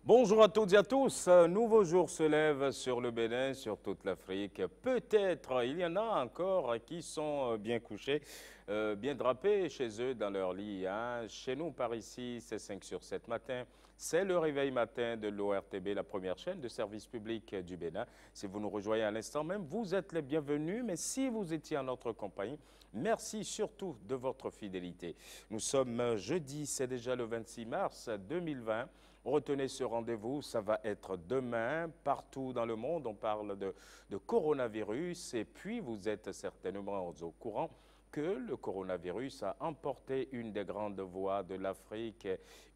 Bonjour à toutes et à tous. Un nouveau jour se lève sur le Bénin, sur toute l'Afrique. Peut-être il y en a encore qui sont bien couchés, bien drapés chez eux dans leur lit, hein. Chez nous, par ici, c'est 5 sur 7 matin. C'est le réveil matin de l'ORTB, la première chaîne de service public du Bénin. Si vous nous rejoignez à l'instant même, vous êtes les bienvenus. Mais si vous étiez en notre compagnie, merci surtout de votre fidélité. Nous sommes jeudi, c'est déjà le 26 mars 2020. Retenez ce rendez-vous, ça va être demain. Partout dans le monde, on parle de coronavirus. Et puis, vous êtes certainement au courant que le coronavirus a emporté une des grandes voix de l'Afrique,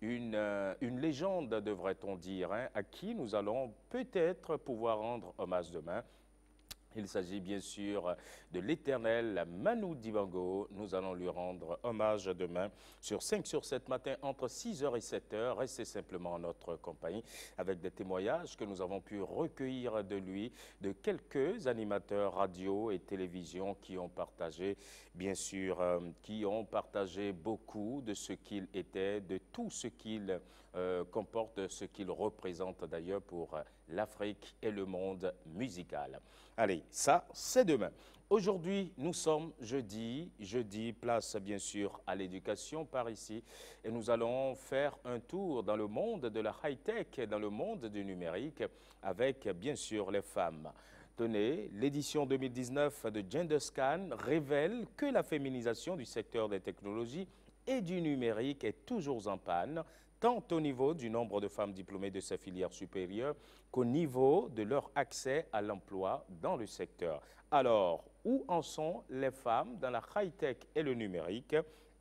une légende, devrait-on dire, hein, à qui nous allons peut-être pouvoir rendre hommage demain. Il s'agit bien sûr de l'éternel Manu Dibango. Nous allons lui rendre hommage demain sur 5 sur 7 matin entre 6h et 7h. Restez simplement en notre compagnie avec des témoignages que nous avons pu recueillir de lui, de quelques animateurs radio et télévision qui ont partagé, bien sûr, qui ont partagé beaucoup de ce qu'il était, de tout ce qu'il comporte, ce qu'il représente d'ailleurs pour l'Afrique et le monde musical. Allez, ça, c'est demain. Aujourd'hui, nous sommes jeudi. Jeudi, place bien sûr à l'éducation par ici. Et nous allons faire un tour dans le monde de la high-tech, dans le monde du numérique, avec bien sûr les femmes. Tenez, l'édition 2019 de GenderScan révèle que la féminisation du secteur des technologies et du numérique est toujours en panne, tant au niveau du nombre de femmes diplômées de ces filières supérieures qu'au niveau de leur accès à l'emploi dans le secteur. Alors, où en sont les femmes dans la high-tech et le numérique ?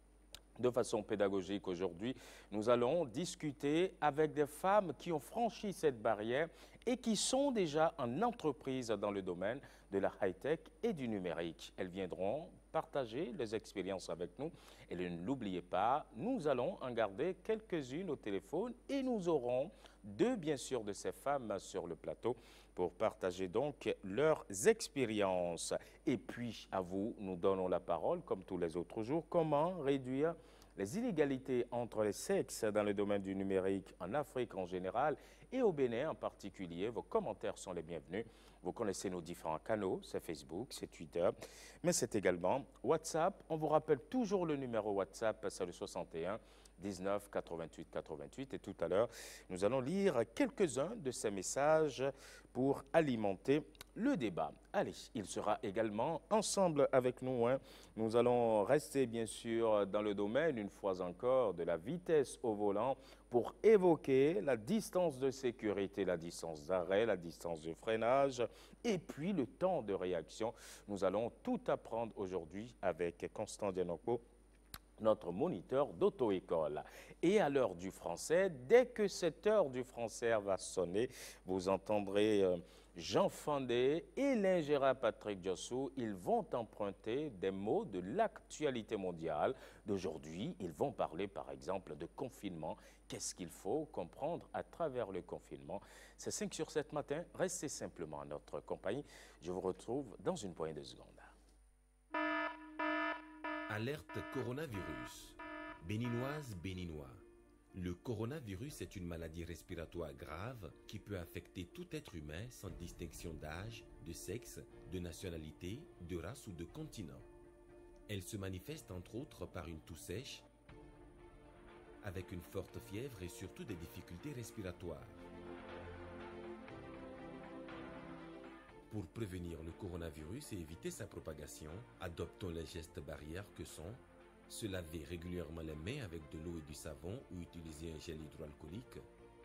De façon pédagogique aujourd'hui, nous allons discuter avec des femmes qui ont franchi cette barrière et qui sont déjà en entreprise dans le domaine de la high-tech et du numérique. Elles viendront partager les expériences avec nous. Et ne l'oubliez pas, nous allons en garder quelques-unes au téléphone et nous aurons deux, bien sûr, de ces femmes sur le plateau pour partager donc leurs expériences. Et puis, à vous, nous donnons la parole, comme tous les autres jours. Comment réduire les inégalités entre les sexes dans le domaine du numérique en Afrique en général et au Bénin en particulier? Vos commentaires sont les bienvenus. Vous connaissez nos différents canaux, c'est Facebook, c'est Twitter, mais c'est également WhatsApp. On vous rappelle toujours le numéro WhatsApp, c'est le 61 19 88 88. Et tout à l'heure, nous allons lire quelques-uns de ces messages pour alimenter le débat. Allez, il sera également ensemble avec nous, hein. Nous allons rester bien sûr dans le domaine, une fois encore, de la vitesse au volant pour évoquer la distance de sécurité, la distance d'arrêt, la distance de freinage et puis le temps de réaction. Nous allons tout apprendre aujourd'hui avec Constant Dianoko, notre moniteur d'auto-école. Et à l'heure du français, dès que cette heure du français va sonner, vous entendrez Jean Fandé et l'ingénieur Patrick Diossou. Ils vont emprunter des mots de l'actualité mondiale d'aujourd'hui. Ils vont parler par exemple de confinement. Qu'est-ce qu'il faut comprendre à travers le confinement? C'est 5 sur 7 matin. Restez simplement à notre compagnie. Je vous retrouve dans une poignée de secondes. Alerte coronavirus. Béninoise, béninois. Le coronavirus est une maladie respiratoire grave qui peut affecter tout être humain sans distinction d'âge, de sexe, de nationalité, de race ou de continent. Elle se manifeste entre autres par une toux sèche, avec une forte fièvre et surtout des difficultés respiratoires. Pour prévenir le coronavirus et éviter sa propagation, adoptons les gestes barrières que sont se laver régulièrement les mains avec de l'eau et du savon ou utiliser un gel hydroalcoolique,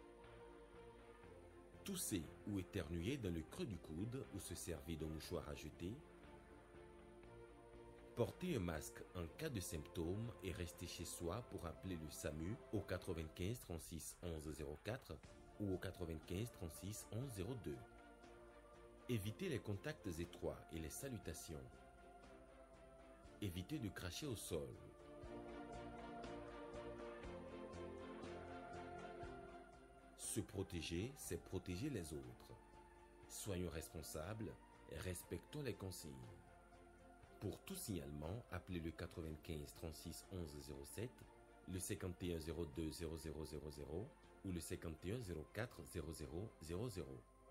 tousser ou éternuer dans le creux du coude ou se servir d'un mouchoir à jeter, porter un masque en cas de symptômes et rester chez soi pour appeler le SAMU au 95 36 11 04 ou au 95 36 11 02. Évitez les contacts étroits et les salutations. Évitez de cracher au sol. Se protéger, c'est protéger les autres. Soyons responsables et respectons les consignes. Pour tout signalement, appelez le 95 36 11 07, le 51 02 0000 ou le 51 04 00 00.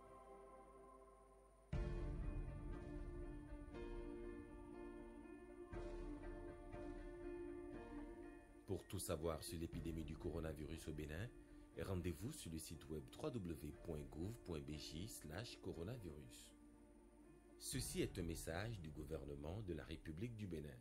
Pour tout savoir sur l'épidémie du coronavirus au Bénin, rendez-vous sur le site web www.gouv.bj/coronavirus. Ceci est un message du gouvernement de la République du Bénin.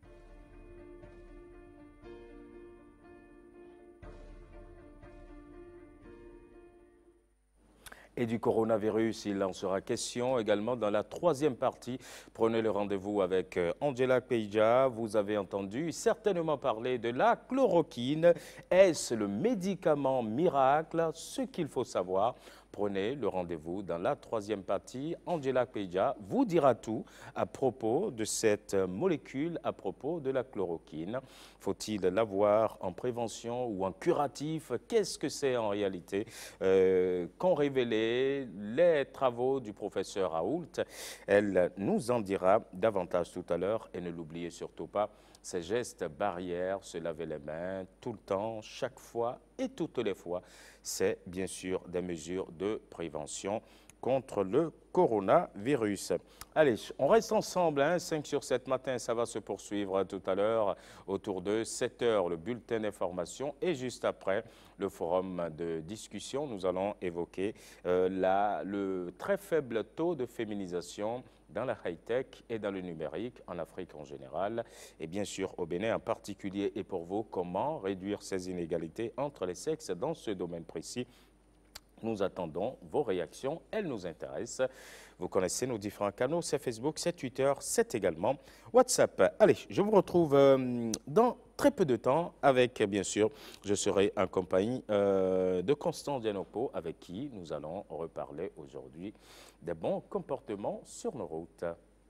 Et du coronavirus, il en sera question également dans la troisième partie. Prenez le rendez-vous avec Angela Peija. Vous avez entendu certainement parler de la chloroquine. Est-ce le médicament miracle? Ce qu'il faut savoir. Prenez le rendez-vous dans la troisième partie. Angela Peija vous dira tout à propos de cette molécule, à propos de la chloroquine. Faut-il l'avoir en prévention ou en curatif? Qu'est-ce que c'est en réalité? Qu'ont révélé les travaux du professeur Raoult? Elle nous en dira davantage tout à l'heure. Et ne l'oubliez surtout pas, ces gestes barrières, se laver les mains tout le temps, chaque fois et toutes les fois, c'est bien sûr des mesures de prévention contre le coronavirus. Allez, on reste ensemble, hein, 5 sur 7 matin, ça va se poursuivre tout à l'heure autour de 7 heures, le bulletin d'information et juste après le forum de discussion, nous allons évoquer le très faible taux de féminisation dans la high-tech et dans le numérique, en Afrique en général, et bien sûr au Bénin en particulier. Et pour vous, comment réduire ces inégalités entre les sexes dans ce domaine précis? Nous attendons vos réactions, elles nous intéressent. Vous connaissez nos différents canaux, c'est Facebook, c'est Twitter, c'est également WhatsApp. Allez, je vous retrouve dans très peu de temps avec, bien sûr, je serai en compagnie de Constant Dianopo, avec qui nous allons reparler aujourd'hui des bons comportements sur nos routes.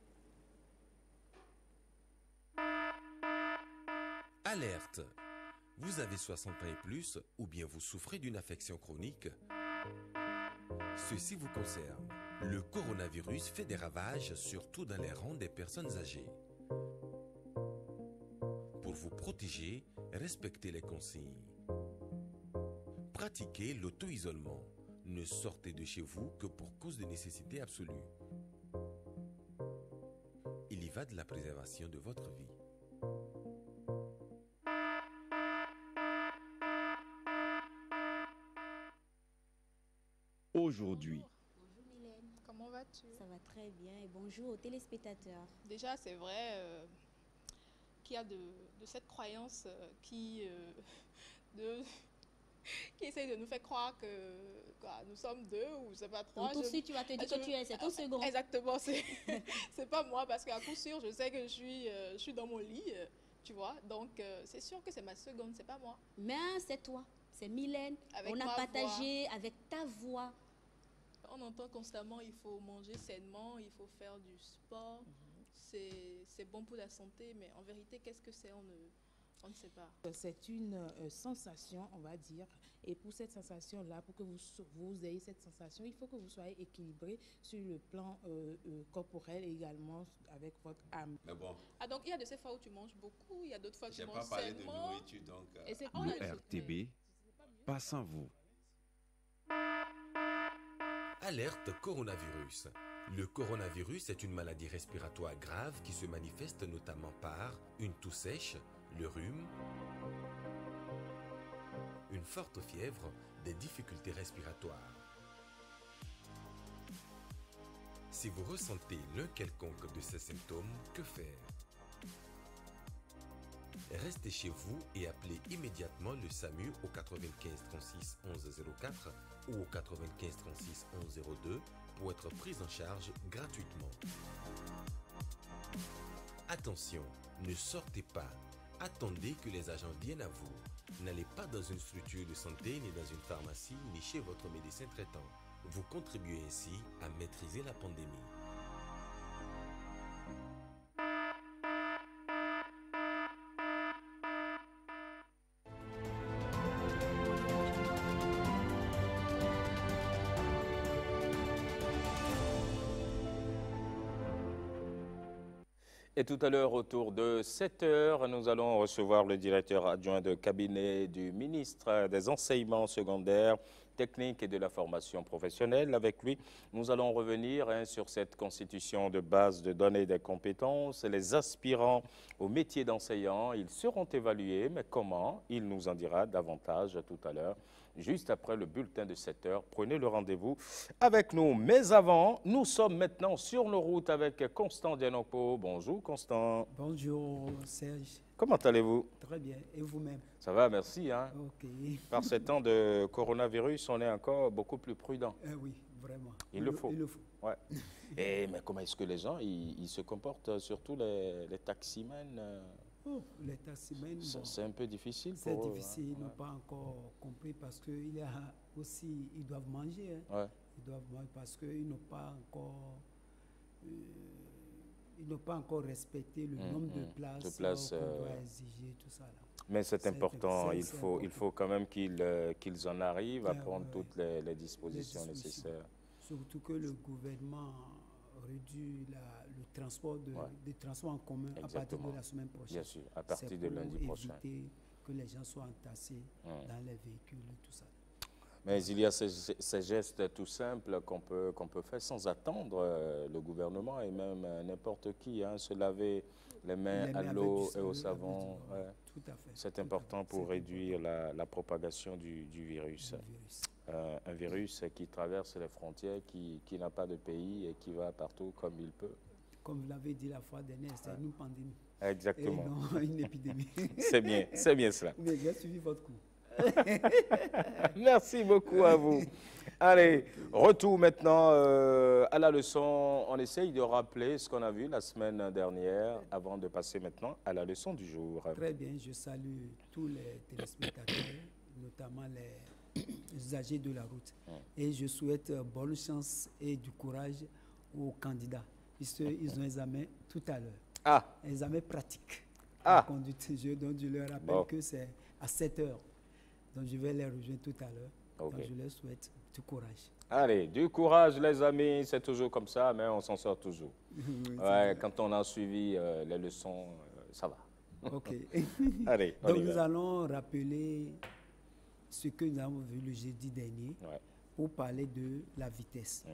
Alerte! Vous avez 60 ans et plus ou bien vous souffrez d'une affection chronique? Ceci vous concerne. Le coronavirus fait des ravages, surtout dans les rangs des personnes âgées. Pour vous protéger, respectez les consignes. Pratiquez l'auto-isolement. Ne sortez de chez vous que pour cause de nécessité absolue. Il y va de la préservation de votre vie. Aujourd'hui. Bonjour Mylène, Comment vas-tu? ça va très bien et bonjour aux téléspectateurs. Déjà, c'est vrai qu'il y a de cette croyance de- qui essaie de nous faire croire que quoi, nous sommes deux ou je sais pas trois. Donc tout de suite, tu vas te dire que tu es, c'est ton second. Exactement, c'est pas moi parce qu'à coup sûr, je sais que je suis dans mon lit, tu vois. Donc, c'est sûr que c'est ma seconde, c'est pas moi. Mais c'est toi, c'est Mylène. Avec On a ma partagé avec ta voix. On entend constamment il faut manger sainement, il faut faire du sport. C'est bon pour la santé, mais en vérité, qu'est-ce que c'est? On ne sait pas. C'est une sensation, on va dire. Et pour cette sensation-là, pour que vous ayez cette sensation, il faut que vous soyez équilibré sur le plan corporel et également avec votre âme. Mais bon, Ah, donc il y a de ces fois où tu manges beaucoup, il y a d'autres fois où tu j'ai manges pas parlé de sainement. nourriture, donc Et c'est on a Le RTB, pas sans vous. Alerte coronavirus. Le coronavirus est une maladie respiratoire grave qui se manifeste notamment par une toux sèche, le rhume, une forte fièvre, des difficultés respiratoires. Si vous ressentez l'un quelconque de ces symptômes, que faire? Restez chez vous et appelez immédiatement le SAMU au 95 36 11 04 ou au 95 36 11 02 pour être pris en charge gratuitement. Attention, ne sortez pas. Attendez que les agents viennent à vous. N'allez pas dans une structure de santé, ni dans une pharmacie, ni chez votre médecin traitant. Vous contribuez ainsi à maîtriser la pandémie. Et tout à l'heure, autour de 7 heures, nous allons recevoir le directeur adjoint de cabinet du ministre des Enseignements secondaires, techniques et de la formation professionnelle. Avec lui, nous allons revenir sur cette constitution de base de données des compétences. Les aspirants au métier d'enseignant, ils seront évalués, mais comment? Il nous en dira davantage tout à l'heure, juste après le bulletin de 7 heures. Prenez le rendez-vous avec nous. Mais avant, nous sommes maintenant sur nos routes avec Constant Dianopo. Bonjour Constant. Bonjour Serge. Comment allez-vous? Très bien. Et vous-même? Ça va, merci. Hein? Ok. Par ces temps de coronavirus, on est encore beaucoup plus prudent. Oui, vraiment. Il le faut. Il le faut. Ouais. Mais comment est-ce que les gens ils se comportent, surtout les taximens? Oh, les taximens, bon, C'est un peu difficile c'est pour eux. difficile. Ils Hein? n'ont pas encore compris parce qu'il y a aussi, ils doivent manger. Hein. Ouais. Ils doivent manger parce qu'ils n'ont pas encore, ils n'ont pas encore respecté le nombre de places, qu'on doit exiger, tout ça là. Mais c'est important, il faut important. quand même qu'ils en arrivent à prendre Ouais. toutes les dispositions nécessaires. Surtout que le gouvernement réduit le transport des transports en commun à partir de la semaine prochaine. Bien sûr, à partir C'est de pour lundi prochain. éviter que les gens soient entassés dans les véhicules et tout ça. Mais il y a ces gestes tout simples qu'on peut faire sans attendre le gouvernement et même n'importe qui. Hein, se laver les mains à l'eau et au savon. Ouais. Tout à fait. C'est important pour réduire la propagation du virus. Un virus qui traverse les frontières, qui n'a pas de pays et qui va partout comme il peut. Comme vous l'avez dit la fois dernière, c'est une pandémie. Exactement. Et non une épidémie. C'est bien cela. Mais j'ai suivi votre coup. Merci beaucoup à vous. Allez, retour maintenant à la leçon. On essaye de rappeler ce qu'on a vu la semaine dernière avant de passer maintenant à la leçon du jour. Très bien, je salue tous les téléspectateurs, notamment les usagers de la route. Et je souhaite bonne chance et du courage aux candidats, puisqu'ils ont un examen tout à l'heure. Ah, Un examen pratique. Ah. La conduite, donc je leur rappelle que c'est à 7 heures. Donc je vais les rejoindre tout à l'heure. Ok. Donc je leur souhaite du courage. allez, du courage les amis, c'est toujours comme ça, mais on s'en sort toujours. Oui, Ouais, quand on a suivi les leçons, ça va. ok. Allez, on Donc y nous va. allons rappeler ce que nous avons vu le jeudi dernier Ouais. pour parler de la vitesse.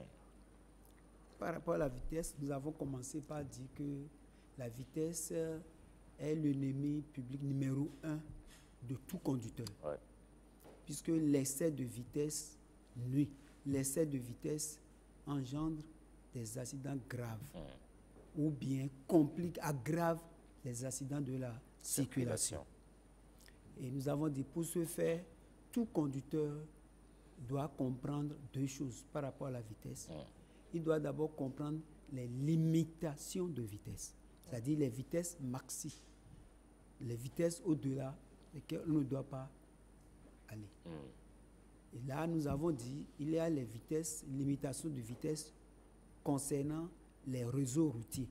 Par rapport à la vitesse, nous avons commencé par dire que la vitesse est l'ennemi public numéro 1 de tout conducteur. Ouais. Puisque l'excès de vitesse nuit. L'excès de vitesse engendre des accidents graves ou bien complique, aggrave les accidents de la circulation. Et nous avons dit pour ce faire, tout conducteur doit comprendre deux choses par rapport à la vitesse. Il doit d'abord comprendre les limitations de vitesse, c'est-à-dire les vitesses maxi, les vitesses au-delà lesquelles on ne doit pas aller. Et là, nous avons dit il y a les vitesses, limitations de vitesse concernant les réseaux routiers.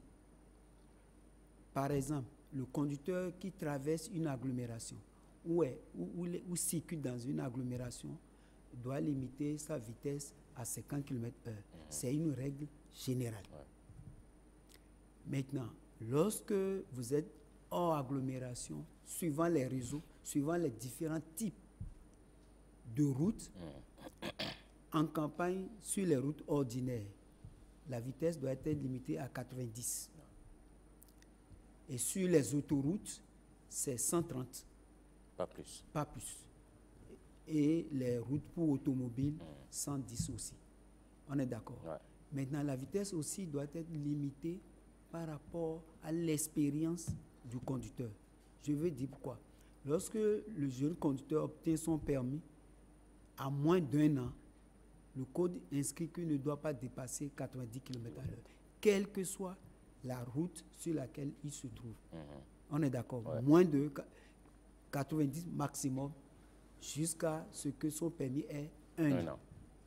Par exemple, le conducteur qui traverse une agglomération ou circule dans une agglomération doit limiter sa vitesse à 50 km/h. C'est une règle générale. Maintenant, lorsque vous êtes hors agglomération, suivant les réseaux, suivant les différents types de routes, en campagne, sur les routes ordinaires, la vitesse doit être limitée à 90. Et sur les autoroutes, c'est 130. Pas plus. Pas plus. Et les routes pour automobiles, 110 aussi. On est d'accord. Ouais. Maintenant, la vitesse aussi doit être limitée par rapport à l'expérience du conducteur. Je veux dire pourquoi. Lorsque le jeune conducteur obtient son permis, à moins d'1 an, le code inscrit qu'il ne doit pas dépasser 90 km/h, quelle que soit la route sur laquelle il se trouve. On est d'accord. Ouais. Moins de 90 maximum jusqu'à ce que son permis ait 1 an.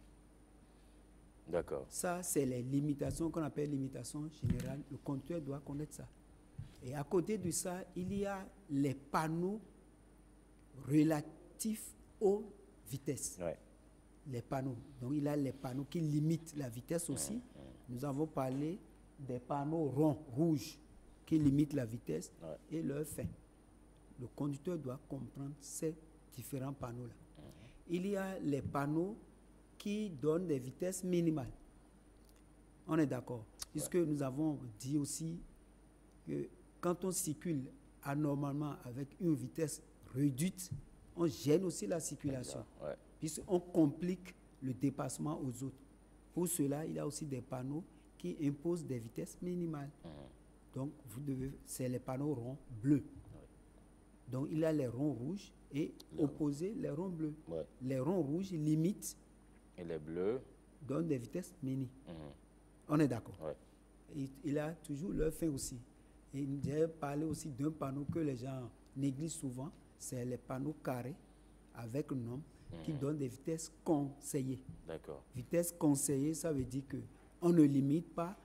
D'accord. Ça, c'est les limitations qu'on appelle limitations générales. Le conducteur doit connaître ça. Et à côté de ça, il y a les panneaux relatifs aux vitesses. Ouais. Les panneaux. Donc, il y a les panneaux qui limitent la vitesse aussi. Nous avons parlé des panneaux ronds, rouges. qui limitent la vitesse Ouais. et leur fin. Le conducteur doit comprendre ces différents panneaux-là. Il y a les panneaux qui donnent des vitesses minimales. On est d'accord. Puisque nous avons dit aussi que quand on circule anormalement avec une vitesse réduite, on gêne aussi la circulation, Ouais. puisqu'on complique le dépassement aux autres. Pour cela, il y a aussi des panneaux qui imposent des vitesses minimales. Donc, c'est les panneaux ronds bleus. Donc, il y a les ronds rouges et opposés, les ronds bleus. Ouais. Les ronds rouges limitent, Et les bleus. donnent des vitesses mini. On est d'accord. Ouais. Et il a toujours leur fin aussi. Et j'ai parlé aussi d'un panneau que les gens négligent souvent, c'est les panneaux carrés avec un nombre qui donnent des vitesses conseillées. D'accord. Vitesse conseillée, ça veut dire qu'on ne limite pas,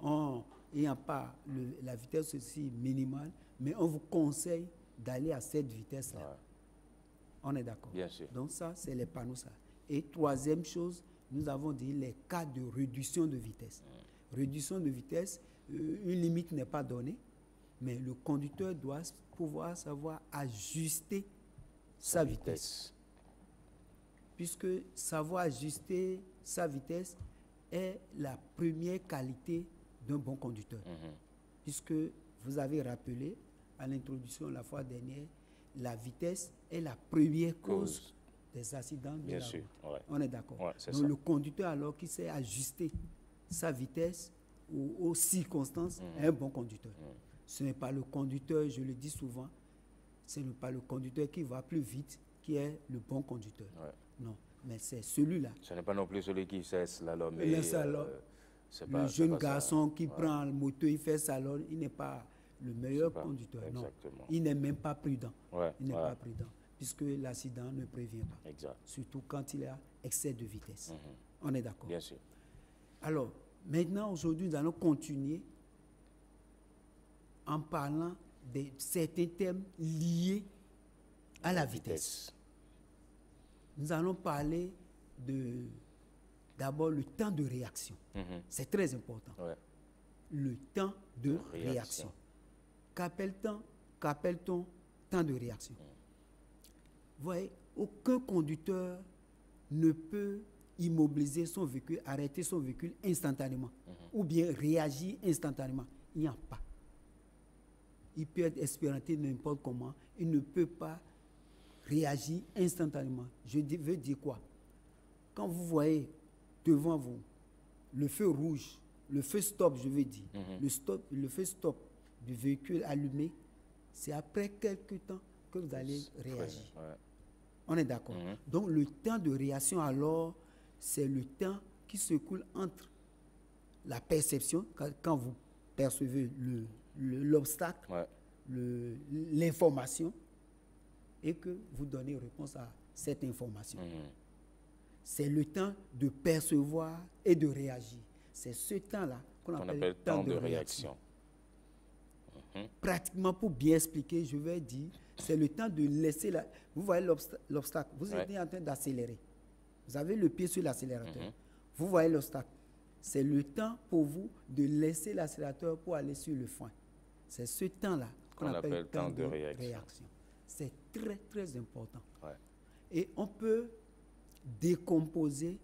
il n'y a pas la vitesse aussi minimale, mais on vous conseille d'aller à cette vitesse-là. Ouais. On est d'accord. Bien sûr. Donc ça, c'est les panneaux ça. Et troisième chose, nous avons dit les cas de réduction de vitesse. Réduction de vitesse, une limite n'est pas donnée, mais le conducteur doit pouvoir savoir ajuster sa vitesse. Puisque savoir ajuster sa vitesse est la première qualité d'un bon conducteur. Puisque vous avez rappelé à l'introduction la fois dernière, la vitesse est la première cause des accidents de Bien la sûr, route. ouais. On est d'accord. Ouais, c'est Donc ça. le conducteur, alors qui sait ajuster sa vitesse aux circonstances, est un bon conducteur. Ce n'est pas le conducteur, je le dis souvent, ce n'est pas le conducteur qui va plus vite qui est le bon conducteur. Ouais. Non, mais c'est celui-là. Ce n'est pas non plus celui qui sait slalom. Le slalom. Le jeune garçon qui prend le moto, il fait slalom, il n'est pas le meilleur conducteur. Non, exactement. il n'est même pas prudent. Ouais, Il n'est ouais. pas prudent, puisque l'accident ne prévient pas. Exact. Surtout quand il y a excès de vitesse. On est d'accord. Bien sûr. Alors, maintenant, aujourd'hui, nous allons continuer en parlant de certains thèmes liés à la vitesse. Nous allons parler d'abord le temps de réaction. C'est très important. Ouais. Le temps de Réaction. réaction. Qu'appelle-t-on temps de réaction? Vous voyez, aucun conducteur ne peut immobiliser son véhicule, arrêter son véhicule instantanément ou bien réagir instantanément. Il n'y a pas. Il peut être expérimenté n'importe comment. Il ne peut pas réagir instantanément. Je veux dire quoi? Quand vous voyez devant vous le feu rouge, le feu stop, je veux dire, le feu stop du véhicule allumé, c'est après quelques temps que vous allez réagir. Ouais. On est d'accord. Donc le temps de réaction alors, c'est le temps qui se coule entre la perception, quand vous percevez l'obstacle, Ouais. l'information, et que vous donnez réponse à cette information. C'est le temps de percevoir et de réagir. C'est ce temps-là qu'on On appelle appelle temps de réaction. Pratiquement, pour bien expliquer, je vais dire, c'est le temps de laisser vous voyez l'obstacle, vous Ouais. êtes en train d'accélérer. Vous avez le pied sur l'accélérateur. Vous voyez l'obstacle. C'est le temps pour vous de laisser l'accélérateur pour aller sur le frein. C'est ce temps-là qu'on appelle temps de réaction. C'est très, très important. Ouais. Et on peut décomposer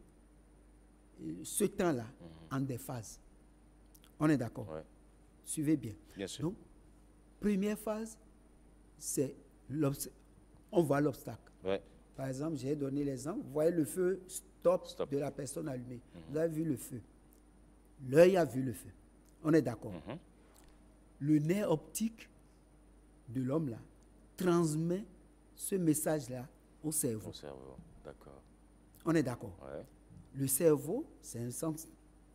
ce temps-là en des phases. On est d'accord? Ouais. Suivez bien. Bien sûr. Donc, première phase, c'est on voit l'obstacle. Ouais. Par exemple, j'ai donné l'exemple. Vous voyez le feu stop, Stop. de la personne allumée. Vous avez vu le feu. L'œil a vu le feu. On est d'accord. Le nerf optique de l'homme là transmet ce message-là au cerveau. Au cerveau. D'accord. On est d'accord. Ouais. Le cerveau, c'est un sens.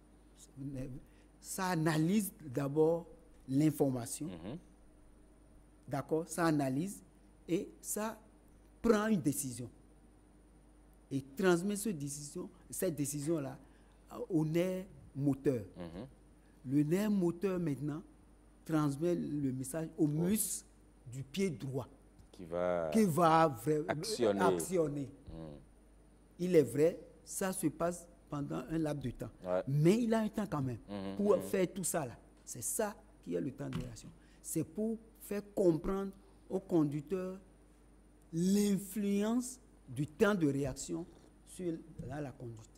Ça analyse d'abord l'information. D'accord? Ça analyse et ça prend une décision. Et transmet cette décision-là au nerf moteur. Le nerf moteur maintenant transmet le message au muscle du pied droit Qui va qui va actionner. Il est vrai, ça se passe pendant un laps de temps. Ouais. Mais il a un temps quand même pour faire tout ça là. C'est ça qui est le temps de réaction. c'est pour faire comprendre au conducteur l'influence du temps de réaction sur la conduite.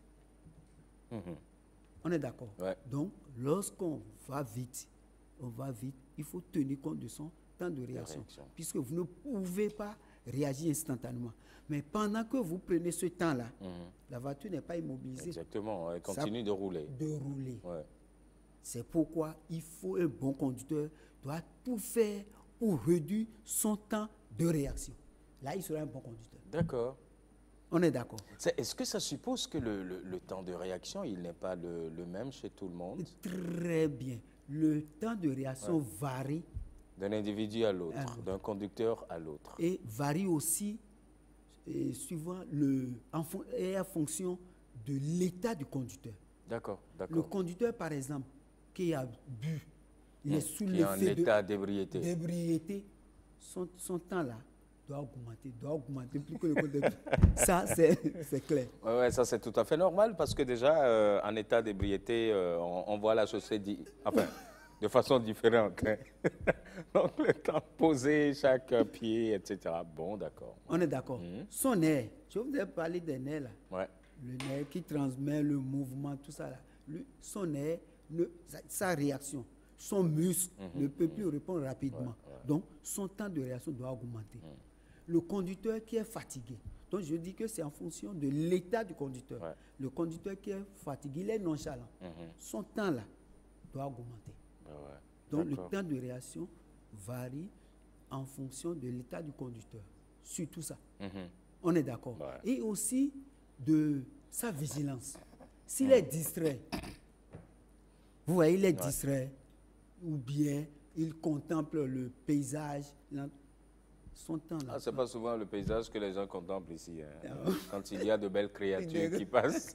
On est d'accord? Ouais. Donc, lorsqu'on va vite, il faut tenir compte de son temps de réaction. Puisque vous ne pouvez pas réagir instantanément. Mais pendant que vous prenez ce temps-là, la voiture n'est pas immobilisée. Exactement, elle continue de rouler. Ouais. C'est pourquoi il faut un bon conducteur doit tout faire pour réduire son temps de réaction. Là, il sera un bon conducteur. D'accord. On est d'accord? Est-ce que ça suppose que le temps de réaction, il n'est pas le même chez tout le monde? Très bien. Le temps de réaction varie. D'un individu à l'autre, d'un conducteur à l'autre. Et varie aussi suivant en fonction de l'état du conducteur. D'accord, d'accord. Le conducteur, par exemple, qui a bu, il est sous qui est en l'effet état d'ébriété. d'ébriété, son temps-là doit augmenter plus que le conducteur. Ça, c'est clair. Oui, ça c'est tout à fait normal parce que déjà, en état d'ébriété, on voit la chaussée de façon différente. Hein. Donc, le temps de poser chaque pied, etc. Bon, d'accord. On est d'accord. Son nerf, je vous ai parlé des nerfs là. Ouais. Le nerf qui transmet le mouvement, tout ça là. Son nerf, sa réaction, son muscle ne peut plus répondre rapidement. Donc, son temps de réaction doit augmenter. Le conducteur qui est fatigué, donc je dis que c'est en fonction de l'état du conducteur. Ouais. Le conducteur qui est fatigué, il est nonchalant. Son temps là doit augmenter. Donc, le temps de réaction varie en fonction de l'état du conducteur. Surtout ça. On est d'accord. Ouais. Et aussi de sa vigilance. S'il est distrait, vous voyez, il est distrait, ou bien il contemple le paysage, son temps là. Ah, c'est pas souvent le paysage que les gens contemplent ici. Hein. Quand il y a de belles créatures qui passent,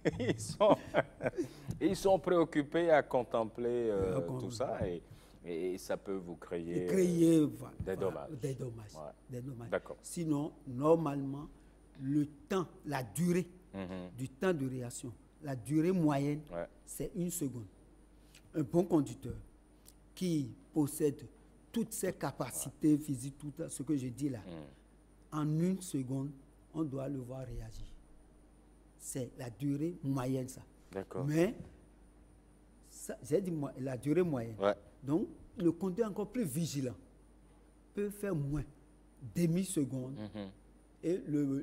ils sont préoccupés à contempler tout ça et ça peut vous créer des dommages. Des dommages. Ouais. Des dommages. D'accord. Sinon, normalement, le temps, la durée du temps de réaction, la durée moyenne, c'est 1 seconde. Un bon conducteur qui possède toutes ses capacités physiques, tout ce que je dis là, en 1 seconde, on doit le voir réagir. C'est la durée moyenne, ça. D'accord. Mais, j'ai dit la durée moyenne. Ouais. Donc, le conducteur encore plus vigilant peut faire moins, demi-seconde. Et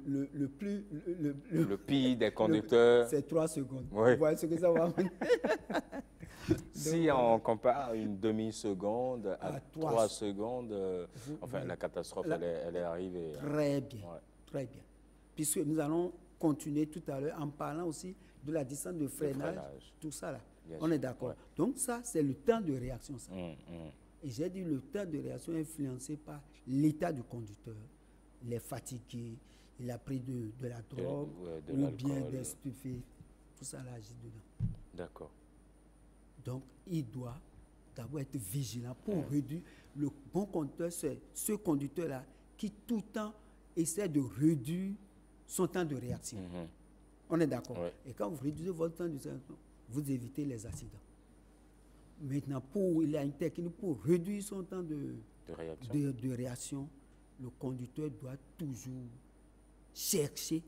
le pire des conducteurs, c'est 3 secondes. Oui. Vous voyez ce que ça va amener? Si on compare une demi-seconde à 3 secondes, la catastrophe, elle est arrivée. Très bien, très bien. Puisque nous allons continuer tout à l'heure en parlant aussi de la distance de freinage. Tout ça là. Bien on sûr, est d'accord. Donc ça, c'est le temps de réaction. Ça. Et j'ai dit le temps de réaction est influencé par l'état du conducteur. Il est fatigué, il a pris de la drogue, ou bien des stupéfiants. Tout ça là agit dedans. D'accord. Donc, il doit d'abord être vigilant pour réduire. Le bon conducteur, c'est ce conducteur-là qui tout le temps essaie de réduire son temps de réaction. On est d'accord. Ouais. Et quand vous réduisez votre temps de réaction, vous évitez les accidents. Maintenant, il y a une technique pour réduire son temps de réaction. Le conducteur doit toujours chercher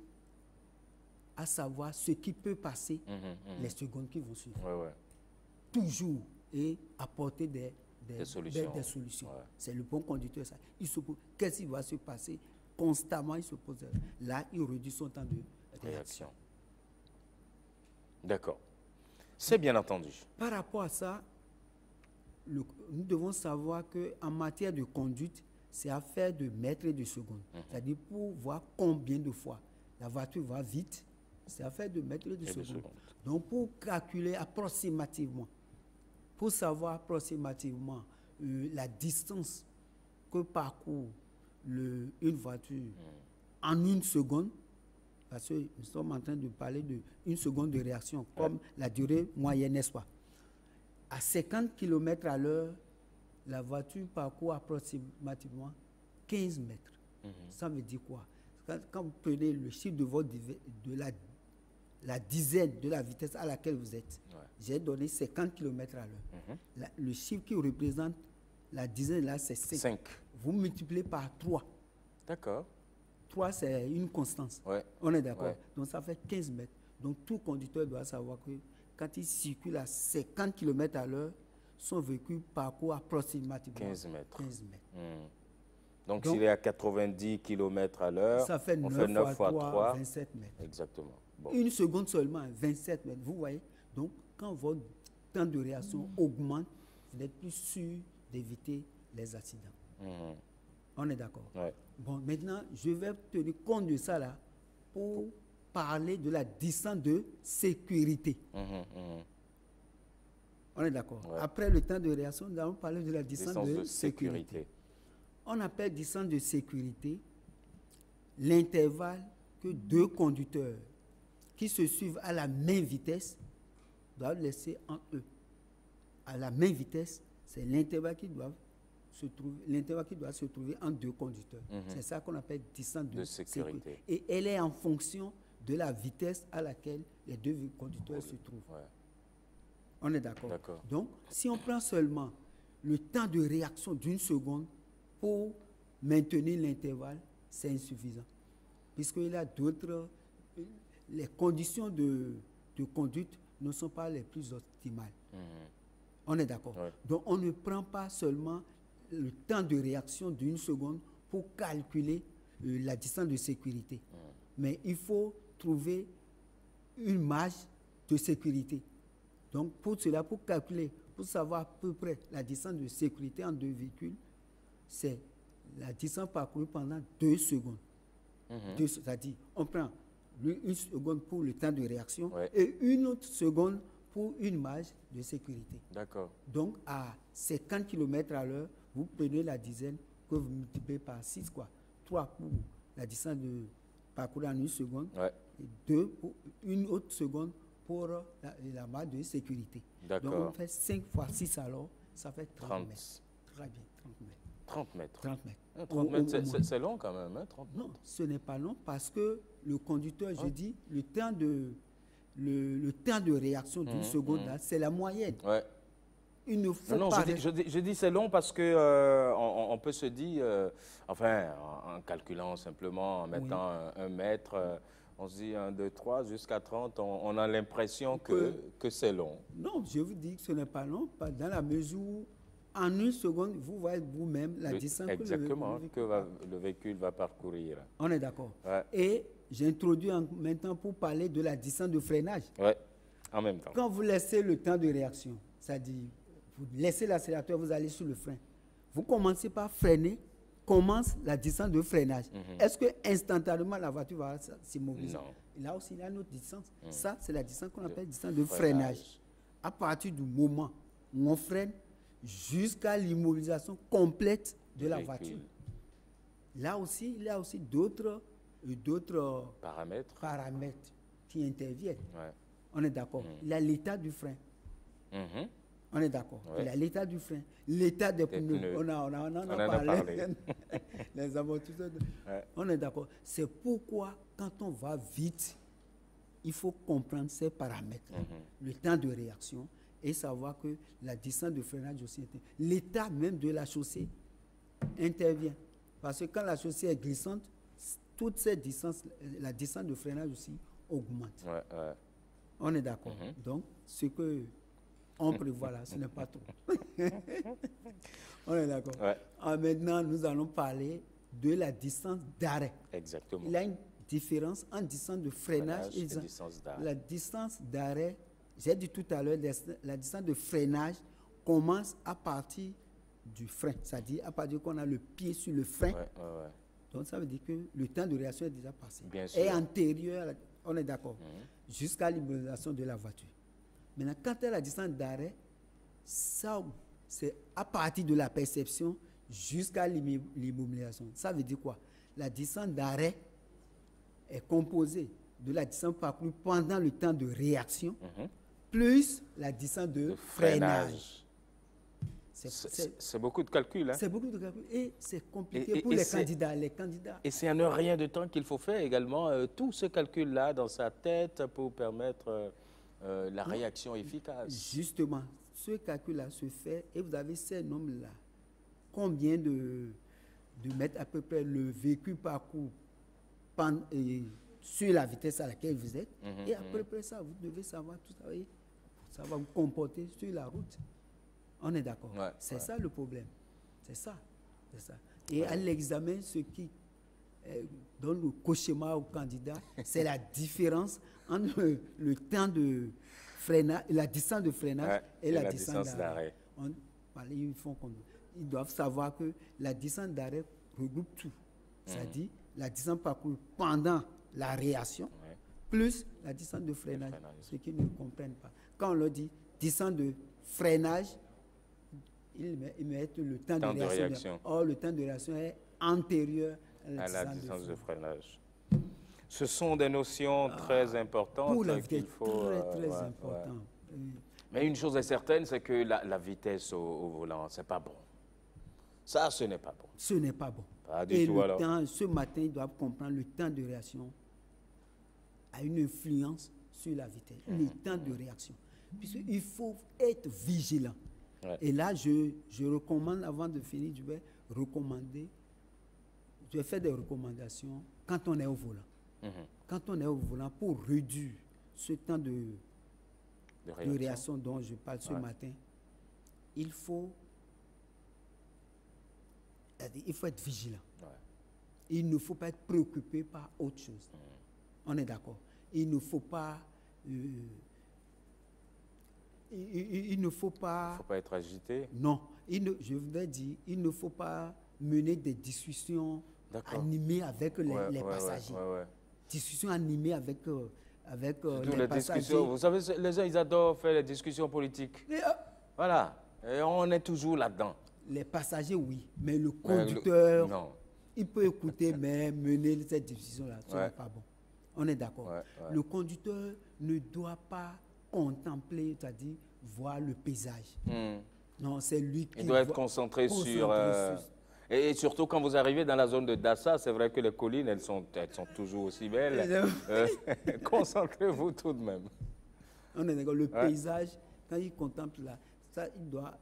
à savoir ce qui peut passer les secondes qui vont suivre. Toujours et apporter des solutions. Ouais. C'est le bon conducteur, ça. Qu'est-ce qui va se passer? Constamment, il se pose. Là, il réduit son temps de réaction. D'accord. C'est bien entendu. Par rapport à ça, nous devons savoir qu'en matière de conduite, c'est affaire de mètres et de secondes. C'est-à-dire pour voir combien de fois la voiture va vite, c'est affaire de mètres et de secondes. Donc, pour calculer approximativement, pour savoir approximativement la distance que parcourt une voiture en 1 seconde, parce que nous sommes en train de parler de 1 seconde de réaction, comme la durée moyenne, n'est-ce pas? À 50 km à l'heure, la voiture parcourt approximativement 15 mètres. Ça veut dire quoi? Quand vous prenez le chiffre de la dizaine de la vitesse à laquelle vous êtes, j'ai donné 50 km à l'heure. Le chiffre qui représente La dizaine là, c'est 5. 5. Vous multipliez par 3. D'accord. 3, c'est une constance. Ouais. On est d'accord. Ouais. Donc, ça fait 15 mètres. Donc, tout conducteur doit savoir que quand il circule à 50 km à l'heure, son véhicule parcourt approximativement 15 mètres. 15 mètres. Donc, Donc, s'il est à 90 km à l'heure, Ça fait on 9, fait 9 fois fois 3, 3. 27 mètres. Exactement. Bon. Une seconde seulement, 27 mètres. Vous voyez? Donc, quand votre temps de réaction augmente, vous n'êtes plus sûr d'éviter les accidents. Mhm. On est d'accord? Ouais. Bon, maintenant, je vais tenir compte de ça là pour parler de la distance de sécurité. On est d'accord? Ouais. Après le temps de réaction, nous allons parler de la distance, Distance de sécurité. sécurité. On appelle distance de sécurité l'intervalle que deux conducteurs qui se suivent à la même vitesse doivent laisser entre eux. À la même vitesse, c'est l'intervalle qui doit se trouver entre deux conducteurs. C'est ça qu'on appelle distance de sécurité. Et elle est en fonction de la vitesse à laquelle les deux conducteurs se trouvent. Ouais. On est d'accord? D'accord. Donc, si on prend seulement le temps de réaction d'une seconde pour maintenir l'intervalle, c'est insuffisant. Puisqu'il y a d'autres... Les conditions de conduite ne sont pas les plus optimales. On est d'accord? Ouais. Donc, on ne prend pas seulement le temps de réaction d'une seconde pour calculer la distance de sécurité. Mais il faut trouver une marge de sécurité. Donc, pour cela, pour calculer, pour savoir à peu près la distance de sécurité en deux véhicules, c'est la distance parcourue pendant 2 secondes. C'est-à-dire, on prend une seconde pour le temps de réaction et une autre seconde pour une marge de sécurité. D'accord. Donc, à 50 km à l'heure, vous prenez la dizaine que vous multipliez par 6, quoi. 3 pour la distance de parcours en une seconde et 2 pour une autre seconde pour la marge de sécurité. Donc, on fait 5 fois 6 alors, ça fait 30 mètres. Très bien, 30 mètres. 30 mètres. 30 mètres. 30 mètres, c'est long quand même, hein, 30 mètres. Non, ce n'est pas long parce que le conducteur, je dis, le temps de réaction d'une seconde, là, c'est la moyenne. Ouais. Il ne faut non, pas... je dis c'est long parce que on peut se dire, enfin, en calculant simplement, en mettant 1 mètre, on se dit 1, 2, 3, jusqu'à 30, on a l'impression que c'est long. Non, je vous dis que ce n'est pas long, dans la mesure où, en une seconde, vous voyez vous-même la distance que le véhicule va parcourir. On est d'accord. Ouais. Et j'introduis maintenant pour parler de la distance de freinage. Oui, en même temps. Quand vous laissez le temps de réaction, c'est-à-dire vous laissez l'accélérateur, vous allez sur le frein. Vous commencez par freiner, commence la distance de freinage. Est-ce que instantanément la voiture va s'immobiliser? Non. Là aussi, il y a une autre distance. Ça, c'est la distance qu'on appelle distance de freinage. À partir du moment où on freine jusqu'à l'immobilisation complète de la voiture. Là aussi, il y a aussi d'autres paramètres qui interviennent. Ouais. On est d'accord. Il y a l'état du frein. On est d'accord. Il y a l'état du frein, l'état des pneus. On en a parlé. Les amortisseurs. On est d'accord. C'est pourquoi, quand on va vite, il faut comprendre ces paramètres. Le temps de réaction et savoir que la distance de freinage aussi intervient. L'état même de la chaussée intervient. Parce que quand la chaussée est glissante, toute cette distance, la distance de freinage aussi augmente. On est d'accord. Donc, ce que on prévoit là, ce n'est pas trop. On est d'accord. Maintenant, nous allons parler de la distance d'arrêt. Exactement. Il y a une différence entre distance de freinage et distance d'arrêt. La distance d'arrêt, j'ai dit tout à l'heure, la distance de freinage commence à partir du frein, c'est-à-dire à partir qu'on a le pied sur le frein. Donc ça veut dire que le temps de réaction est déjà passé. Bien sûr. Et antérieur, on est d'accord, jusqu'à l'immobilisation de la voiture. Maintenant, quand il y a la distance d'arrêt, ça, c'est à partir de la perception jusqu'à l'immobilisation. Ça veut dire quoi? La distance d'arrêt est composée de la distance parcourue pendant le temps de réaction, plus la distance de freinage. C'est beaucoup de calculs. Hein? C'est beaucoup de calculs et c'est compliqué pour les candidats. Et c'est en un rien de temps qu'il faut faire également tout ce calcul-là dans sa tête pour permettre la réaction efficace. Justement, ce calcul-là se fait et vous avez ces nombres-là combien de mètres à peu près le véhicule parcourt sur la vitesse à laquelle vous êtes. Et à peu près ça, vous devez savoir tout ça. Et ça va vous comporter sur la route. On est d'accord. Ouais, c'est ouais. ça le problème. C'est ça. C'est ça. Et à l'examen, ce qui donne le cauchemar au candidat, c'est la différence entre le temps de freinage, la distance de freinage et la distance d'arrêt. Ils doivent savoir que la distance d'arrêt regroupe tout. C'est-à-dire la distance parcourue pendant la réaction, plus la distance de freinage, ce qu'ils ne comprennent pas. Quand on leur dit distance de freinage, ils mettent le temps de réaction. Or, le temps de réaction est antérieur à la distance de freinage. Ce sont des notions très importantes pour la qu'il vitesse, faut... très important. Mais une chose est certaine, c'est que la vitesse au volant, c'est pas bon. Ça, ce n'est pas bon. Ce n'est pas bon. Pas du Et tout, alors. Ce matin, ils doivent comprendre le temps de réaction a une influence sur la vitesse, le temps de réaction. Puisqu'il faut être vigilant. Ouais. Et là, je recommande, avant de finir, je vais faire des recommandations quand on est au volant. Quand on est au volant, pour réduire ce temps de réaction dont je parle ce matin, il faut être vigilant. Ouais. Il ne faut pas être préoccupé par autre chose. On est d'accord. Il ne faut pas... il ne faut pas... Il ne faut pas être agité. Non. Je voudrais dire, il ne faut pas mener des discussions animées avec les passagers. Discussions animées avec les passagers. Vous savez, les gens, ils adorent faire des discussions politiques. Voilà. Et on est toujours là-dedans. Les passagers, oui. Mais le conducteur, non. Il peut écouter, mais mener cette discussion-là, ce n'est pas bon. On est d'accord. Le conducteur ne doit pas contempler, c'est-à-dire voir le paysage. Non, c'est lui qui Il doit être concentré sur... Et surtout quand vous arrivez dans la zone de Dassa, c'est vrai que les collines, elles sont toujours aussi belles. Concentrez-vous tout de même. On est d'accord. Le paysage, quand il contemple là, ça, il doit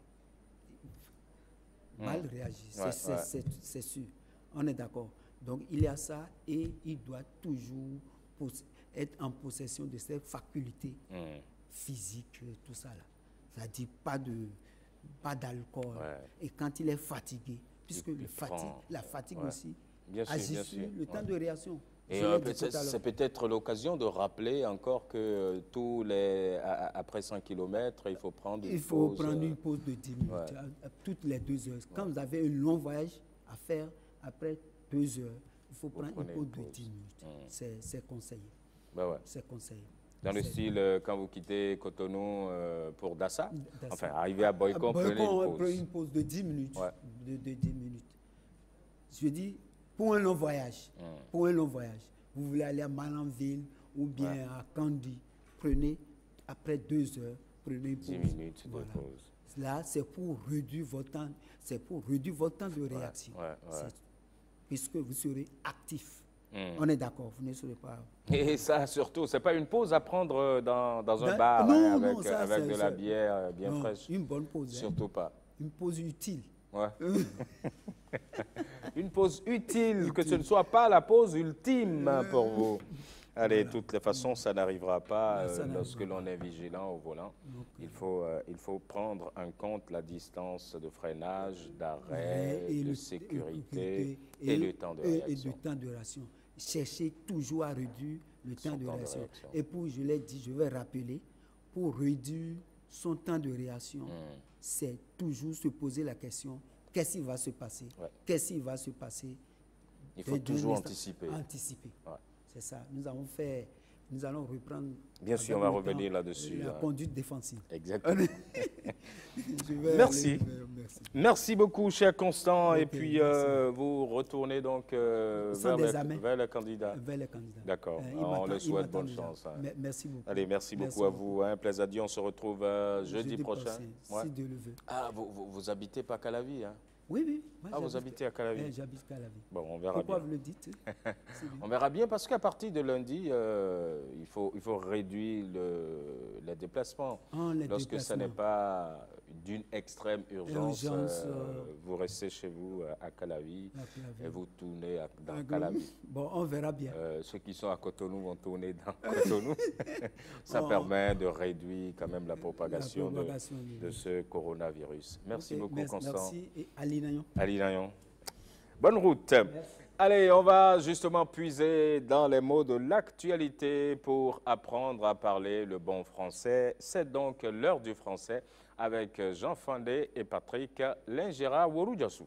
mal réagir. C'est sûr. On est d'accord. Donc, il y a ça et il doit toujours être en possession de ses facultés physiques, tout ça là. C'est-à-dire pas d'alcool. Et quand il est fatigué, puisque la fatigue aussi agit sur le temps de réaction. Et c'est peut-être l'occasion de rappeler encore que après 100 km, il faut prendre une pause. Il faut prendre une pause de 10 minutes, toutes les 2 heures. Quand vous avez un long voyage à faire, après 2 heures, il faut prendre une pause de 10 minutes. C'est conseillé. C'est conseillé. Dans le style, quand vous quittez Cotonou pour Dassa, enfin, arrivez à Boycon, prenez une pause de 10 minutes. De 10 minutes. Je dis, pour un long voyage, vous voulez aller à Malanville ou bien à Kandy, prenez, après 2 heures, prenez une pause. 10 minutes de pause. Là, c'est pour réduire votre temps, de réaction. Puisque vous serez actif. On est d'accord, vous ne serez pas... Et ça, surtout, ce n'est pas une pause à prendre dans un bar avec de la bière bien fraîche. Une bonne pause. Surtout pas. Une pause utile. Une pause utile, que ce ne soit pas la pause ultime pour vous. Allez, de toutes les façons, ça n'arrivera pas lorsque l'on est vigilant au volant. Il faut prendre en compte la distance de freinage, d'arrêt, de sécurité et le temps de réaction. Cherchez toujours à réduire le temps de réaction. Et je l'ai dit, je vais rappeler, pour réduire son temps de réaction, c'est toujours se poser la question, qu'est-ce qui va se passer? Qu'est-ce qui va se passer? Il faut toujours anticiper. C'est ça. Nous allons reprendre. Bien sûr, on va revenir là-dessus. La conduite défensive. Exactement. Merci. Merci beaucoup, cher Constant. Et puis, vous retournez donc vers le candidat. Vers le candidat. D'accord. On le souhaite bonne chance. Merci beaucoup. Allez, merci beaucoup à vous. Plaisir. On se retrouve jeudi prochain. Si Dieu le veut. Ah, vous habitez pas Calavi, hein? Oui. Vous habitez à Calavi? J'habite à Calavi. Bon, on verra Pourquoi bien. vous le dites? On verra bien parce qu'à partir de lundi, il faut réduire les déplacements. Lorsque ce n'est pas d'une extrême urgence, Urgence, vous restez chez vous à Calavi à Calavi. et vous tournez dans Donc, Calavi. Bon, on verra bien. Ceux qui sont à Cotonou vont tourner dans Cotonou. Ça permet de réduire quand même la propagation, de ce coronavirus. Merci Ok, beaucoup, Constant. Merci et Ali Nayon. Ali Nayon. Bonne route. Allez, on va justement puiser dans les mots de l'actualité pour apprendre à parler le bon français. C'est donc l'heure du français avec Jean Fandé et Patrick Lingera Woroudiassou.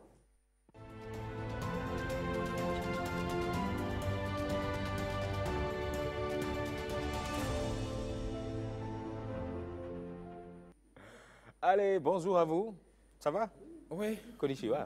Allez, bonjour à vous. Ça va? Oui. Konnichiwa.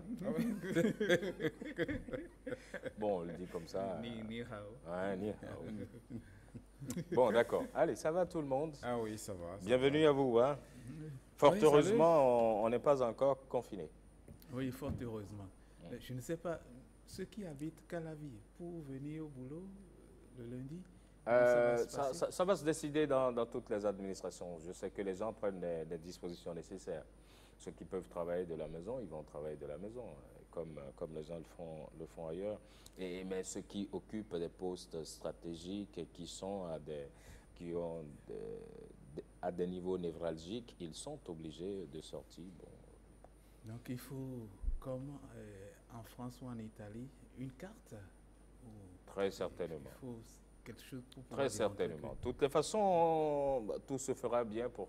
Bon, on le dit comme ça. Ni hao. Ouais, ni hao. Bon, d'accord. Allez, ça va tout le monde? Ah oui, ça va. Bienvenue à vous. Hein? Fort Oui, heureusement, on n'est pas encore confiné. Oui, fort heureusement. Je ne sais pas, ceux qui habitent Calavi, pour venir au boulot le lundi, Ça va se décider dans toutes les administrations. Je sais que les gens prennent les dispositions nécessaires. Ceux qui peuvent travailler de la maison, ils vont travailler de la maison, comme les gens le font ailleurs. Mais ceux qui occupent des postes stratégiques et qui ont à des niveaux névralgiques, ils sont obligés de sortir. Bon. donc il faut, comme en France ou en Italie, une carte ou Très certainement. il faut quelque chose pour pouvoir Très démontrer certainement. De toutes les façons, tout se fera bien pour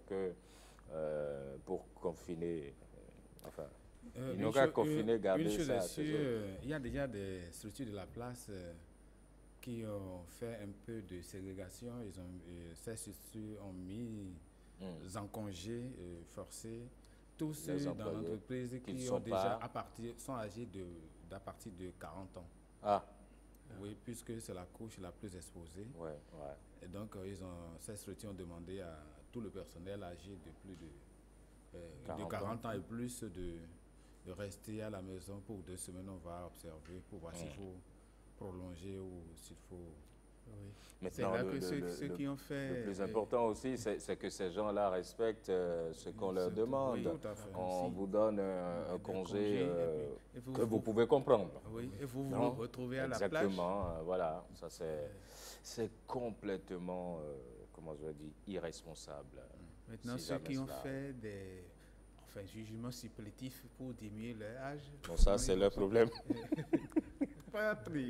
confiner. Enfin, il n'y aura qu'à confiner, garder une chose ça. est sûre, il y a déjà des structures de la place qui ont fait un peu de ségrégation. Ces structures ont mis en congé forcé tous ceux dans l'entreprise qui ont déjà sont âgés d'à partir de 40 ans. Ah. Oui, puisque c'est la couche la plus exposée. Ouais, ouais. Et donc, ces structures ont demandé à tout le personnel âgé de plus de 40 ans et plus de rester à la maison pour 2 semaines. On va observer pour voir s'il faut prolonger ou s'il faut... Oui. C'est Maintenant, là que ceux qui ont fait... Le plus important aussi, c'est que ces gens-là respectent ce qu'on leur demande. Oui, tout à fait. On vous donne un congé et que vous pouvez comprendre. Oui, et vous Non? vous retrouvez à la plage. Exactement, voilà. Ça, c'est complètement, comment je vais dire, irresponsable. Maintenant, Si ceux jamais qui ont cela fait des jugements supplétifs pour diminuer leur âge... Bon, ça, c'est leur problème. Patrick.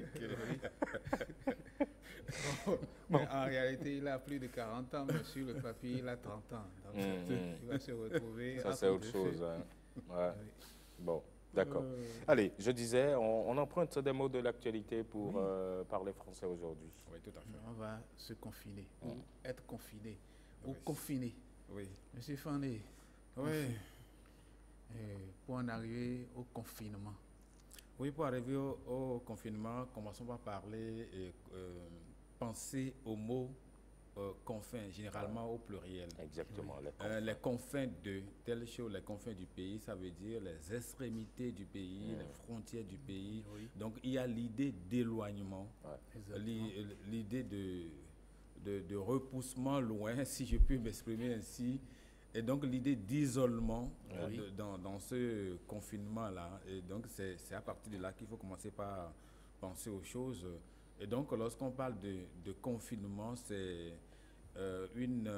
Mais en réalité, il a plus de 40 ans, mais sur le papier, il a 30 ans. Donc, il va se retrouver... Ça, c'est autre chose. Hein. Ouais. Oui. Bon, d'accord. Allez, je disais, on emprunte des mots de l'actualité pour parler français aujourd'hui. Oui, tout à fait. On va se confiner, ou être confiné, ou Oui. confiner. Oui. Monsieur Fandé, Oui. pour en arriver au confinement, Oui, pour arriver au confinement, commençons par parler et penser au mot confins, généralement au pluriel. Exactement. Les confins de telle chose, les confins du pays, ça veut dire les extrémités du pays, les frontières du pays. Oui. Donc il y a l'idée d'éloignement, l'idée de repoussement loin, si je puis m'exprimer ainsi. Et donc l'idée d'isolement dans ce confinement-là. Et donc c'est à partir de là qu'il faut commencer par penser aux choses. Et donc lorsqu'on parle de confinement, c'est une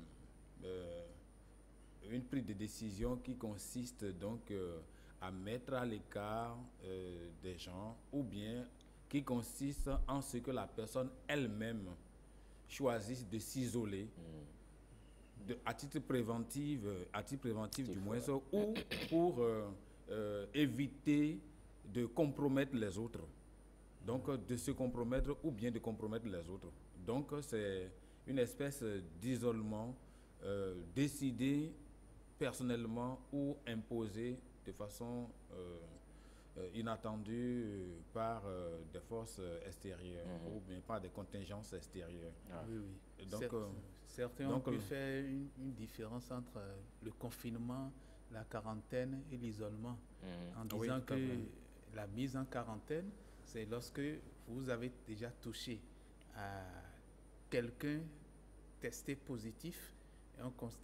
prise de décision qui consiste donc à mettre à l'écart des gens, ou bien qui consiste en ce que la personne elle-même choisisse de s'isoler. À titre préventif du moins, ou pour éviter de compromettre les autres. Donc, de se compromettre ou bien de compromettre les autres. Donc, c'est une espèce d'isolement décidé personnellement ou imposé de façon inattendue par des forces extérieures ou bien par des contingences extérieures. oui. Et donc, Certains ont pu faire une différence entre le confinement, la quarantaine et l'isolement, en disant que la mise en quarantaine, c'est lorsque vous avez déjà touché à quelqu'un testé positif et on constate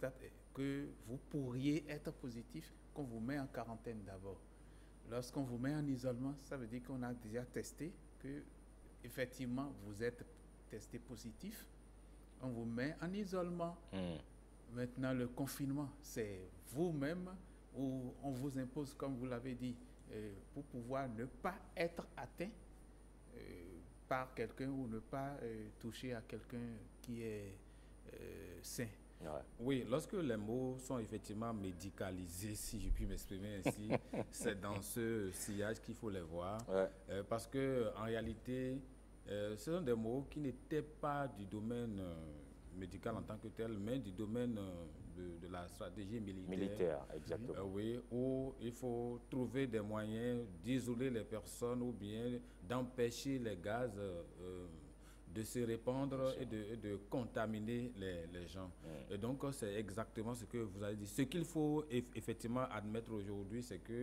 que vous pourriez être positif qu'on vous met en quarantaine d'abord. Lorsqu'on vous met en isolement, ça veut dire qu'on a déjà testé que effectivement vous êtes testé positif. On vous met en isolement. Maintenant, le confinement, c'est vous-même où on vous impose, comme vous l'avez dit, pour pouvoir ne pas être atteint par quelqu'un ou ne pas toucher à quelqu'un qui est sain. Ouais. Oui, lorsque les mots sont effectivement médicalisés, si je puis m'exprimer ainsi, c'est dans ce sillage qu'il faut les voir. Parce que en réalité, ce sont des mots qui n'étaient pas du domaine médical en tant que tel, mais du domaine de la stratégie militaire. Exactement. Oui, où il faut trouver des moyens d'isoler les personnes ou bien d'empêcher les gaz de se répandre et de contaminer les gens. Et donc, c'est exactement ce que vous avez dit. Ce qu'il faut effectivement admettre aujourd'hui, c'est que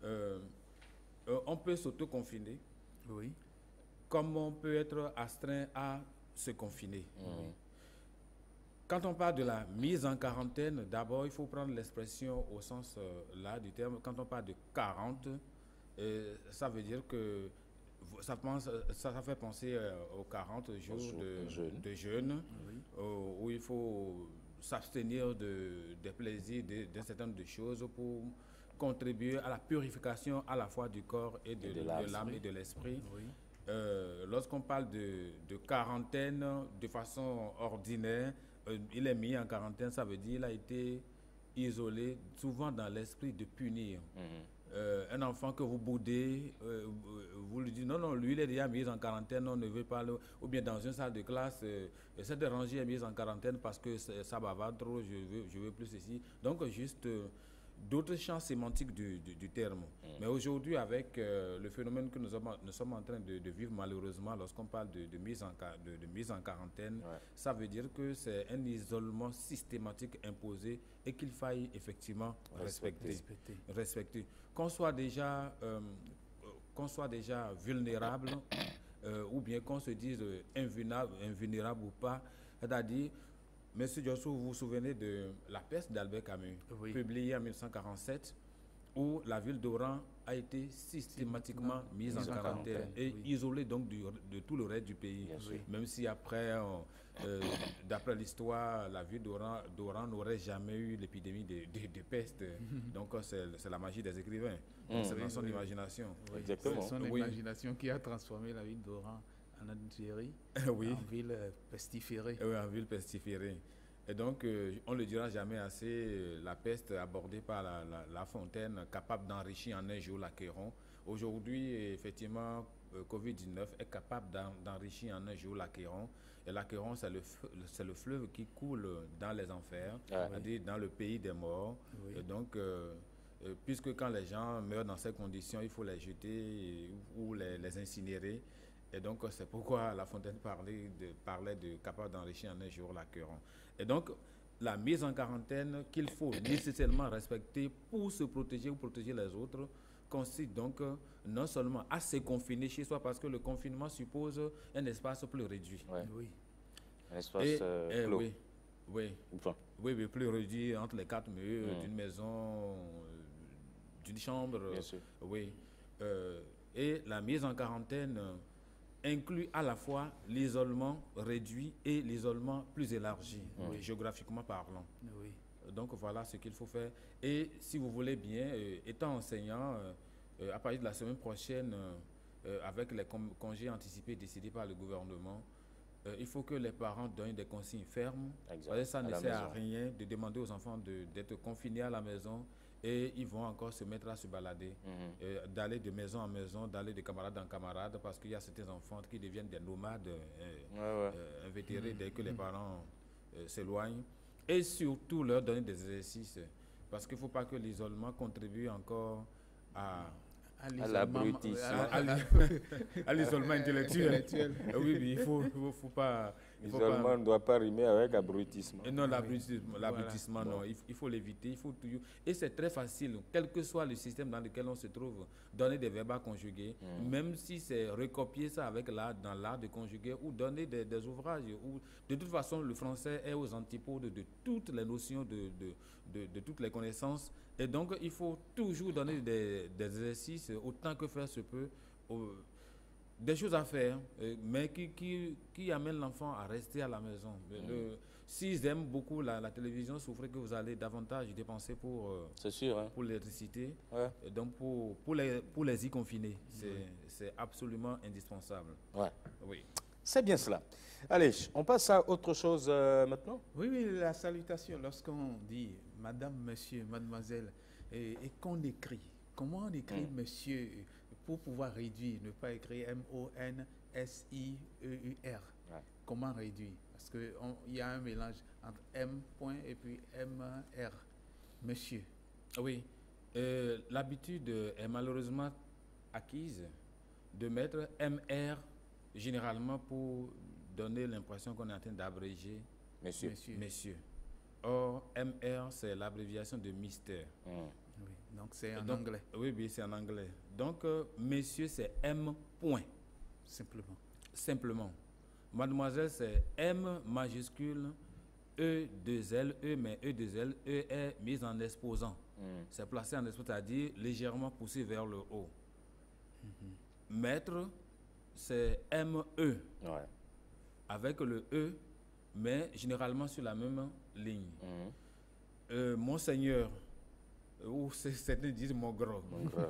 on peut s'auto-confiner, comme on peut être astreint à se confiner. Quand on parle de la mise en quarantaine, d'abord, il faut prendre l'expression au sens là du terme. Quand on parle de 40, ça veut dire que ça fait penser aux 40 jours de jeûne, où il faut s'abstenir des plaisirs, d'un certain nombre de choses pour contribuer à la purification à la fois du corps et de l'âme et de l'esprit. Lorsqu'on parle de quarantaine de façon ordinaire, il est mis en quarantaine, ça veut dire qu'il a été isolé, souvent dans l'esprit de punir. Un enfant que vous boudez, vous lui dites non, lui il est déjà mis en quarantaine, on ne veut pas le... Ou bien dans une salle de classe, cette rangée est mise en quarantaine parce que ça bavarde trop, je veux plus ceci. Donc juste d'autres champs sémantiques du terme. Mais aujourd'hui, avec le phénomène que nous sommes en train de vivre malheureusement, lorsqu'on parle de mise en quarantaine, ça veut dire que c'est un isolement systématique imposé et qu'il faille effectivement respecter. Qu'on soit déjà vulnérable ou bien qu'on se dise invulnérable ou pas, c'est-à-dire, Monsieur Diossou, vous vous souvenez de La peste d'Albert Camus, publiée en 1947, où la ville d'Oran a été systématiquement mise en quarantaine et isolée donc de tout le reste du pays. Même si après, d'après l'histoire, la ville d'Oran n'aurait jamais eu l'épidémie de peste. Donc c'est la magie des écrivains. C'est dans son imagination. Exactement. C'est son imagination qui a transformé la ville d'Oran en Algérie, en ville pestiférée. Oui, en ville pestiférée. Et donc, on ne le dira jamais assez, la peste abordée par la Fontaine, capable d'enrichir en un jour l'Achéron. Aujourd'hui, effectivement, Covid-19 est capable d'enrichir en un jour l'Achéron. Et l'Achéron, c'est le fleuve qui coule dans les enfers, c'est-à-dire dans le pays des morts. Et donc, puisque quand les gens meurent dans ces conditions, il faut les jeter ou les incinérer. Et donc, c'est pourquoi La Fontaine parlait de capable d'enrichir en un jour l'Achéron. Et donc, la mise en quarantaine qu'il faut nécessairement respecter pour se protéger ou protéger les autres consiste donc non seulement à se confiner chez soi, parce que le confinement suppose un espace plus réduit. Un espace clos. Oui, plus réduit entre les quatre murs d'une maison, d'une chambre. Bien sûr. Et la mise en quarantaine inclut à la fois l'isolement réduit et l'isolement plus élargi, géographiquement parlant. Donc voilà ce qu'il faut faire. Et si vous voulez bien, étant enseignant, à partir de la semaine prochaine, avec les congés anticipés décidés par le gouvernement, il faut que les parents donnent des consignes fermes. Ça ne sert à rien de demander aux enfants d'être confinés à la maison. Et ils vont encore se mettre à se balader, d'aller de maison en maison, d'aller de camarade en camarade, parce qu'il y a certains enfants qui deviennent des nomades invétérés dès que les parents s'éloignent. Et surtout leur donner des exercices, parce qu'il ne faut pas que l'isolement contribue encore à à l'abrutissement. À l'isolement intellectuel. Oui, mais il faut pas... L'isolement ne doit pas rimer avec abrutissement. Et non, l'abrutissement, non. Il faut l'éviter. Il faut toujours... Et c'est très facile, quel que soit le système dans lequel on se trouve, donner des verbes conjugués, même si c'est recopier ça avec dans l'art de conjuguer ou donner des ouvrages. De toute façon, le français est aux antipodes de toutes les notions, de toutes les connaissances. Et donc, il faut toujours donner des exercices, autant que faire se peut, des choses à faire, mais qui amènent l'enfant à rester à la maison. S'ils aiment beaucoup la télévision, souffrez que vous allez davantage dépenser pour l'électricité. Ouais. Donc, pour les y confiner, c'est absolument indispensable. Ouais. Oui. C'est bien cela. Allez, on passe à autre chose maintenant. Oui, la salutation, lorsqu'on dit madame, monsieur, mademoiselle, et qu'on écrit. Comment on écrit monsieur pour pouvoir réduire, ne pas écrire M-O-N-S-I-E-U-R. Ouais. Comment réduire? Parce qu'il y a un mélange entre M point et puis M-R. Monsieur. Oui. L'habitude est malheureusement acquise de mettre M-R généralement pour donner l'impression qu'on est en train d'abréger monsieur. Or, M-R, c'est l'abréviation de mystère. Oui, donc c'est en anglais. Oui, c'est en anglais. Donc, monsieur, c'est M point. Simplement. Mademoiselle, c'est M majuscule, E2L, mais E2L, E est mise en exposant. C'est placé en exposant, c'est-à-dire légèrement poussé vers le haut. Maître, c'est ME. Ouais. Avec le E, mais généralement sur la même ligne. Monseigneur, ou certains disent mon gros.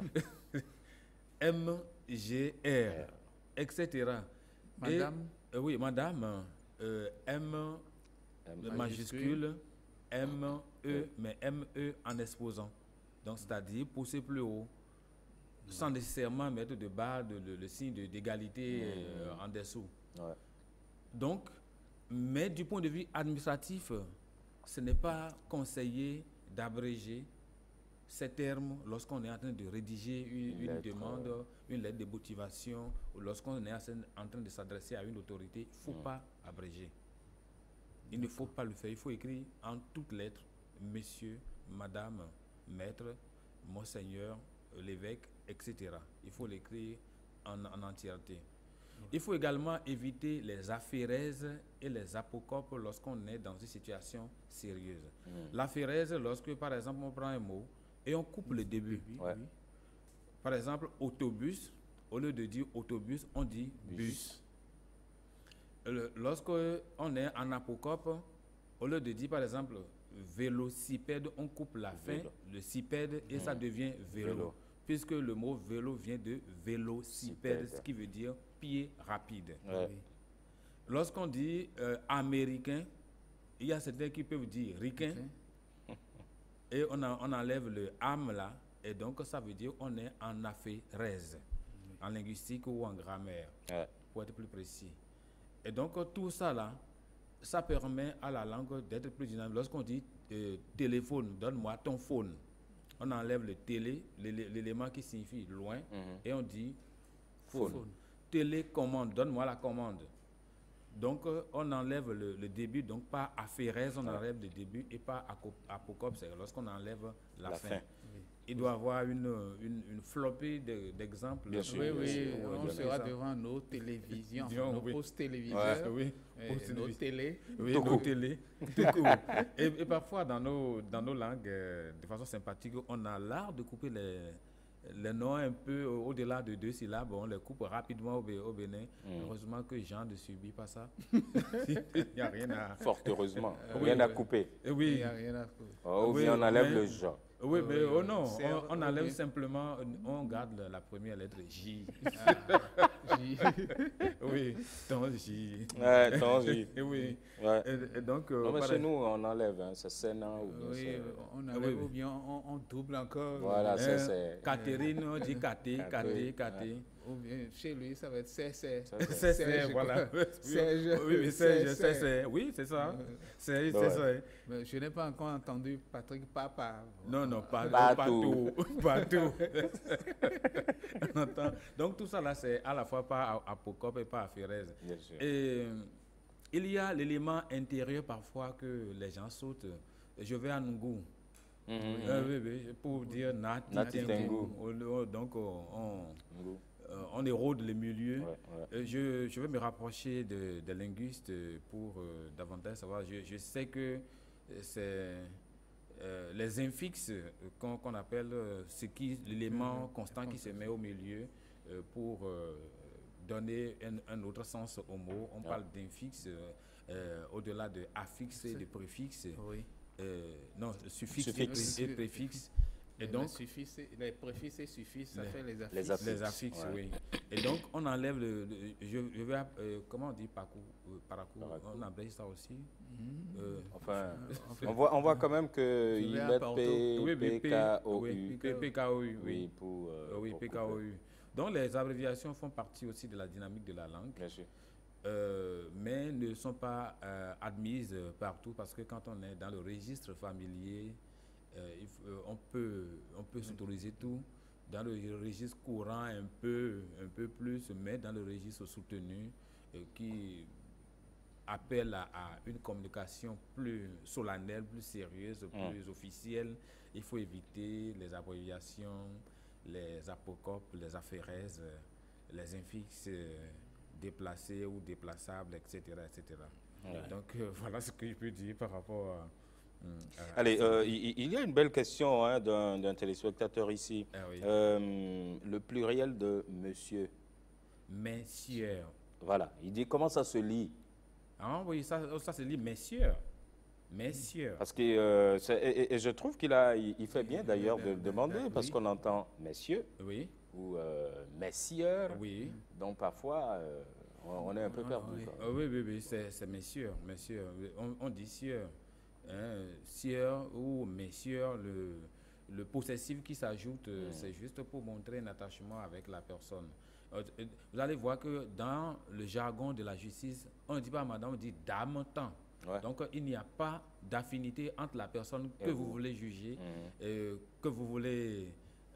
MGR, etc. Madame. Oui, madame, M majuscule, ME, mais ME en exposant. Donc, c'est-à-dire pousser plus haut, sans nécessairement mettre de barre, le signe d'égalité en dessous. Ouais. Donc, mais du point de vue administratif, ce n'est pas conseillé d'abréger ces termes lorsqu'on est en train de rédiger une demande, une lettre de motivation, ou lorsqu'on est en train de s'adresser à une autorité. Il ne faut pas abréger. Il ne faut pas le faire. Il faut écrire en toutes lettres, monsieur, madame, maître, monseigneur, l'évêque, etc. Il faut l'écrire en entièreté. Il faut également éviter les aphérèses et les apocopes lorsqu'on est dans une situation sérieuse. L'aphérèse, lorsque, par exemple, on prend un mot et on coupe le début. Ouais. Par exemple, autobus, au lieu de dire autobus, on dit bus. Lorsqu'on est en apocope, au lieu de dire, par exemple, vélocipède, on coupe la fin, le cipède, et ça devient vélo. Puisque le mot vélo vient de vélocipède, ce qui veut dire pied rapide. Ouais. Lorsqu'on dit américain, il y a certains qui peuvent dire ricain, et on enlève le âme là, et donc ça veut dire on est en aphérèse, en linguistique ou en grammaire, pour être plus précis. Et donc tout ça là, ça permet à la langue d'être plus dynamique. Lorsqu'on dit téléphone, donne-moi ton phone, on enlève le télé, l'élément qui signifie loin, et on dit phone. Télécommande, donne-moi la commande. Donc, on enlève le début, donc pas aphérèse, on enlève le début, et pas apocope, c'est lorsqu'on enlève la fin. Oui. Il doit y avoir une flopée d'exemples. Bien sûr. Oui, on sera devant nos télévisions, nos post-téléviseurs, nos télés. Oui, nos télés. Et parfois, dans nos langues, de façon sympathique, on a l'art de couper les noms un peu au-delà de 2 syllabes, on les coupe rapidement au Bénin. Heureusement que Jean ne subit pas ça. Il n'y a rien à... Fort heureusement, rien à couper. Oui. Il n'y a rien à couper. Ou bien on enlève le Jean. Oui, mais non, on enlève simplement, on garde la première lettre J. J. Oui, ton J. Ouais, ton J. Oui. Ouais. Et donc, non, mais chez nous, on enlève, hein, c'est Sénat ou bien oui, on enlève ou bien on double encore. Voilà, c'est... Catherine, on dit Caté. Ou bien chez lui, ça va être c'est. Voilà. Serge. Oui, c'est. Oui, c'est ça. C'est ça. Mais je n'ai pas encore entendu Patrick Papa. Non, pas tout. Pas tout. Donc tout ça là, c'est à la fois pas à Pocop et pas à Ferrez. Et il y a l'élément intérieur parfois que les gens sautent. Je vais à Nungu. Oui, pour dire Nati Tengu. Donc on érode les milieux. Je vais me rapprocher des linguistes pour davantage savoir. Je sais que c'est les infixes qu'on appelle l'élément constant qui se met au milieu pour donner un autre sens au mot. On parle d'infixe au-delà de affixe et de préfixe. Oui. Non, suffixe et préfixe. Et donc, les préfixes et suffixes, ça fait les affixes. Les affixes, oui. Et donc, on enlève je vais, comment on dit parakou? On abrège ça aussi. Enfin, on voit quand même qu'il met PKOU. PKOU, oui. Oui, PKOU. Donc, les abréviations font partie aussi de la dynamique de la langue. Bien sûr. Mais ne sont pas admises partout parce que quand on est dans le registre familier, on peut s'autoriser tout. Dans le registre courant, un peu plus, mais dans le registre soutenu qui appelle à une communication plus solennelle, plus sérieuse, plus officielle, il faut éviter les abréviations, les apocopes, les aphérèses, les infixes déplacés ou déplaçables, etc. Donc voilà ce que je peux dire par rapport à... Allez, il y a une belle question d'un téléspectateur ici. Oui. Le pluriel de monsieur. Messieurs. Voilà, il dit comment ça se lit. Ah oui, ça se lit messieurs. Messieurs. Parce que et je trouve qu'il fait bien d'ailleurs de demander parce qu'on entend messieurs ou messieurs. Oui. Donc parfois on est un peu perdu. Oui, c'est messieurs. On dit sieur. Sieur ou messieurs, le possessif qui s'ajoute, c'est juste pour montrer un attachement avec la personne. Vous allez voir que dans le jargon de la justice, on ne dit pas madame, on dit dame tant. Donc il n'y a pas d'affinité entre la personne que vous voulez juger, que vous voulez,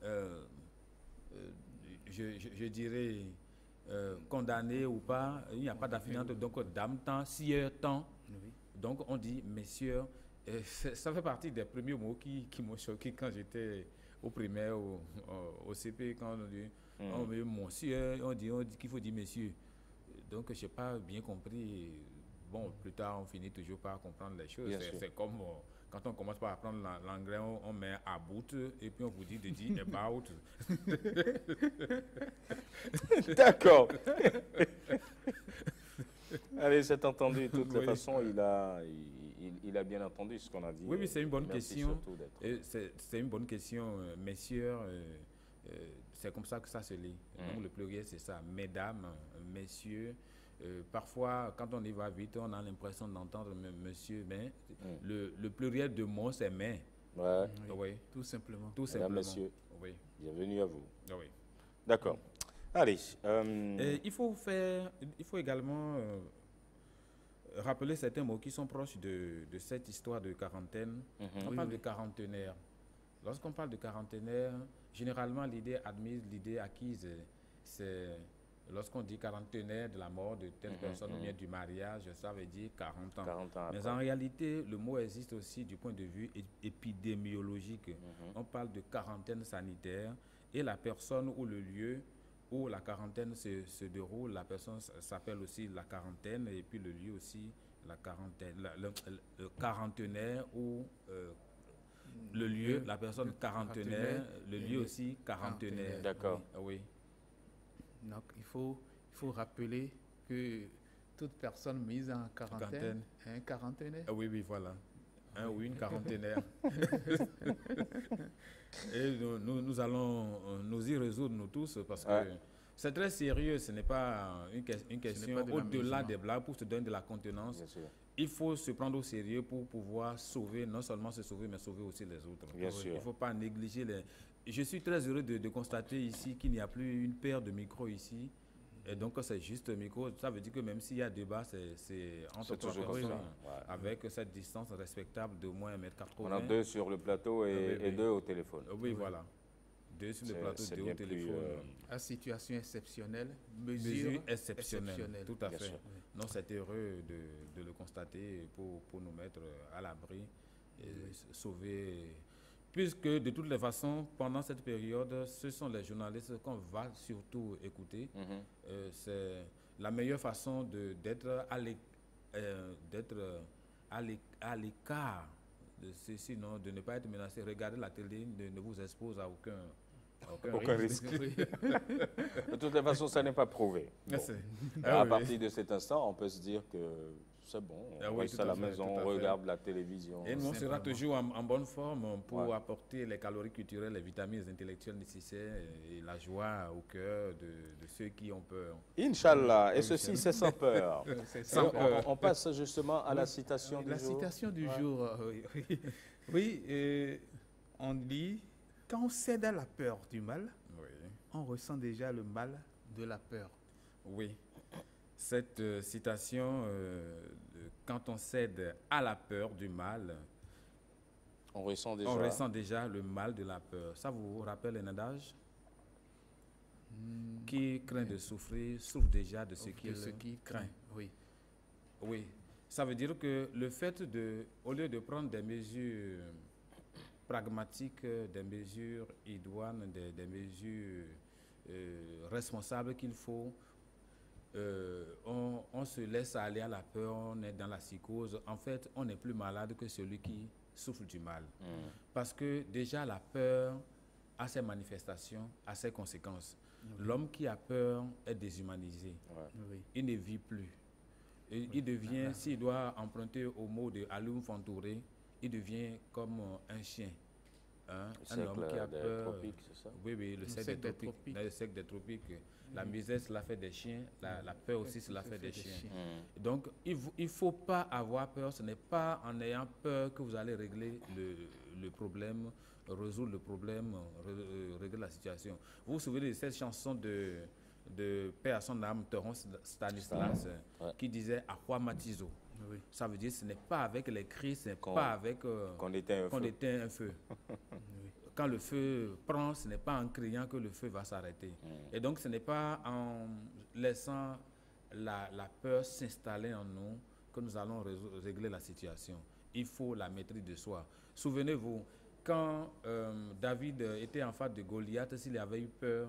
je dirais, condamner ou pas. Il n'y a pas d'affinité. Donc dame tant, sieur tant. Donc on dit messieurs. Ça fait partie des premiers mots qui m'ont choqué quand j'étais au primaire, au CP, quand on dit on dit monsieur, on dit qu'il faut dire messieurs. Donc je n'ai pas bien compris. Bon, plus tard on finit toujours par comprendre les choses. C'est comme quand on commence par apprendre l'anglais, on met about et puis on vous dit de dire about. D'accord. Allez, c'est entendu. De toutes les façons, il a bien entendu ce qu'on a dit. Oui, c'est une bonne question. C'est une bonne question, messieurs. C'est comme ça que ça se lit. Donc le pluriel, c'est ça. Mesdames, messieurs. Parfois, quand on y va vite, on a l'impression d'entendre monsieur, mais le pluriel de mot, c'est mais. Oui. Tout simplement. Tout simplement. Mesdames, messieurs, bienvenue à vous. Oui. D'accord. Allez. Il faut également rappeler certains mots qui sont proches de cette histoire de quarantaine. On parle de quarantenaire. Lorsqu'on parle de quarantenaire, généralement l'idée admise, l'idée acquise, c'est lorsqu'on dit quarantenaire de la mort de telle personne ou bien du mariage, ça veut dire 40 ans. 40 ans Mais en réalité, le mot existe aussi du point de vue épidémiologique. On parle de quarantaine sanitaire et la personne ou le lieu où la quarantaine se déroule, la personne s'appelle aussi la quarantaine et puis le lieu aussi la quarantaine, le quarantenaire ou le lieu, la personne quarantenaire, le lieu aussi quarantenaire. D'accord. Oui. Donc il faut rappeler que toute personne mise en quarantaine est un quarantenaire. Oui, voilà. Un ou une quarantenaire. Et nous allons nous y résoudre, nous tous, parce que c'est très sérieux. Ce n'est pas une question au-delà des blagues pour se donner de la contenance. Il faut se prendre au sérieux pour pouvoir sauver, non seulement se sauver, mais sauver aussi les autres. Bien sûr. Il ne faut pas négliger je suis très heureux de constater ici qu'il n'y a plus une paire de micros ici. Et donc, c'est juste micro. Ça veut dire que même s'il y a débat, c'est entre trois personnes, avec cette distance respectable d'au moins 1,80 m. On a 2 sur le plateau et 2 au téléphone. Oui, voilà. 2 sur le plateau, 2 au téléphone. À situation exceptionnelle, mesure exceptionnelle. Tout à fait. Sûr. Non, c'est heureux de le constater pour nous mettre à l'abri et sauver. Puisque de toutes les façons, pendant cette période, ce sont les journalistes qu'on va surtout écouter. C'est la meilleure façon d'être à l'écart de ceci, non, de ne pas être menacé. Regarder la télé ne vous expose à aucun risque. De toutes les façons, ça n'est pas prouvé. Bon. À partir de cet instant, on peut se dire que c'est bon, on reste à la maison, on regarde la télévision. Et nous, on sera toujours en bonne forme pour apporter les calories culturelles, les vitamines intellectuelles nécessaires et la joie au cœur de ceux qui ont peur. Inch'Allah, et ceci, c'est sans peur. On passe justement à la citation du jour. La citation du jour, oui, on dit, quand on cède à la peur du mal, on ressent déjà le mal de la peur. Oui. Cette citation, quand on cède à la peur du mal, on ressent déjà le mal de la peur. Ça vous rappelle un adage? Qui craint de souffrir, souffre déjà de ce qu'il craint. Oui. Ça veut dire que le fait au lieu de prendre des mesures pragmatiques, des mesures idoines, des mesures responsables qu'il faut, on se laisse aller à la peur, on est dans la psychose. En fait, on est plus malade que celui qui souffre du mal. Parce que déjà, la peur a ses manifestations, a ses conséquences. L'homme qui a peur est déshumanisé. Il ne vit plus. Il devient, s'il doit emprunter au mot de Alioune Fantouré, il devient comme un chien. Un homme qui a peur. Oui, le cercle des tropiques. La misère, cela fait des chiens. La peur aussi, cela fait des chiens. Donc, il ne faut pas avoir peur. Ce n'est pas en ayant peur que vous allez régler le problème, résoudre le problème, régler la situation. Vous vous souvenez de cette chanson de Paix à son âme, Torrance Stanislas, qui disait « Aqua Matizo ». Ça veut dire que ce n'est pas avec les cris, ce n'est pas avec qu'on éteint un feu. Quand le feu prend, ce n'est pas en criant que le feu va s'arrêter. Et donc, ce n'est pas en laissant la peur s'installer en nous que nous allons régler la situation. Il faut la maîtrise de soi. Souvenez-vous, quand David était en face de Goliath, s'il avait eu peur,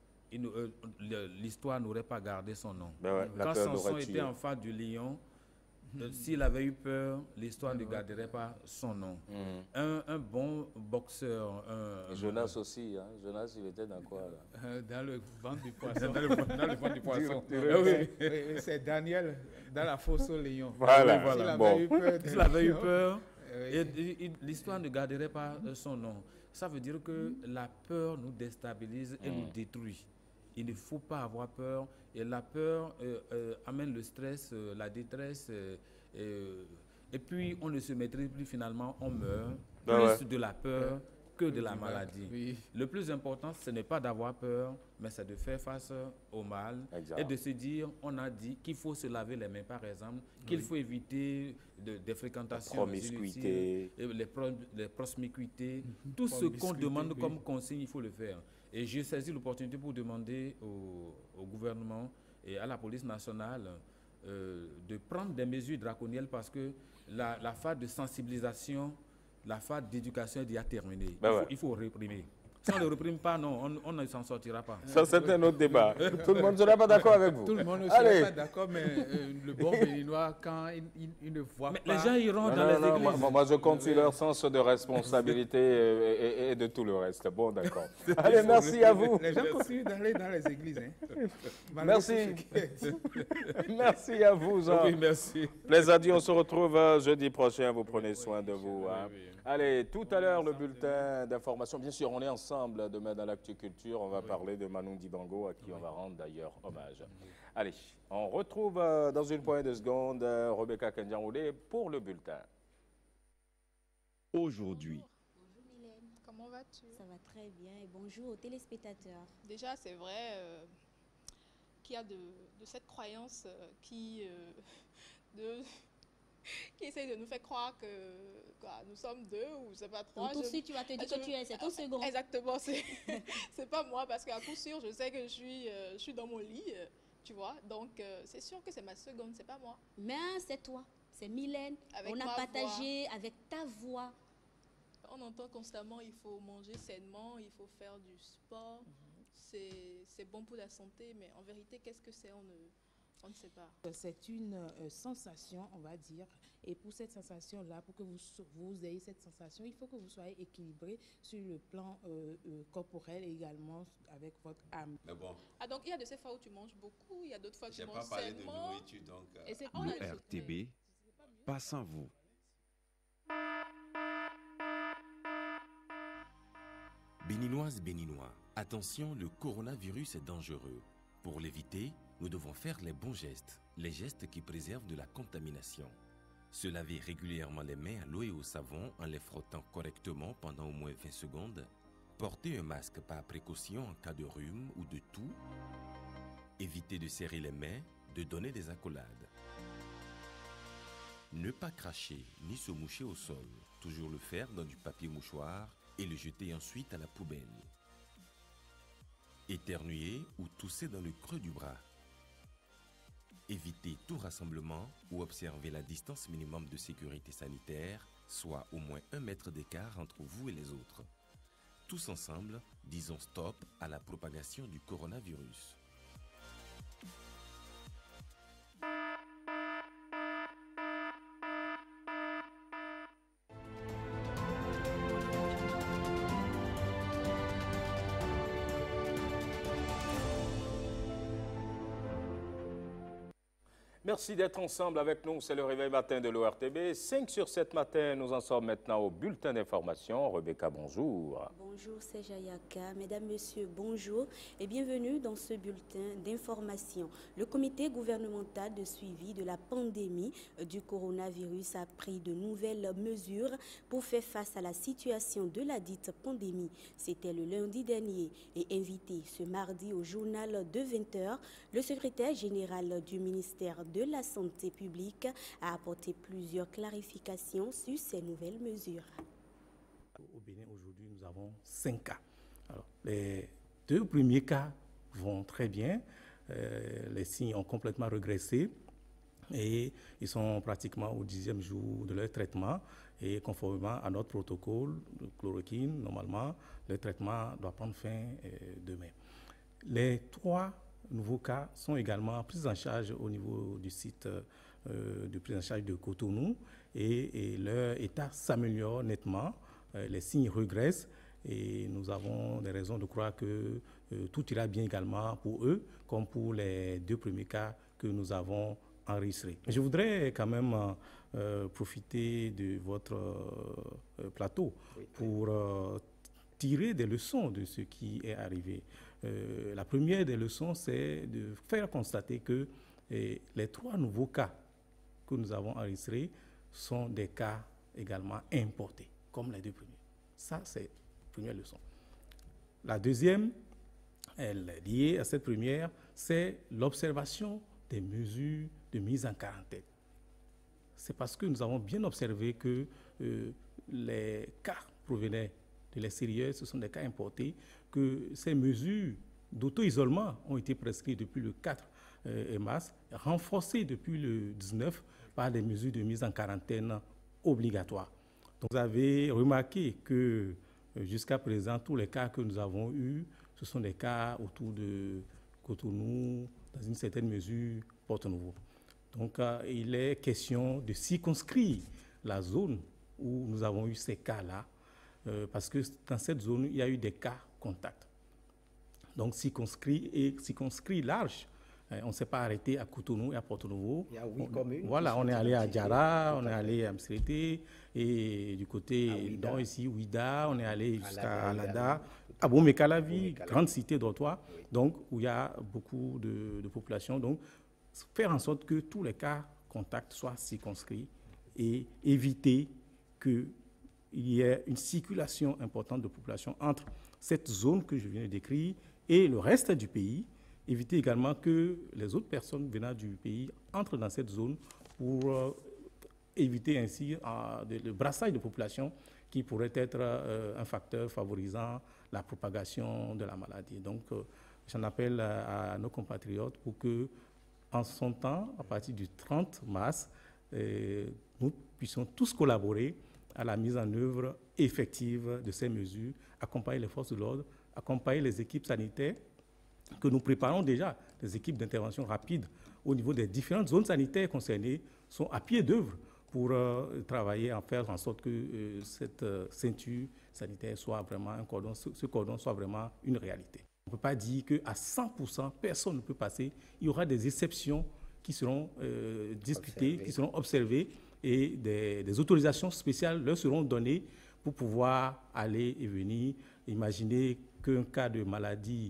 l'histoire n'aurait pas gardé son nom. Quand Samson était en face du lion, s'il avait eu peur, l'histoire ne garderait pas son nom. Un bon boxeur... Jonas aussi, hein? Jonas, il était dans quoi là? Dans le ventre du poisson. Dans le ventre du poisson. C'est Daniel dans la fosse au lion. Voilà. S'il avait eu peur, l'histoire ne garderait pas son nom. Ça veut dire que la peur nous déstabilise et nous détruit. Il ne faut pas avoir peur. Et la peur amène le stress, la détresse. Et puis, on ne se maîtrise plus finalement. On meurt plus de la peur que de la maladie. Oui. Le plus important, ce n'est pas d'avoir peur, mais c'est de faire face au mal. Et de se dire, on a dit qu'il faut se laver les mains, par exemple, qu'il faut éviter des fréquentations, promiscuité, les promiscuités. Tout ce qu'on demande comme consigne, il faut le faire. Et j'ai saisi l'opportunité pour demander au gouvernement et à la police nationale de prendre des mesures draconiennes parce que la phase de sensibilisation, la phase d'éducation est déjà terminée. Il faut réprimer. Si on ne le réprime pas, non, on ne s'en sortira pas. Ça, c'est un autre débat. Tout le monde ne sera pas d'accord avec vous. Tout le monde ne sera pas d'accord, mais le bon béninois, quand il ne voit pas... Les gens iront dans les églises. Moi, je compte sur leur sens de responsabilité et de tout le reste. Bon, d'accord. Allez, merci à vous. Les gens continuent d'aller dans les églises. Merci. Merci à vous, Jean. Oui, merci. Plaisir, on se retrouve jeudi prochain. Vous prenez soin de vous. Hein. Allez, tout à l'heure, le bulletin d'information. Bien sûr, on est ensemble demain dans l'Actu Culture. On va parler de Manou Dibango, à qui on va rendre d'ailleurs hommage. Allez, on retrouve dans une poignée de secondes Rebecca Kendiaroulé pour le bulletin. Aujourd'hui, vas-tu? Ça va très bien et bonjour aux téléspectateurs. Déjà, c'est vrai qu'il y a de cette croyance qui essaye de nous faire croire que quoi, nous sommes deux ou je sais pas trois. Donc tout de suite, tu vas te dire que tu es, c'est ton second. Exactement, c'est pas moi parce qu'à coup sûr, je sais que je suis dans mon lit, tu vois. Donc c'est sûr que c'est ma seconde, c'est pas moi. Mais c'est toi, c'est Mylène. Avec on a ma partagé avec ta voix. On entend constamment il faut manger sainement, il faut faire du sport. C'est bon pour la santé, mais en vérité, qu'est-ce que c'est? On ne sait pas. C'est une sensation, on va dire. Et pour cette sensation-là, pour que vous ayez cette sensation, il faut que vous soyez équilibré sur le plan corporel et également avec votre âme. Mais bon. Ah, donc il y a de ces fois où tu manges beaucoup, il y a d'autres fois où tu manges J'ai pas parlé de sainement. nourriture, donc... Le RTB, pas sans vous. Béninoises, Béninois, attention, le coronavirus est dangereux. Pour l'éviter, nous devons faire les bons gestes, les gestes qui préservent de la contamination. Se laver régulièrement les mains à l'eau et au savon en les frottant correctement pendant au moins 20 secondes. Porter un masque par précaution en cas de rhume ou de toux. Éviter de serrer les mains, de donner des accolades. Ne pas cracher ni se moucher au sol. Toujours le faire dans du papier mouchoir et le jeter ensuite à la poubelle. Éternuer ou tousser dans le creux du bras. Évitez tout rassemblement ou observez la distance minimum de sécurité sanitaire, soit au moins 1 mètre d'écart entre vous et les autres. Tous ensemble, disons stop à la propagation du coronavirus. Merci d'être ensemble avec nous. C'est le réveil matin de l'ORTB. 5 sur 7 matin, nous en sommes maintenant au bulletin d'information. Rebecca, bonjour. Bonjour, c'est Jayaka. Mesdames, Messieurs, bonjour et bienvenue dans ce bulletin d'information. Le comité gouvernemental de suivi de la pandémie du coronavirus a pris de nouvelles mesures pour faire face à la situation de la dite pandémie. C'était le lundi dernier et invité ce mardi au journal de 20h, le secrétaire général du ministère de la Santé publique a apporté plusieurs clarifications sur ces nouvelles mesures. Au Bénin, aujourd'hui, nous avons 5 cas. Alors, les 2 premiers cas vont très bien. Les signes ont complètement régressé et ils sont pratiquement au 10e jour de leur traitement. Et conformément à notre protocole de chloroquine, normalement, le traitement doit prendre fin demain. Les 3 nouveaux cas sont également pris en charge au niveau du site de prise en charge de Cotonou et leur état s'améliore nettement. Les signes régressent et nous avons des raisons de croire que tout ira bien également pour eux, comme pour les 2 premiers cas que nous avons enregistrés. Je voudrais quand même profiter de votre plateau pour tirer des leçons de ce qui est arrivé. La première des leçons, c'est de faire constater que les 3 nouveaux cas que nous avons enregistrés sont des cas également importés, comme les 2 premiers. Ça, c'est la première leçon. La deuxième, elle est liée à cette première, c'est l'observation des mesures de mise en quarantaine. C'est parce que nous avons bien observé que les cas provenaient de l'extérieur, ce sont des cas importés, que ces mesures d'auto-isolement ont été prescrites depuis le 4 mars, renforcées depuis le 19 par des mesures de mise en quarantaine obligatoires. Donc, vous avez remarqué que jusqu'à présent, tous les cas que nous avons eus, ce sont des cas autour de Cotonou, dans une certaine mesure, Porto-Novo. Donc, il est question de circonscrire la zone où nous avons eu ces cas-là, parce que dans cette zone, il y a eu des cas contacts. Donc, circonscrit large. On ne s'est pas arrêté à Cotonou et à Porto-Novo. Il y a 8 communes. Voilà, on est allé à Djara, on est allé à Msirete, et du côté nord ici, Ouida, on est allé jusqu'à Alada, à Bomekalavi, grande cité dortoir, donc où il y a beaucoup de population. Donc, faire en sorte que tous les cas contacts soient circonscrits et éviter qu'il qu'il y ait une circulation importante de population entre cette zone que je viens de décrire et le reste du pays. Éviter également que les autres personnes venant du pays entrent dans cette zone pour éviter ainsi le brassage de population qui pourrait être un facteur favorisant la propagation de la maladie. Donc, j'en appelle à nos compatriotes pour que, en son temps, à partir du 30 mars, nous puissions tous collaborer à la mise en œuvre effective de ces mesures, accompagner les forces de l'ordre, accompagner les équipes sanitaires que nous préparons déjà. Les équipes d'intervention rapide au niveau des différentes zones sanitaires concernées sont à pied d'œuvre pour travailler, en faire en sorte que cette ceinture sanitaire soit vraiment ce cordon soit vraiment une réalité. On ne peut pas dire qu'à 100%, personne ne peut passer. Il y aura des exceptions qui seront discutées, qui seront observées, et des autorisations spéciales leur seront données pour pouvoir aller et venir. Imaginez qu'un cas de maladie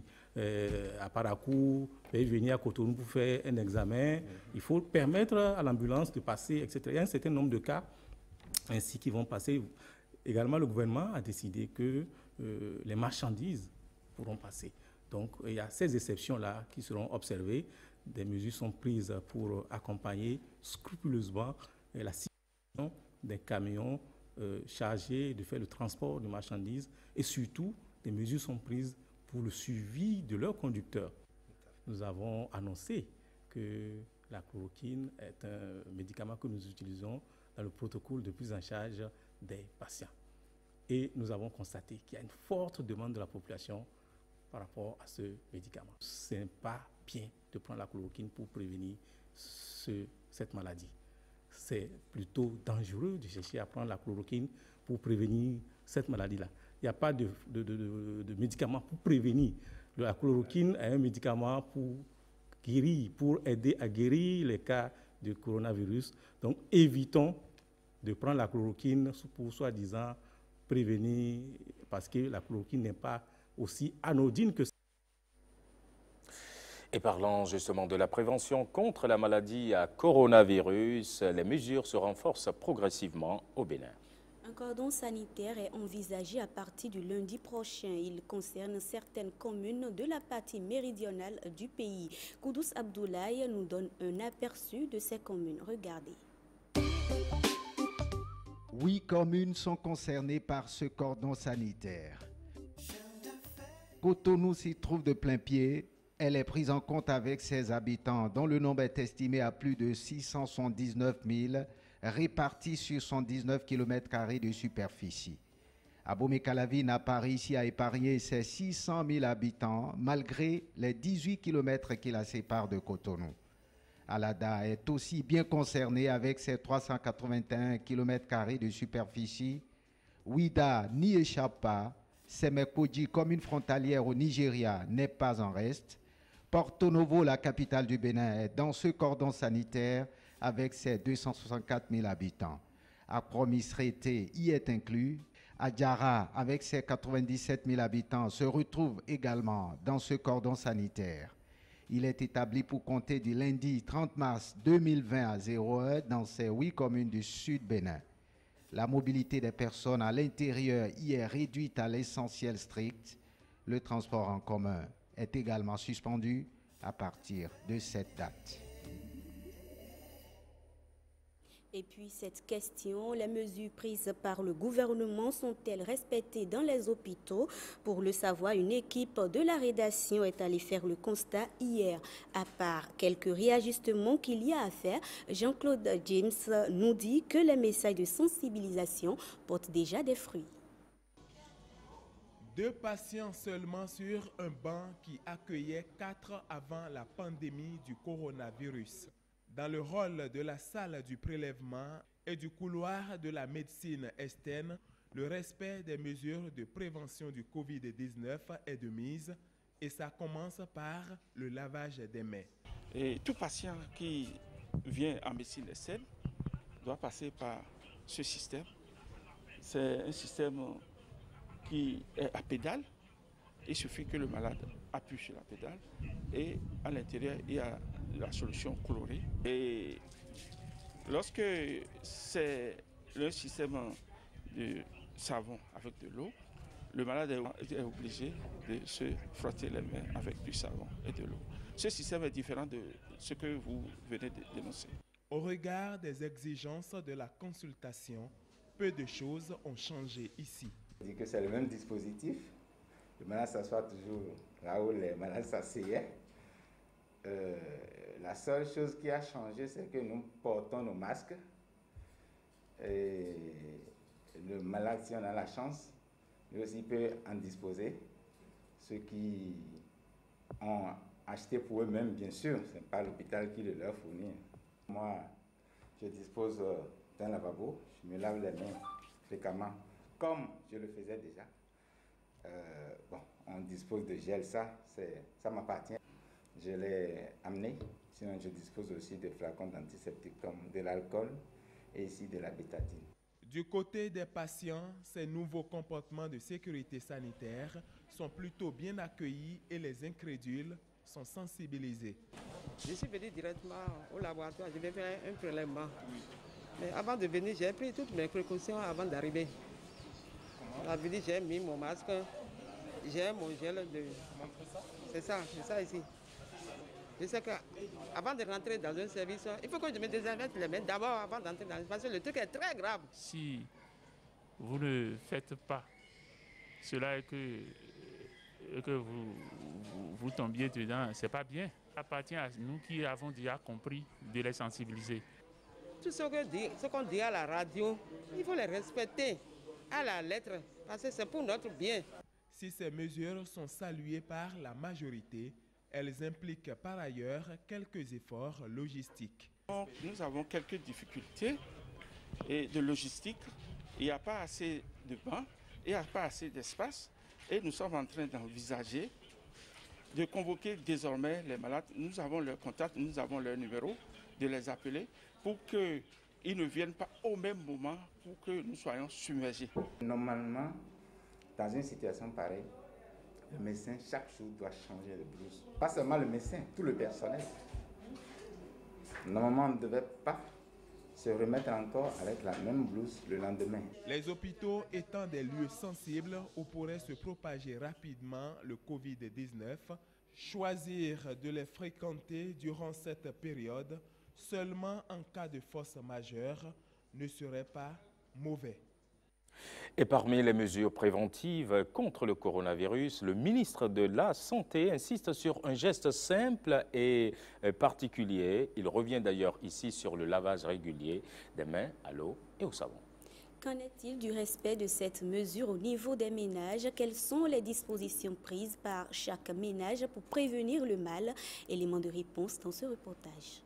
à Parakou peut venir à Cotonou pour faire un examen. Il faut permettre à l'ambulance de passer, etc. Il y a un certain nombre de cas ainsi qui vont passer. Également, le gouvernement a décidé que les marchandises pourront passer. Donc, il y a ces exceptions-là qui seront observées. Des mesures sont prises pour accompagner scrupuleusement la circulation des camions chargés de faire le transport de marchandises, et surtout, des mesures sont prises pour le suivi de leurs conducteurs. Nous avons annoncé que la chloroquine est un médicament que nous utilisons dans le protocole de prise en charge des patients. Et nous avons constaté qu'il y a une forte demande de la population par rapport à ce médicament. Ce n'est pas bien de prendre la chloroquine pour prévenir cette maladie. C'est plutôt dangereux de chercher à prendre la chloroquine pour prévenir cette maladie-là. Il n'y a pas de médicament pour prévenir. La chloroquine est un médicament pour guérir, pour aider à guérir les cas de coronavirus. Donc, évitons de prendre la chloroquine pour soi-disant prévenir, parce que la chloroquine n'est pas aussi anodine que ça. Et parlant justement de la prévention contre la maladie à coronavirus, les mesures se renforcent progressivement au Bénin. Un cordon sanitaire est envisagé à partir du lundi prochain. Il concerne certaines communes de la partie méridionale du pays. Koudous Abdoulaye nous donne un aperçu de ces communes. Regardez. 8 communes sont concernées par ce cordon sanitaire. Cotonou s'y trouve de plein pied. Elle est prise en compte avec ses habitants, dont le nombre est estimé à plus de 679 000, répartis sur 119 km² de superficie. Abomey-Calavi n'a pas réussi à épargner ses 600 000 habitants, malgré les 18 km qui la séparent de Cotonou. Alada est aussi bien concernée avec ses 381 km² de superficie. Ouida n'y échappe pas. Semekoji, commune frontalière au Nigeria, n'est pas en reste. Porto Novo, la capitale du Bénin, est dans ce cordon sanitaire avec ses 264 000 habitants. Akromisrété y est inclus. Adjara, avec ses 97 000 habitants, se retrouve également dans ce cordon sanitaire. Il est établi pour compter du lundi 30 mars 2020 à 0h dans ces 8 communes du sud Bénin. La mobilité des personnes à l'intérieur y est réduite à l'essentiel strict. Le transport en commun est également suspendu à partir de cette date. Et puis cette question, les mesures prises par le gouvernement sont-elles respectées dans les hôpitaux? Pour le savoir, une équipe de la rédaction est allée faire le constat hier. À part quelques réajustements qu'il y a à faire, Jean-Claude James nous dit que les messages de sensibilisation portent déjà des fruits. 2 patients seulement sur un banc qui accueillait 4 avant la pandémie du coronavirus. Dans le hall de la salle du prélèvement et du couloir de la médecine externe, le respect des mesures de prévention du Covid-19 est de mise et ça commence par le lavage des mains. Et tout patient qui vient en médecine externe doit passer par ce système. C'est un système qui est à pédale. Il suffit que le malade appuie sur la pédale et à l'intérieur, il y a la solution colorée. Et lorsque c'est le système de savon avec de l'eau, le malade est obligé de se frotter les mains avec du savon et de l'eau. Ce système est différent de ce que vous venez de dénoncer. Au regard des exigences de la consultation, peu de choses ont changé ici. Je dis que c'est le même dispositif. Le malade s'assoit toujours là où les malades s'asseyaient. La seule chose qui a changé, c'est que nous portons nos masques. Et le malade, si on a la chance, lui aussi peut en disposer. Ceux qui ont acheté pour eux-mêmes, bien sûr, ce n'est pas l'hôpital qui le leur fournit. Moi, je dispose d'un lavabo, je me lave les mains fréquemment, comme je le faisais déjà. Bon, on dispose de gel, ça m'appartient. Je l'ai amené, sinon je dispose aussi de flacons d'antiseptiques comme de l'alcool et ici de la bétadine. Du côté des patients, ces nouveaux comportements de sécurité sanitaire sont plutôt bien accueillis et les incrédules sont sensibilisés. Je suis venu directement au laboratoire, je vais faire un prélèvement. Mais avant de venir, j'ai pris toutes mes précautions avant d'arriver. J'ai mis mon masque, j'ai mon gel de... C'est ça ici. Je sais qu'avant de rentrer dans un service, il faut que je me désinfecte les mains d'abord avant d'entrer dans parce que le truc est très grave. Si vous ne faites pas cela et que vous tombiez dedans, c'est pas bien. Ça appartient à nous qui avons déjà compris de les sensibiliser. Tout ce qu'on dit à la radio, il faut les respecter à la lettre parce que c'est pour notre bien. Si ces mesures sont saluées par la majorité, elles impliquent par ailleurs quelques efforts logistiques. Nous avons quelques difficultés de logistique. Il n'y a pas assez de bancs, il n'y a pas assez d'espace. Et nous sommes en train d'envisager de convoquer désormais les malades. Nous avons leur contact, nous avons leur numéro, de les appeler pour qu'ils ne viennent pas au même moment pour que nous soyons submergés. Normalement, dans une situation pareille, le médecin, chaque jour, doit changer de blouse. Pas seulement le médecin, tout le personnel. Normalement, on ne devait pas se remettre encore avec la même blouse le lendemain. Les hôpitaux étant des lieux sensibles où pourrait se propager rapidement le Covid-19, choisir de les fréquenter durant cette période seulement en cas de force majeure ne serait pas mauvais. Et parmi les mesures préventives contre le coronavirus, le ministre de la Santé insiste sur un geste simple et particulier. Il revient d'ailleurs ici sur le lavage régulier des mains à l'eau et au savon. Qu'en est-il du respect de cette mesure au niveau des ménages? Quelles sont les dispositions prises par chaque ménage pour prévenir le mal? Élément de réponse dans ce reportage.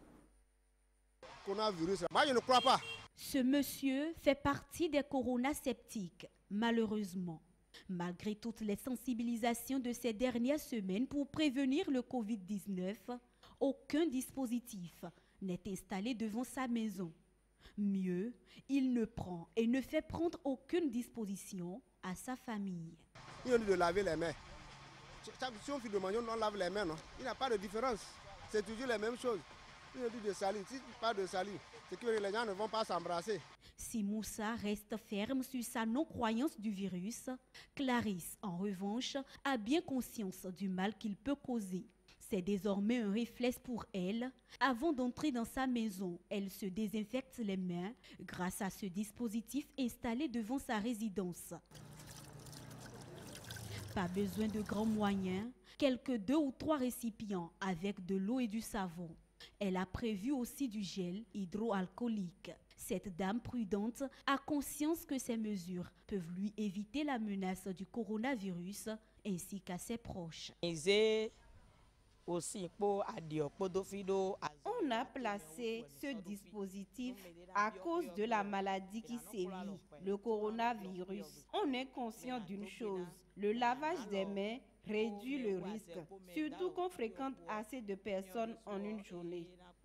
Coronavirus, moi je ne crois pas. Ce monsieur fait partie des coronasceptiques, malheureusement. Malgré toutes les sensibilisations de ces dernières semaines pour prévenir le Covid-19, aucun dispositif n'est installé devant sa maison. Mieux, il ne prend et ne fait prendre aucune disposition à sa famille. Il dit de laver les mains. Si on fait de manger, on lave les mains, non? Il n'y a pas de différence. C'est toujours les mêmes choses. Il dit de salir. Si pas de salir, c'est que les gens ne vont pas s'embrasser. Si Moussa reste ferme sur sa non-croyance du virus, Clarisse, en revanche, a bien conscience du mal qu'il peut causer. C'est désormais un réflexe pour elle. Avant d'entrer dans sa maison, elle se désinfecte les mains grâce à ce dispositif installé devant sa résidence. Pas besoin de grands moyens, quelques 2 ou 3 récipients avec de l'eau et du savon. Elle a prévu aussi du gel hydroalcoolique. Cette dame prudente a conscience que ces mesures peuvent lui éviter la menace du coronavirus ainsi qu'à ses proches. On a placé ce dispositif à cause de la maladie qui sévit, le coronavirus. On est conscient d'une chose, le lavage des mains réduit le risque, surtout qu'on fréquente assez de personnes en une journée.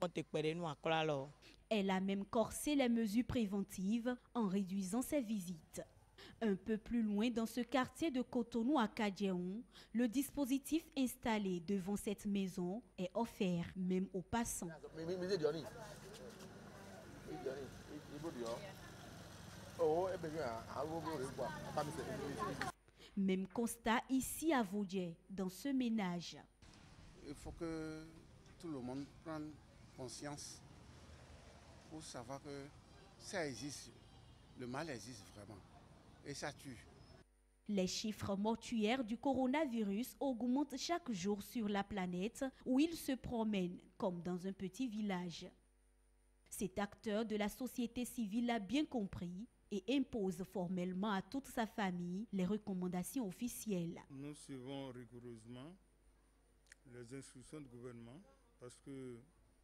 Elle a même corsé les mesures préventives en réduisant ses visites. Un peu plus loin dans ce quartier de Cotonou à Kadjeon, le dispositif installé devant cette maison est offert même aux passants. Même constat ici à Vaudier, dans ce ménage. Il faut que tout le monde prenne conscience pour savoir que ça existe. Le mal existe vraiment et ça tue. Les chiffres mortuaires du coronavirus augmentent chaque jour sur la planète où il se promène comme dans un petit village. Cet acteur de la société civile l'a bien compris et impose formellement à toute sa famille les recommandations officielles. Nous suivons rigoureusement les instructions du gouvernement parce que le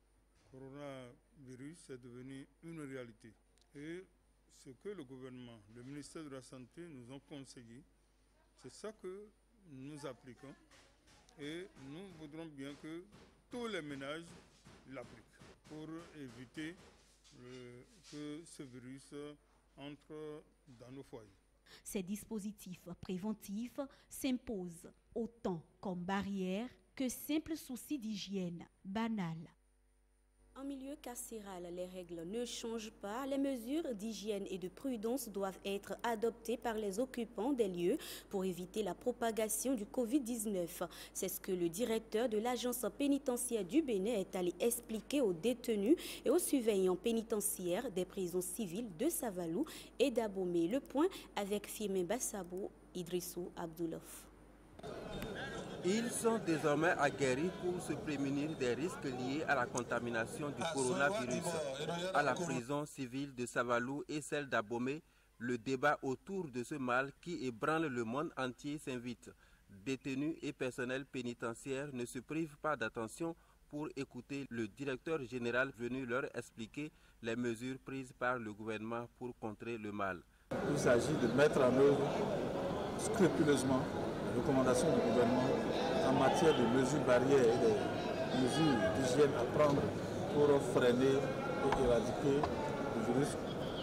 coronavirus est devenu une réalité. Et ce que le gouvernement, le ministère de la Santé nous ont conseillé, c'est ça que nous appliquons et nous voudrons bien que tous les ménages l'appliquent pour éviter que ce virus entre dans nos foyers. Ces dispositifs préventifs s'imposent autant comme barrière que simple souci d'hygiène banal. En milieu carcéral, les règles ne changent pas. Les mesures d'hygiène et de prudence doivent être adoptées par les occupants des lieux pour éviter la propagation du Covid-19. C'est ce que le directeur de l'agence pénitentiaire du Bénin est allé expliquer aux détenus et aux surveillants pénitentiaires des prisons civiles de Savalou et d'Abomey. Le point avec Firmin Bassabo, Idrissou Abdoulof. Ils sont désormais aguerris pour se prémunir des risques liés à la contamination du coronavirus. À la prison civile de Savalou et celle d'Abomey, le débat autour de ce mal qui ébranle le monde entier s'invite. Détenus et personnel pénitentiaire ne se privent pas d'attention pour écouter le directeur général venu leur expliquer les mesures prises par le gouvernement pour contrer le mal. Il s'agit de mettre en œuvre scrupuleusement les recommandations du gouvernement en matière de mesures barrières et de mesures d'hygiène à prendre pour freiner et éradiquer le virus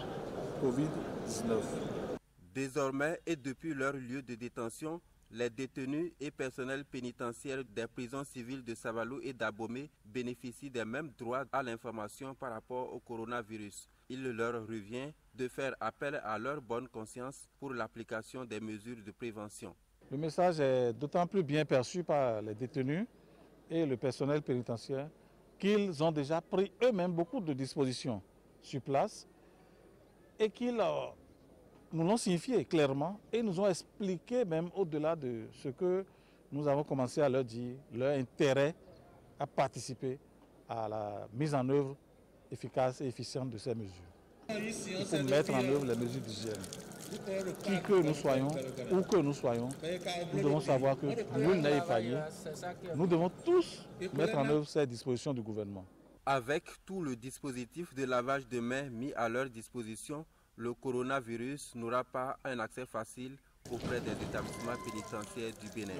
Covid-19. Désormais et depuis leur lieu de détention, les détenus et personnels pénitentiaires des prisons civiles de Savalou et d'Abomey bénéficient des mêmes droits à l'information par rapport au coronavirus. Il leur revient de faire appel à leur bonne conscience pour l'application des mesures de prévention. Le message est d'autant plus bien perçu par les détenus et le personnel pénitentiaire qu'ils ont déjà pris eux-mêmes beaucoup de dispositions sur place et qu'ils nous l'ont signifié clairement et nous ont expliqué même au-delà de ce que nous avons commencé à leur dire, leur intérêt à participer à la mise en œuvre efficace et efficiente de ces mesures. Il faut mettre en œuvre les mesures d'hygiène. Qui que nous soyons, où que nous soyons, nous devons savoir que nul n'est épargné. Nous devons tous mettre en œuvre ces dispositions du gouvernement. Avec tout le dispositif de lavage de mains mis à leur disposition, le coronavirus n'aura pas un accès facile auprès des établissements pénitentiaires du Bénin.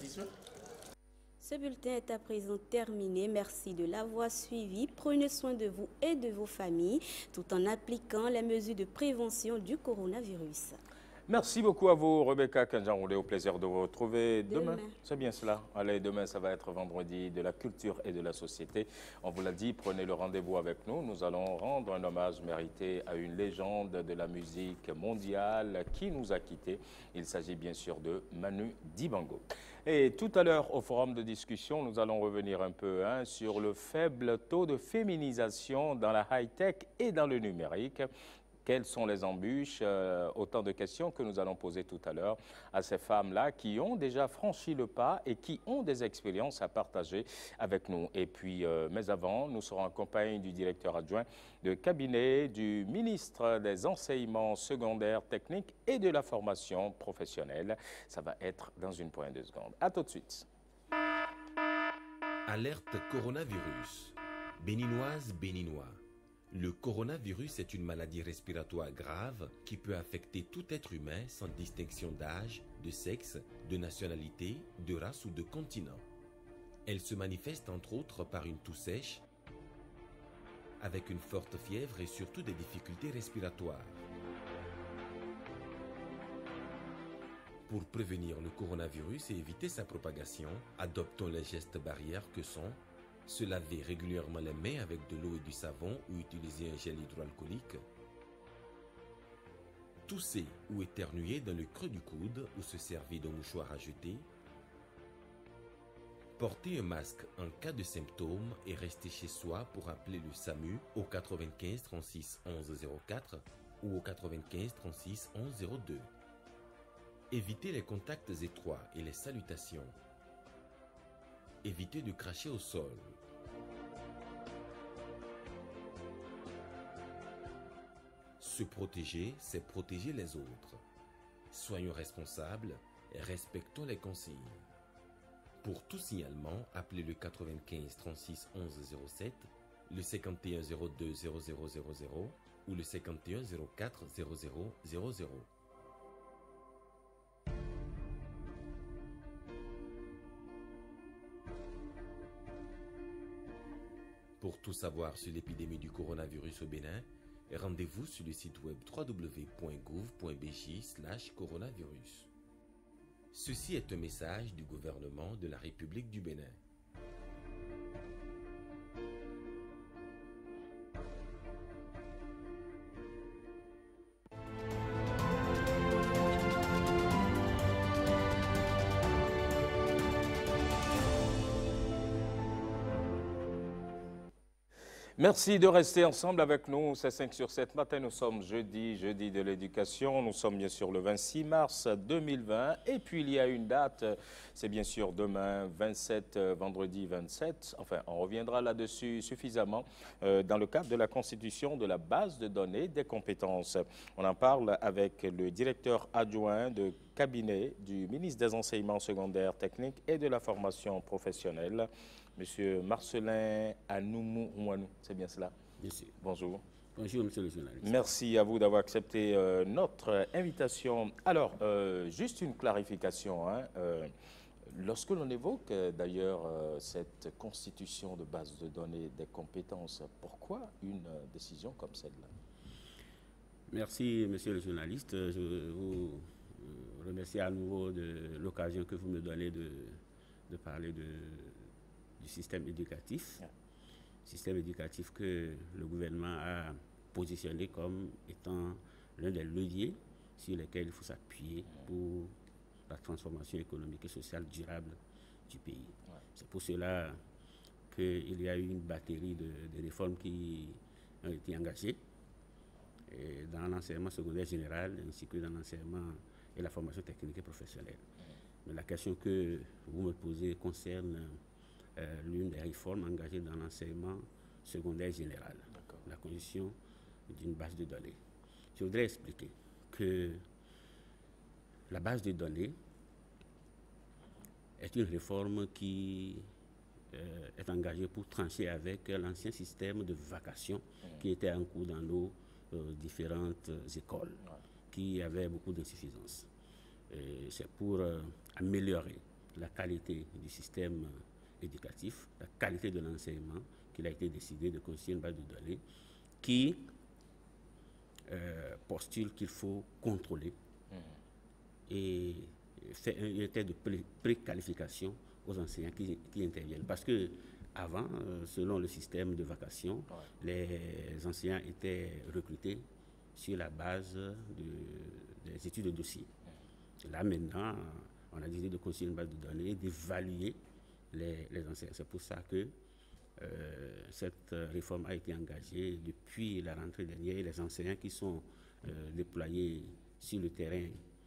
Ce bulletin est à présent terminé. Merci de l'avoir suivi. Prenez soin de vous et de vos familles tout en appliquant les mesures de prévention du coronavirus. Merci beaucoup à vous, Rebecca Kanjanroulé. Au plaisir de vous retrouver demain. C'est bien cela. Allez, demain, ça va être vendredi de la culture et de la société. On vous l'a dit, prenez le rendez-vous avec nous. Nous allons rendre un hommage mérité à une légende de la musique mondiale qui nous a quittés. Il s'agit bien sûr de Manu Dibango. Et tout à l'heure, au forum de discussion, nous allons revenir un peu sur le faible taux de féminisation dans la high-tech et dans le numérique. Quelles sont les embûches? Autant de questions que nous allons poser tout à l'heure à ces femmes-là qui ont déjà franchi le pas et qui ont des expériences à partager avec nous. Et puis, mais avant, nous serons en compagnie du directeur adjoint de cabinet du ministre des Enseignements secondaires techniques et de la formation professionnelle. Ça va être dans une poignée de secondes. À tout de suite. Alerte coronavirus. Béninoise, Béninois. Le coronavirus est une maladie respiratoire grave qui peut affecter tout être humain sans distinction d'âge, de sexe, de nationalité, de race ou de continent. Elle se manifeste entre autres par une toux sèche, avec une forte fièvre et surtout des difficultés respiratoires. Pour prévenir le coronavirus et éviter sa propagation, adoptons les gestes barrières que sont se laver régulièrement les mains avec de l'eau et du savon ou utiliser un gel hydroalcoolique. Tousser ou éternuer dans le creux du coude ou se servir d'un mouchoir à jeter. Porter un masque en cas de symptômes et rester chez soi pour appeler le SAMU au 95 36 11 04 ou au 95 36 11 02. Éviter les contacts étroits et les salutations. Éviter de cracher au sol. Se protéger, c'est protéger les autres. Soyons responsables et respectons les consignes. Pour tout signalement, appelez le 95 36 11 07, le 51 02 0000 ou le 51 04 0000. Pour tout savoir sur l'épidémie du coronavirus au Bénin, rendez-vous sur le site web www.gouv.bj/coronavirus. Ceci est un message du gouvernement de la République du Bénin. Merci de rester ensemble avec nous. C'est 5 sur 7 matin. Nous sommes jeudi de l'éducation. Nous sommes bien sûr le 26 mars 2020. Et puis il y a une date, c'est bien sûr demain, 27, vendredi 27. Enfin, on reviendra là-dessus suffisamment dans le cadre de la constitution de la base de données des compétences. On en parle avec le directeur adjoint de cabinet du ministre des Enseignements secondaires techniques et de la formation professionnelle, Monsieur Marcelin Anoumou-Ouanou, c'est bien cela? Merci. Bonjour. Bonjour, monsieur le journaliste. Merci à vous d'avoir accepté notre invitation. Alors, juste une clarification. Lorsque l'on évoque d'ailleurs cette constitution de base de données des compétences, pourquoi une décision comme celle-là? Merci, monsieur le journaliste. Je vous remercie à nouveau de l'occasion que vous me donnez de parler du système éducatif. Système éducatif que le gouvernement a positionné comme étant l'un des leviers sur lesquels il faut s'appuyer pour la transformation économique et sociale durable du pays. C'est pour cela qu'il y a eu une batterie de réformes qui ont été engagées dans l'enseignement secondaire général ainsi que dans l'enseignement et la formation technique et professionnelle. Mais la question que vous me posez concerne l'une des réformes engagées dans l'enseignement secondaire général, la constitution d'une base de données. Je voudrais expliquer que la base de données est une réforme qui est engagée pour trancher avec l'ancien système de vacation qui était en cours dans nos différentes écoles, qui avait beaucoup d'insuffisances. C'est pour améliorer la qualité du système éducatif, la qualité de l'enseignement, qu'il a été décidé de constituer une base de données qui postule qu'il faut contrôler et faire un test de préqualification aux enseignants qui interviennent. Parce que avant, selon le système de vacation, les enseignants étaient recrutés sur la base des études de dossier. Là maintenant, on a décidé de constituer une base de données et d'évaluer les enseignants. C'est pour ça que cette réforme a été engagée depuis la rentrée dernière et les enseignants qui sont déployés sur le terrain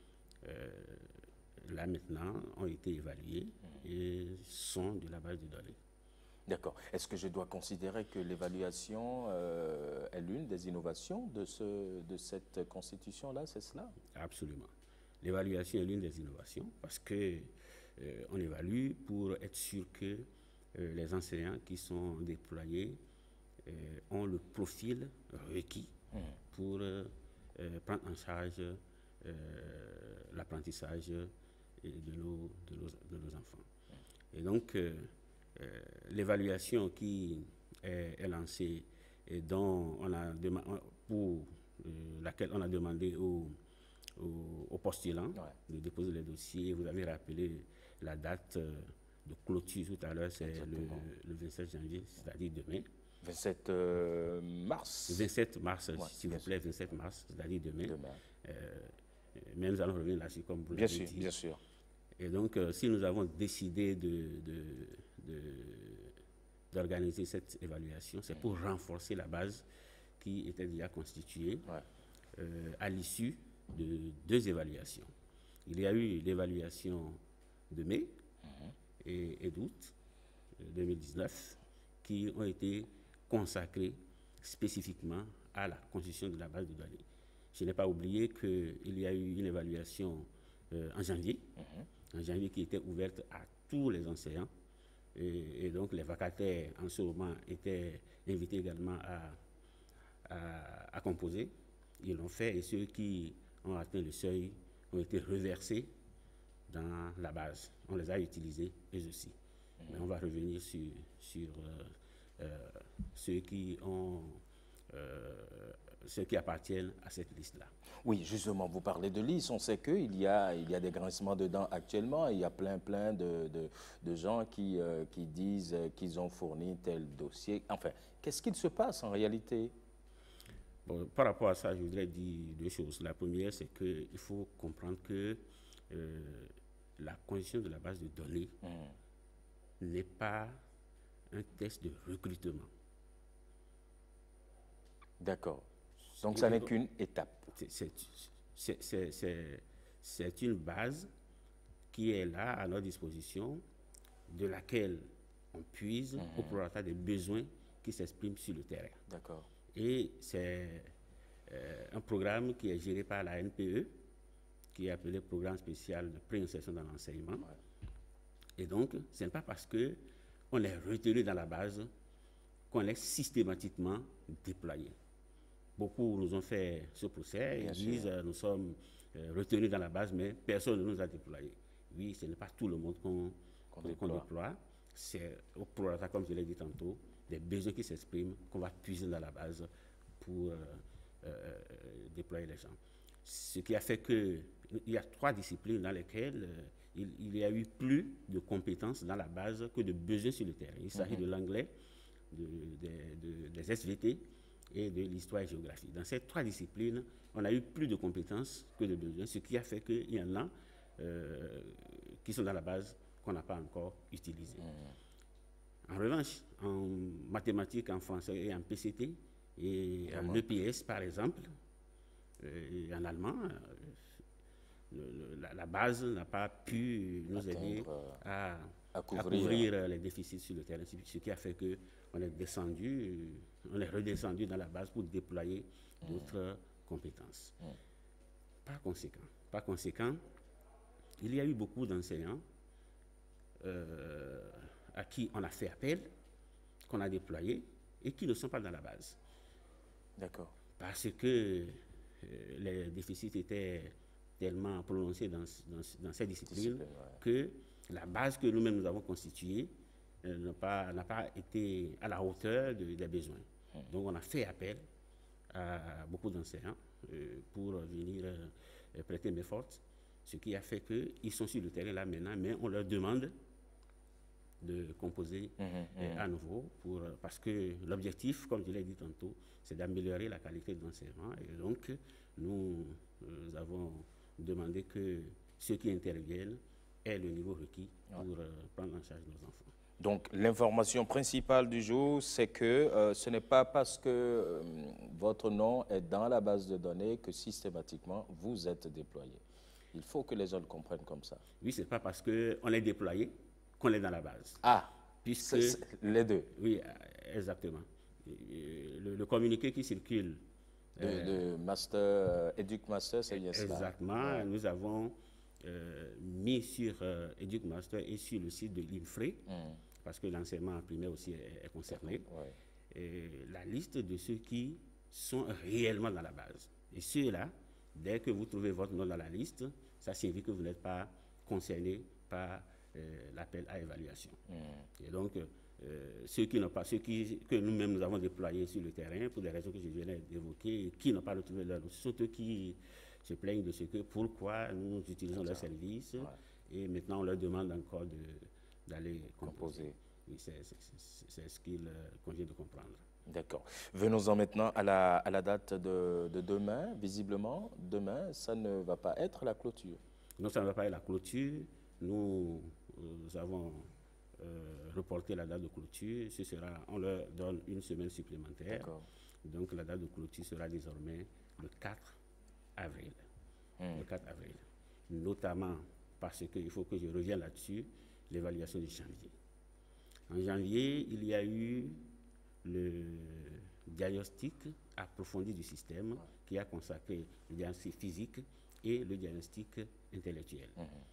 là maintenant ont été évalués et sont de la base de données. D'accord. Est-ce que je dois considérer que l'évaluation est l'une des innovations de cette constitution-là, c'est cela? Absolument. L'évaluation est l'une des innovations parce que on évalue pour être sûr que les enseignants qui sont déployés ont le profil requis pour prendre en charge l'apprentissage de nos enfants. Et donc, l'évaluation qui est lancée et dont pour laquelle on a demandé aux postulants de déposer les dossiers, vous avez rappelé la date de clôture tout à l'heure, c'est le 27 janvier, c'est-à-dire demain. 27 mars. 27 mars, Ouais, s'il vous plaît, 27 mars, c'est-à-dire demain. Mais nous allons revenir là-dessus, comme vous Bien l'avez sûr, dit. bien sûr. Et donc, si nous avons décidé d'organiser cette évaluation, c'est pour renforcer la base qui était déjà constituée à l'issue de 2 évaluations. Il y a eu l'évaluation de mai et d'août 2019 qui ont été consacrés spécifiquement à la constitution de la base de données. Je n'ai pas oublié qu'il y a eu une évaluation en janvier qui était ouverte à tous les enseignants. Et donc les vacataires en ce moment étaient invités également à composer. Ils l'ont fait et ceux qui ont atteint le seuil ont été reversés dans la base. On les a utilisés eux aussi. Mais on va revenir sur ceux qui appartiennent à cette liste-là. Oui, justement, vous parlez de liste. On sait qu'il y a des grincements dedans actuellement. Il y a plein de gens qui disent qu'ils ont fourni tel dossier. Enfin, qu'est-ce qu'il se passe en réalité? Bon, par rapport à ça, je voudrais dire 2 choses. La première, c'est qu'il faut comprendre que la constitution de la base de données n'est pas un test de recrutement. D'accord. Donc, ça n'est qu'une étape. C'est une base qui est là à notre disposition, de laquelle on puise au prorata des besoins qui s'expriment sur le terrain. D'accord. Et c'est un programme qui est géré par la NPE, qui est appelé Programme spécial de préinsertion dans l'enseignement. Et donc, ce n'est pas parce qu'on est retenu dans la base qu'on est systématiquement déployé. Beaucoup nous ont fait ce procès, ils disent nous sommes retenus dans la base, mais personne ne nous a déployés. Oui, ce n'est pas tout le monde qu'on déploie. C'est au prorata, comme je l'ai dit tantôt, des besoins qui s'expriment qu'on va puiser dans la base pour déployer les gens. Ce qui a fait qu'il y a 3 disciplines dans lesquelles il y a eu plus de compétences dans la base que de besoins sur le terrain. Il s'agit de l'anglais, des SVT et de l'histoire et géographie. Dans ces 3 disciplines, on a eu plus de compétences que de besoins, ce qui a fait qu'il y en a qui sont dans la base qu'on n'a pas encore utilisées. En revanche, en mathématiques, en français et en PCT, et en EPS par exemple, et en allemand, la base n'a pas pu nous aider à couvrir les déficits sur le terrain, ce qui a fait qu'on est redescendu dans la base pour déployer d'autres compétences. Par conséquent, il y a eu beaucoup d'enseignants à qui on a fait appel, qu'on a déployé et qui ne sont pas dans la base. D'accord. Parce que les déficits étaient tellement prononcés dans ces disciplines que la base que nous-mêmes nous avons constituée n'a pas été à la hauteur des besoins. Donc on a fait appel à beaucoup d'enseignants pour venir prêter main forte, ce qui a fait qu'ils sont sur le terrain là maintenant, mais on leur demande de composer à nouveau parce que l'objectif, comme je l'ai dit tantôt, c'est d'améliorer la qualité de l'enseignement. Et donc, nous avons demandé que ceux qui interviennent aient le niveau requis pour prendre en charge nos enfants. Donc, l'information principale du jour, c'est que ce n'est pas parce que votre nom est dans la base de données que systématiquement vous êtes déployé. Il faut que les gens le comprennent comme ça. Oui, ce n'est pas parce qu'on est déployé qu'on est dans la base. Ah, puisque les deux. Oui, exactement. Le communiqué qui circule de Master, EducMaster, c'est bien cela. Exactement. Ouais. Nous avons mis sur EducMaster et sur le site de l'INFRE, parce que l'enseignement primaire aussi est concerné, la liste de ceux qui sont réellement dans la base. Et ceux-là, dès que vous trouvez votre nom dans la liste, ça signifie que vous n'êtes pas concerné par l'appel à évaluation. Et donc, ceux que nous-mêmes nous avons déployés sur le terrain, pour des raisons que je venais d'évoquer, qui n'ont pas retrouvé leur nom, ce sont eux qui se plaignent de ce que, pourquoi nous utilisons leurs services, et maintenant on leur demande encore d'aller composer. Oui, c'est ce qu'il convient de comprendre. D'accord. Venons-en maintenant à la date de demain. Visiblement, demain, ça ne va pas être la clôture. Non, ça ne va pas être la clôture. Nous avons reporté la date de clôture. On leur donne une semaine supplémentaire. Donc la date de clôture sera désormais le 4 avril. Le 4 avril. Notamment parce qu'il faut que je revienne là-dessus, l'évaluation de janvier. En janvier, il y a eu le diagnostic approfondi du système qui a consacré le diagnostic physique et le diagnostic intellectuel,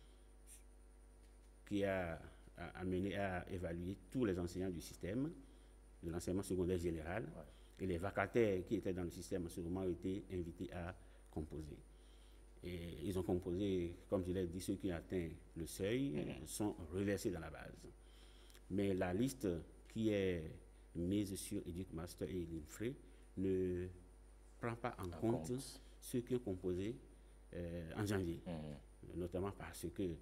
qui a amené à évaluer tous les enseignants du système, de l'enseignement secondaire général, et les vacataires qui étaient dans le système en ce moment ont été invités à composer. Et ils ont composé, comme je l'ai dit, ceux qui ont atteint le seuil sont reversés dans la base. Mais la liste qui est mise sur EducMaster et l'INFRE ne prend pas en compte ceux qui ont composé en janvier, notamment parce que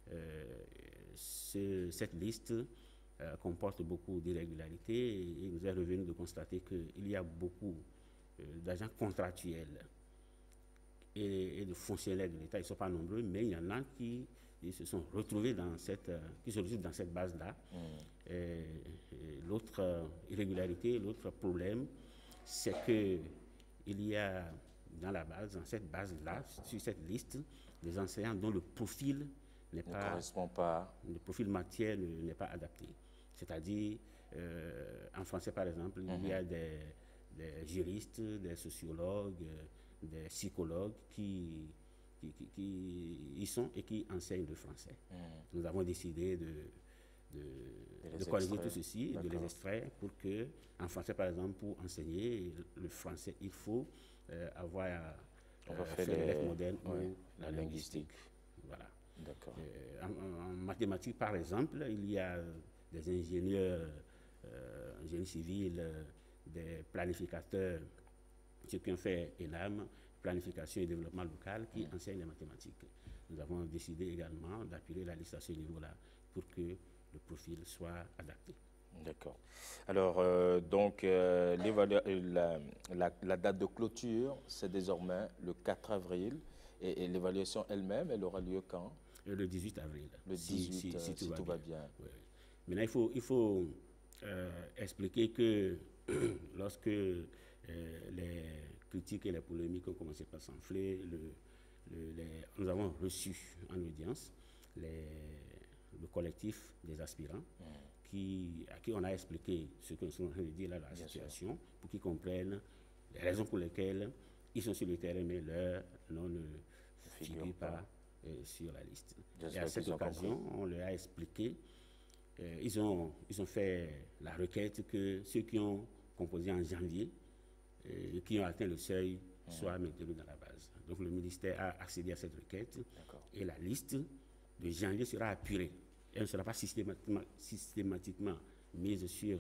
cette liste comporte beaucoup d'irrégularités et il nous est revenu de constater qu'il y a beaucoup d'agents contractuels et de fonctionnaires de l'État. Ils ne sont pas nombreux, mais il y en a qui se sont retrouvés dans cette base-là. L'autre irrégularité, l'autre problème, c'est qu'il y a dans la base, dans cette base-là, sur cette liste, des enseignants dont le profil ne correspond pas, le profil matière n'est pas adapté. C'est-à-dire, en français par exemple, il y a des juristes, des sociologues, des psychologues qui y sont et qui enseignent le français. Nous avons décidé de corriger tout ceci, de les extraire pour que, en français par exemple, pour enseigner le français, il faut avoir fait les lettres modernes ou la linguistique. Voilà. En mathématiques, par exemple, il y a des ingénieurs, génie civil, des planificateurs, ceux qui ont fait ENAM, planification et développement local, qui enseignent les mathématiques. Nous avons décidé également d'appuyer la liste à ce niveau-là pour que le profil soit adapté. D'accord. Alors, donc, la date de clôture, c'est désormais le 4 avril. Et l'évaluation elle-même, elle aura lieu quand? Le 18 avril. Le 18, si tout va bien. Oui. Maintenant, il faut expliquer que lorsque les critiques et les polémiques ont commencé par s'enfler, nous avons reçu en audience le collectif des aspirants à qui on a expliqué ce que nous sommes en train de dire là, la situation, pour qu'ils comprennent les raisons pour lesquelles ils sont sur le terrain, mais leur nom ne figure pas sur la liste. Et à cette occasion, on leur a expliqué, ils ont fait la requête que ceux qui ont composé en janvier et qui ont atteint le seuil soient maintenus dans la base. Donc le ministère a accédé à cette requête et la liste de janvier sera apurée. Elle ne sera pas systématiquement mise sur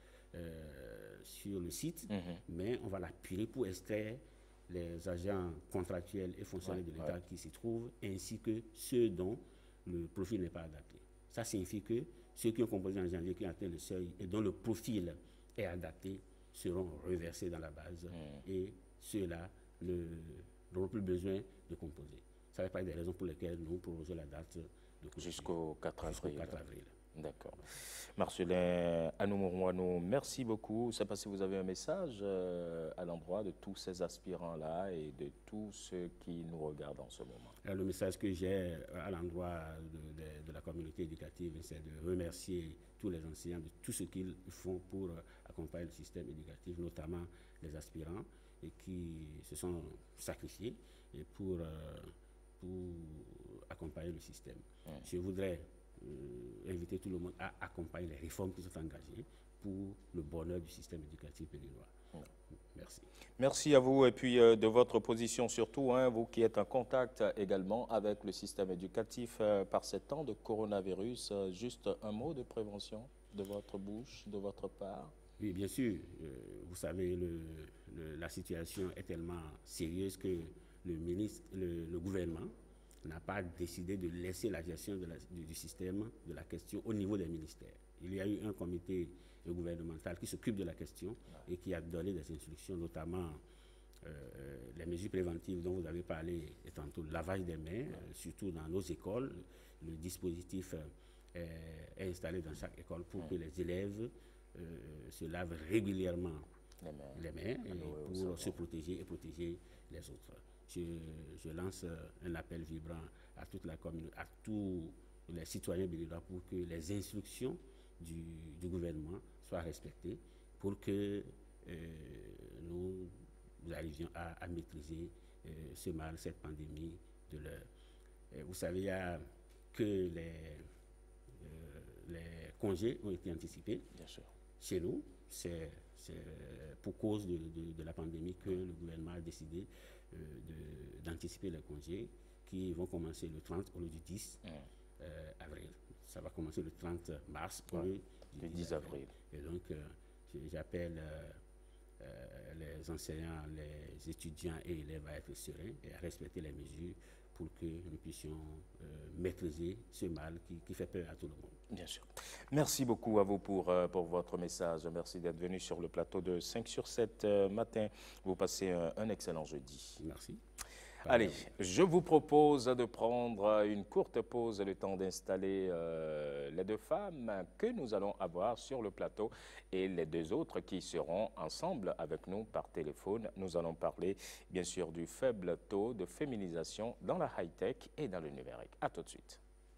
le site, mais on va l'apurer pour extraire les agents contractuels et fonctionnaires de l'État qui s'y trouvent, ainsi que ceux dont le profil n'est pas adapté. Ça signifie que ceux qui ont composé en janvier, qui ont atteint le seuil et dont le profil est adapté, seront reversés dans la base et ceux-là n'auront plus besoin de composer. Ça fait partie des raisons pour lesquelles nous proposons la date de jusqu'au 4 avril. D'accord. Marcelin Anoumourouanou, merci beaucoup. Je ne sais pas si vous avez un message à l'endroit de tous ces aspirants-là et de tous ceux qui nous regardent en ce moment. Alors, le message que j'ai à l'endroit de la communauté éducative, c'est de remercier tous les enseignants de tout ce qu'ils font pour accompagner le système éducatif, notamment les aspirants, et qui se sont sacrifiés et pour accompagner le système. Je voudrais inviter tout le monde à accompagner les réformes qui sont engagées pour le bonheur du système éducatif béninois. Merci. Merci à vous et puis de votre position surtout, vous qui êtes en contact également avec le système éducatif par ces temps de coronavirus. Juste un mot de prévention de votre bouche, de votre part? Oui, bien sûr. Vous savez, la situation est tellement sérieuse que le gouvernement n'a pas décidé de laisser la gestion du système, de la question au niveau des ministères. Il y a eu un comité gouvernementale qui s'occupe de la question et qui a donné des instructions, notamment les mesures préventives dont vous avez parlé, et tantôt le lavage des mains, surtout dans nos écoles. Le dispositif est installé dans chaque école pour que les élèves se lavent régulièrement les mains pour se protéger et protéger les autres. Je lance un appel vibrant à toute la communauté, à tous les citoyens béninois pour que les instructions du gouvernement soient respectées pour que nous arrivions à maîtriser ce mal, cette pandémie de l'heure. Vous savez, il y a que les congés ont été anticipés. Bien sûr. Chez nous, c'est pour cause de la pandémie que le gouvernement a décidé d'anticiper les congés qui vont commencer le 30 au lieu du 10 avril. Ça va commencer le 30 mars au lieu du 10 avril. Et donc, j'appelle les enseignants, les étudiants et élèves à être sereins et à respecter les mesures pour que nous puissions maîtriser ce mal qui fait peur à tout le monde. Bien sûr. Merci beaucoup à vous pour votre message. Merci d'être venu sur le plateau de 5 sur 7 matin. Vous passez un excellent jeudi. Merci. Allez, je vous propose de prendre une courte pause, le temps d'installer les deux femmes que nous allons avoir sur le plateau et les deux autres qui seront ensemble avec nous par téléphone. Nous allons parler bien sûr du faible taux de féminisation dans la high-tech et dans le numérique. À tout de suite.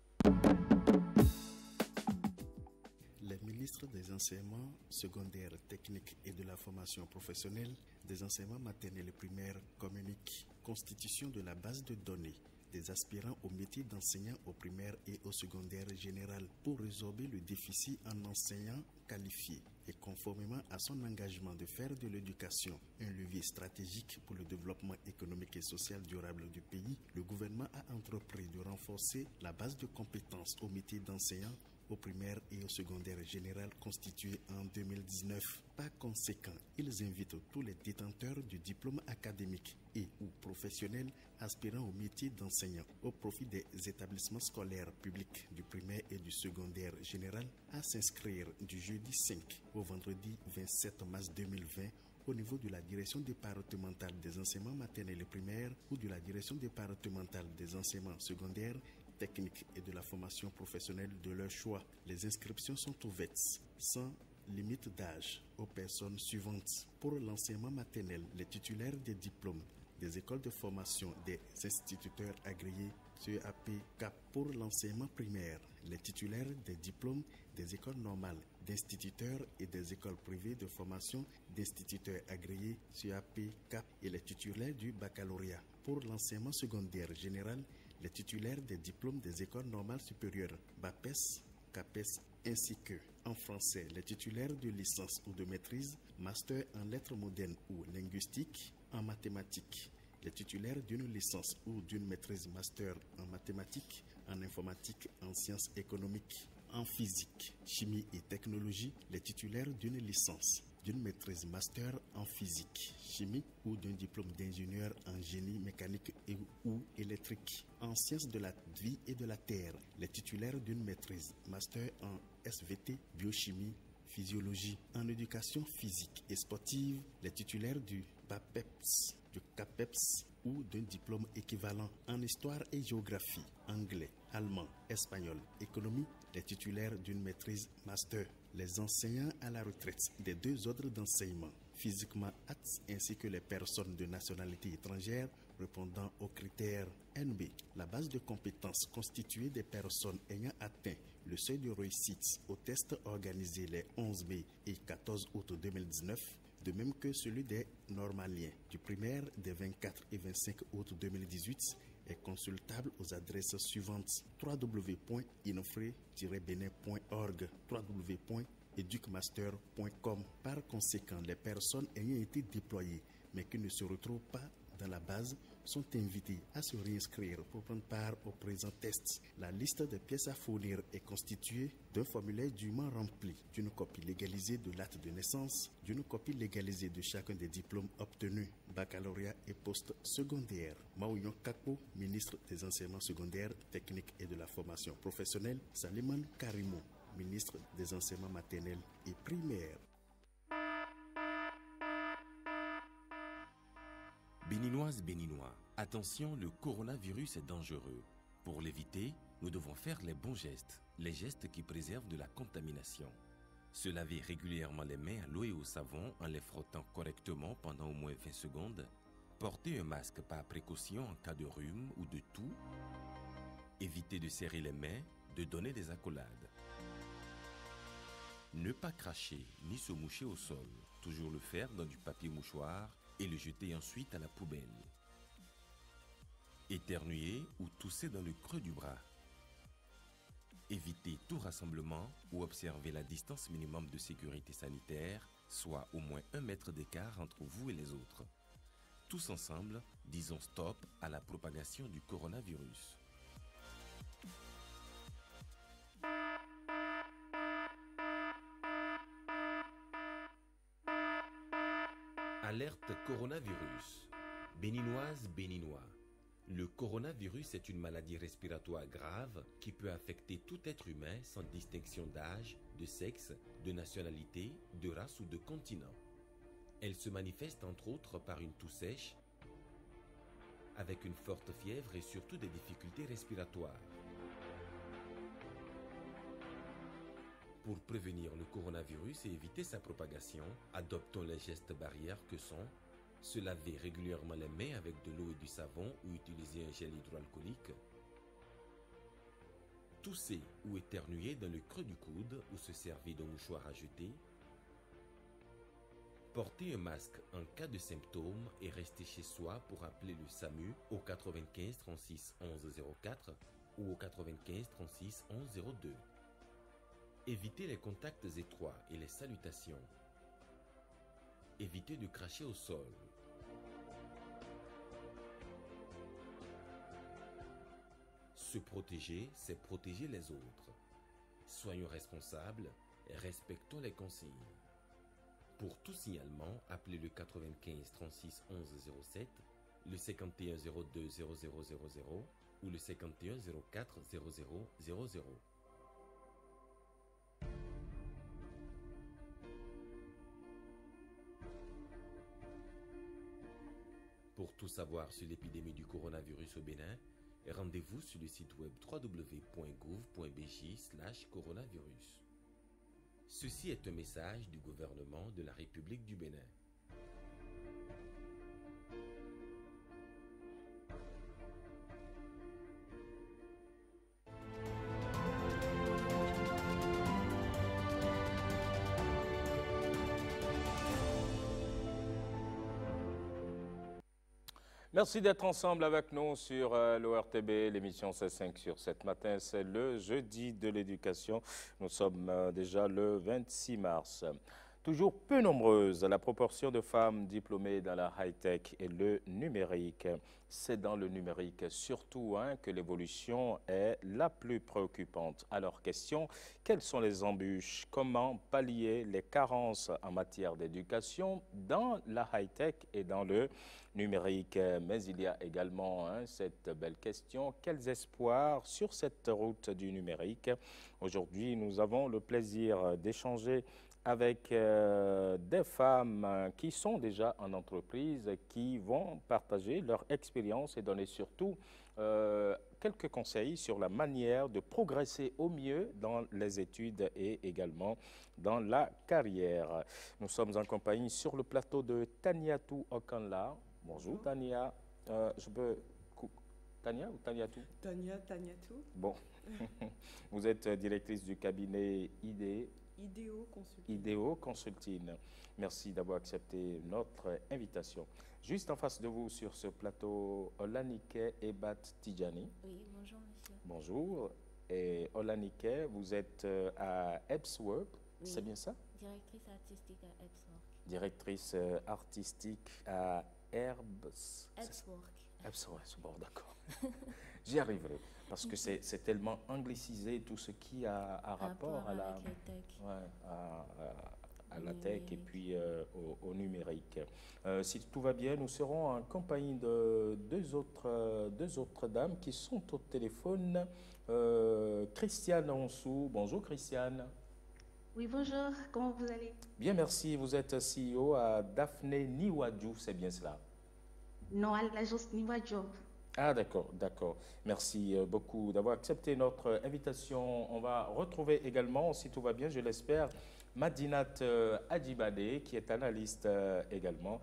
Les ministres des enseignements secondaires, techniques et de la formation professionnelle, des enseignements maternels et primaires communiquent constitution de la base de données des aspirants au métier d'enseignant au primaire et au secondaire général pour résorber le déficit en enseignants qualifiés et conformément à son engagement de faire de l'éducation un levier stratégique pour le développement économique et social durable du pays, le gouvernement a entrepris de renforcer la base de compétences au métier d'enseignant au primaire et au secondaire général constitué en 2019. Par conséquent, ils invitent tous les détenteurs du diplôme académique et ou professionnel aspirant au métier d'enseignant au profit des établissements scolaires publics du primaire et du secondaire général à s'inscrire du jeudi 5 au vendredi 27 mars 2020 au niveau de la direction départementale des enseignements maternels et primaires ou de la direction départementale des enseignements secondaires, techniques et de la formation professionnelle de leur choix. Les inscriptions sont ouvertes sans limite d'âge aux personnes suivantes. Pour l'enseignement maternel, les titulaires des diplômes des écoles de formation des instituteurs agréés CEAP CAP. Pour l'enseignement primaire, les titulaires des diplômes des écoles normales d'instituteurs et des écoles privées de formation d'instituteurs agréés CEAP CAP et les titulaires du baccalauréat. Pour l'enseignement secondaire général, les titulaires des diplômes des écoles normales supérieures BAPES, CAPES ainsi que, en français, les titulaires de licence ou de maîtrise, master en lettres modernes ou linguistiques, en mathématiques, les titulaires d'une licence ou d'une maîtrise master en mathématiques, en informatique, en sciences économiques, en physique, chimie et technologie, les titulaires d'une licence, d'une maîtrise master en physique, chimie ou d'un diplôme d'ingénieur en génie mécanique et ou électrique, en sciences de la vie et de la terre, les titulaires d'une maîtrise master en SVT, biochimie, physiologie, en éducation physique et sportive, les titulaires du BAPEPS, du CAPEPS ou d'un diplôme équivalent en histoire et géographie, anglais, allemand, espagnol, économie, les titulaires d'une maîtrise master, les enseignants à la retraite des deux ordres d'enseignement, physiquement aptes ainsi que les personnes de nationalité étrangère répondant aux critères NB. La base de compétences constituée des personnes ayant atteint le seuil de réussite au test organisé les 11 mai et 14 août 2019, de même que celui des normaliens du primaire des 24 et 25 août 2018, est consultable aux adresses suivantes: www.inofre-benin.org, www.educmaster.com. Par conséquent, les personnes ayant été déployées mais qui ne se retrouvent pas dans la base sont invités à se réinscrire pour prendre part au présent test. La liste des pièces à fournir est constituée d'un formulaire dûment rempli, d'une copie légalisée de l'acte de naissance, d'une copie légalisée de chacun des diplômes obtenus, baccalauréat et post-secondaire. Maouyon Kakpo, ministre des enseignements secondaires, techniques et de la formation professionnelle, Saliman Karimo, ministre des enseignements maternels et primaires. Béninoises, Béninois, attention, le coronavirus est dangereux. Pour l'éviter, nous devons faire les bons gestes, les gestes qui préservent de la contamination. Se laver régulièrement les mains à l'eau et au savon en les frottant correctement pendant au moins 20 secondes. Porter un masque par précaution en cas de rhume ou de toux. Éviter de serrer les mains, de donner des accolades. Ne pas cracher ni se moucher au sol. Toujours le faire dans du papier mouchoir et le jeter ensuite à la poubelle. Éternuer ou tousser dans le creux du bras. Évitez tout rassemblement ou observez la distance minimum de sécurité sanitaire, soit au moins 1 mètre d'écart entre vous et les autres. Tous ensemble, disons stop à la propagation du coronavirus. Alerte coronavirus. Béninoises, Béninois. Le coronavirus est une maladie respiratoire grave qui peut affecter tout être humain sans distinction d'âge, de sexe, de nationalité, de race ou de continent. Elle se manifeste entre autres par une toux sèche, avec une forte fièvre et surtout des difficultés respiratoires. Pour prévenir le coronavirus et éviter sa propagation, adoptons les gestes barrières que sont se laver régulièrement les mains avec de l'eau et du savon ou utiliser un gel hydroalcoolique, tousser ou éternuer dans le creux du coude ou se servir d'un mouchoir à jeter, porter un masque en cas de symptômes et rester chez soi pour appeler le SAMU au 95 36 11 04 ou au 95 36 11 02. Évitez les contacts étroits et les salutations. Évitez de cracher au sol. Se protéger, c'est protéger les autres. Soyons responsables et respectons les consignes. Pour tout signalement, appelez le 95 36 11 07, le 51 02 0000 ou le 51 04 0000. Pour tout savoir sur l'épidémie du coronavirus au Bénin, rendez-vous sur le site web www.gouv.bj/coronavirus. Ceci est un message du gouvernement de la République du Bénin. Merci d'être ensemble avec nous sur l'ORTB, l'émission C5 sur 7 matin. C'est le jeudi de l'éducation. Nous sommes déjà le 26 mars. Toujours peu nombreuse, la proportion de femmes diplômées dans la high-tech et le numérique. C'est dans le numérique surtout que l'évolution est la plus préoccupante. Alors, question, quelles sont les embûches? Comment pallier les carences en matière d'éducation dans la high-tech et dans le numérique? Mais il y a également cette belle question, quels espoirs sur cette route du numérique? Aujourd'hui, nous avons le plaisir d'échanger avec des femmes qui sont déjà en entreprise, qui vont partager leur expérience et donner surtout quelques conseils sur la manière de progresser au mieux dans les études et également dans la carrière. Nous sommes en compagnie sur le plateau de Taniatou Okanla. Bonjour Tania. Je peux... Tania ou Taniatou? Taniatou. Bon. Vous êtes directrice du cabinet IDEO Consulting. Merci d'avoir accepté notre invitation. Juste en face de vous sur ce plateau, Olanike Ebat Tidjani. Oui, bonjour monsieur. Bonjour. Et Olanike, vous êtes à Epswork, oui. C'est bien ça? Directrice artistique à Epswork. Directrice artistique à Epswork. Bon, d'accord. J'y arriverai, parce que c'est tellement anglicisé tout ce qui a rapport à la à la tech et puis au numérique. Si tout va bien, nous serons en compagnie de deux autres dames qui sont au téléphone. Christiane Onsou. Bonjour Christiane. Oui, bonjour. Comment vous allez? Bien, merci. Vous êtes CEO à Daphné Niwadjou, c'est bien cela? Non, à l'agence Niwadjou. Ah, d'accord, d'accord. Merci beaucoup d'avoir accepté notre invitation. On va retrouver également, si tout va bien, je l'espère, Madinat Adjibadé, qui est analyste également.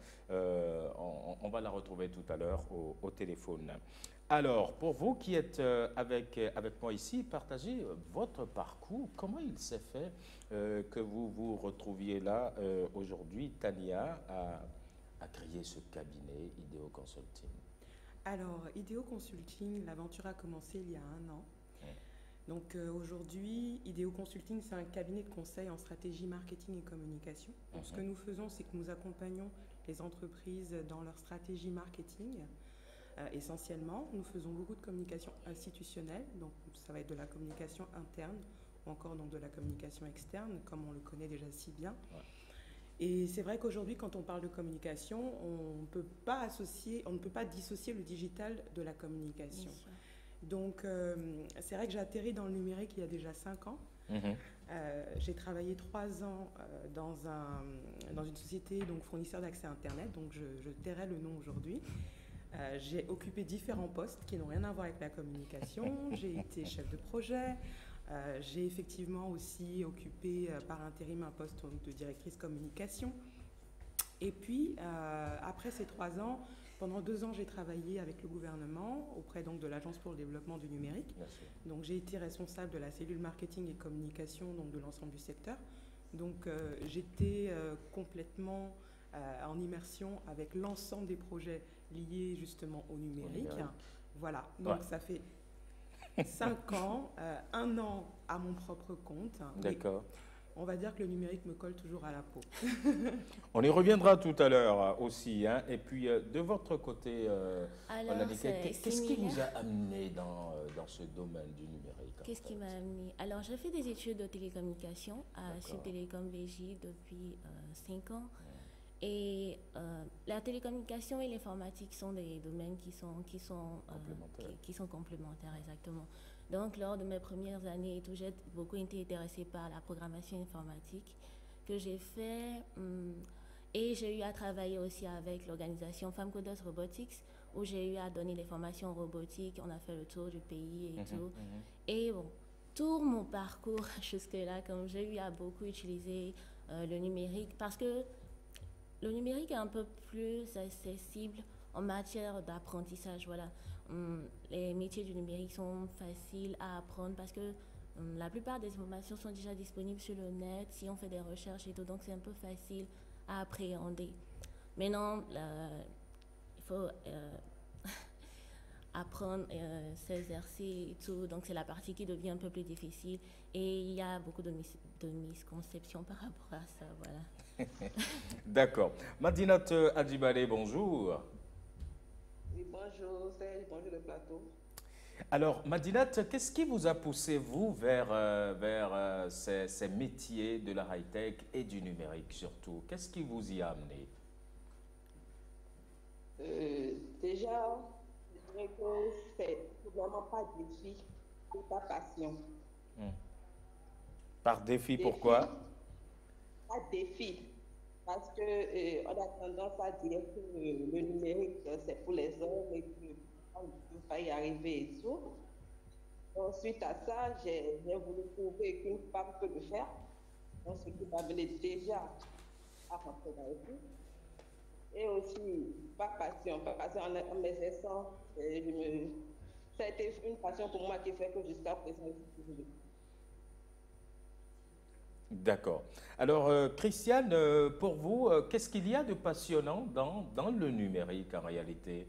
On va la retrouver tout à l'heure au téléphone. Alors, pour vous qui êtes avec moi ici, partagez votre parcours. Comment il s'est fait que vous vous retrouviez là aujourd'hui, Tania, à créer ce cabinet Ideo Consulting? Alors, Ideo Consulting, l'aventure a commencé il y a 1 an. Donc aujourd'hui, Ideo Consulting, c'est un cabinet de conseil en stratégie marketing et communication. Donc, ce que nous faisons, c'est que nous accompagnons les entreprises dans leur stratégie marketing. Essentiellement, nous faisons beaucoup de communication institutionnelle, donc ça va être de la communication interne ou encore donc de la communication externe, comme on le connaît déjà si bien. Et c'est vrai qu'aujourd'hui, quand on parle de communication, on ne peut pas dissocier le digital de la communication. Donc, c'est vrai que j'ai atterri dans le numérique il y a déjà 5 ans. J'ai travaillé 3 ans dans une société donc fournisseur d'accès Internet, donc je tairai le nom aujourd'hui. J'ai occupé différents postes qui n'ont rien à voir avec la communication. J'ai été chef de projet. J'ai effectivement aussi occupé par intérim un poste de directrice communication. Et puis, après ces 3 ans, pendant 2 ans, j'ai travaillé avec le gouvernement auprès donc, de l'Agence pour le développement du numérique. Donc, j'ai été responsable de la cellule marketing et communication donc, de l'ensemble du secteur. Donc, j'étais complètement en immersion avec l'ensemble des projets liés justement au numérique. Voilà, donc ça fait 5 ans, 1 an à mon propre compte. D'accord. On va dire que le numérique me colle toujours à la peau. On y reviendra tout à l'heure aussi. Hein. Et puis, de votre côté, qu'est-ce qui vous a amené dans ce domaine du numérique? Qu'est-ce qui m'a amené? Alors, j'ai fait des études de télécommunication à Sud Télécom BJ depuis 5 ans. Et la télécommunication et l'informatique sont des domaines qui sont complémentaires, exactement. Donc, lors de mes premières années, j'ai beaucoup été intéressée par la programmation informatique que j'ai fait. Et j'ai eu à travailler aussi avec l'organisation Femmes Codeuses Robotics, où j'ai eu à donner des formations robotiques. On a fait le tour du pays et tout. Et bon, tout mon parcours jusque-là, comme j'ai eu à beaucoup utiliser le numérique, parce que le numérique est un peu plus accessible en matière d'apprentissage. Voilà. Les métiers du numérique sont faciles à apprendre parce que la plupart des informations sont déjà disponibles sur le net, si on fait des recherches et tout, donc c'est un peu facile à appréhender. Maintenant, il faut apprendre, s'exercer et tout, donc c'est la partie qui devient un peu plus difficile et il y a beaucoup de misconceptions par rapport à ça, voilà. D'accord. Madinat Adjibadé, bonjour. Oui, bonjour, c'est bonjour le plateau. Alors, Madinat, qu'est-ce qui vous a poussé, vous, vers ces métiers de la high-tech et du numérique surtout? Qu'est-ce qui vous y a amené? Déjà, je dirais que c'est vraiment pas défi, c'est pas passion. Par défi, pourquoi? Pas défi. Parce qu'on a tendance à dire que le numérique, c'est pour les hommes et qu'on ne peut pas y arriver et tout. Donc, suite à ça, j'ai voulu prouver qu'une femme peut le faire. Donc, ce qui m'a amené déjà à rentrer dans le truc. Et aussi, pas passion en m'exerçant. Ça a été une passion pour moi qui fait que jusqu'à présent, je suis. D'accord. Alors, Christiane, pour vous, qu'est-ce qu'il y a de passionnant dans le numérique en réalité?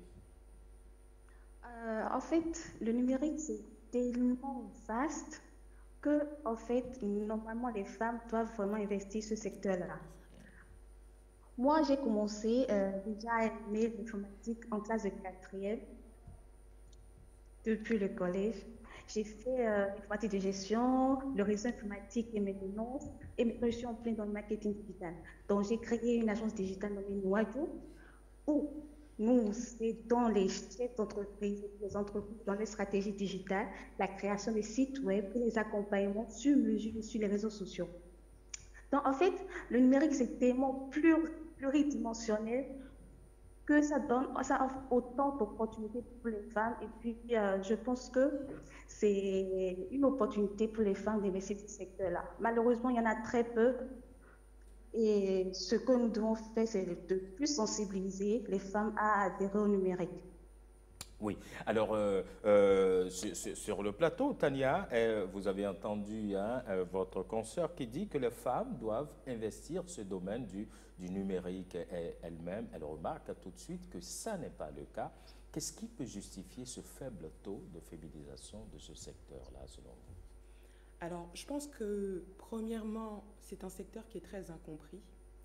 En fait, le numérique, c'est tellement vaste que, en fait, normalement, les femmes doivent vraiment investir ce secteur-là. Moi, j'ai commencé déjà à aimer l'informatique en classe de 4e, depuis le collège. j'ai fait l'informatique de gestion, le réseau informatique et maintenance, et maintenant je suis en plein dans le marketing digital. Donc j'ai créé une agence digitale nommée Noyau, où nous aidons les chefs d'entreprise, les entreprises dans les stratégies digitales, la création des sites web et les accompagnements sur mesure sur les réseaux sociaux. Donc en fait, le numérique c'est tellement pluridimensionnel que ça offre autant d'opportunités pour les femmes. Et puis, je pense que c'est une opportunité pour les femmes d'investir dans ce secteur-là. Malheureusement, il y en a très peu. Et ce que nous devons faire, c'est de plus sensibiliser les femmes à adhérer au numérique. Oui, alors sur le plateau, Tania, vous avez entendu votre consoeur qui dit que les femmes doivent investir ce domaine du numérique elle-même. Elle remarque tout de suite que ça n'est pas le cas. Qu'est-ce qui peut justifier ce faible taux de féminisation de ce secteur-là, selon vous? Alors, je pense que, premièrement, c'est un secteur qui est très incompris.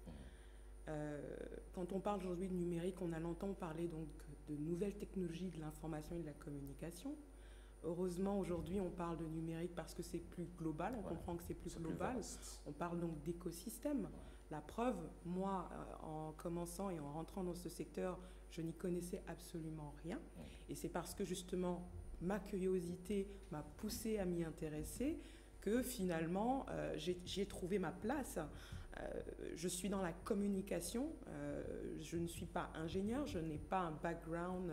Quand on parle aujourd'hui de numérique, on entend parler donc de nouvelles technologies de l'information et de la communication. Heureusement, aujourd'hui, on parle de numérique parce que c'est plus global, on comprend que c'est plus global. On parle donc d'écosystème. La preuve, moi, en commençant et en rentrant dans ce secteur, je n'y connaissais absolument rien. Et c'est parce que justement, ma curiosité m'a poussée à m'y intéresser que finalement, j'ai trouvé ma place. Je suis dans la communication, je ne suis pas ingénieur, je n'ai pas un background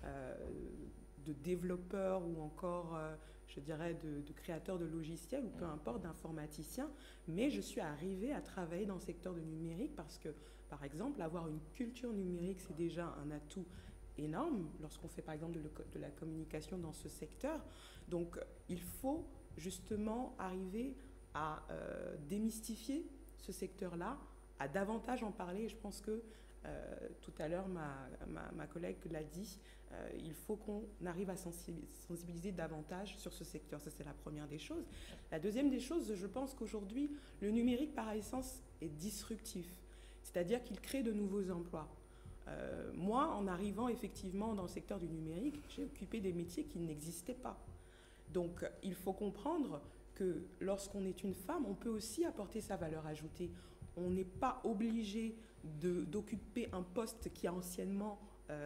de développeur ou encore, je dirais, de créateur de logiciels ou peu importe, d'informaticien, mais je suis arrivée à travailler dans le secteur du numérique parce que, par exemple, avoir une culture numérique, c'est déjà un atout énorme lorsqu'on fait, par exemple, de la communication dans ce secteur. Donc, il faut justement arriver à démystifier ce secteur-là, à davantage en parler. Et je pense que tout à l'heure, ma collègue l'a dit, il faut qu'on arrive à sensibiliser davantage sur ce secteur. Ça, c'est la première des choses. La deuxième des choses, je pense qu'aujourd'hui, le numérique, par essence, est disruptif. C'est-à-dire qu'il crée de nouveaux emplois. Moi, en arrivant effectivement dans le secteur du numérique, j'ai occupé des métiers qui n'existaient pas. Donc, il faut comprendre que lorsqu'on est une femme, on peut aussi apporter sa valeur ajoutée. On n'est pas obligé d'occuper un poste qui a anciennement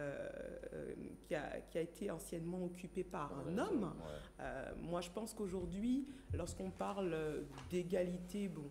qui a été anciennement occupé par un homme. Moi, je pense qu'aujourd'hui, lorsqu'on parle d'égalité, bon,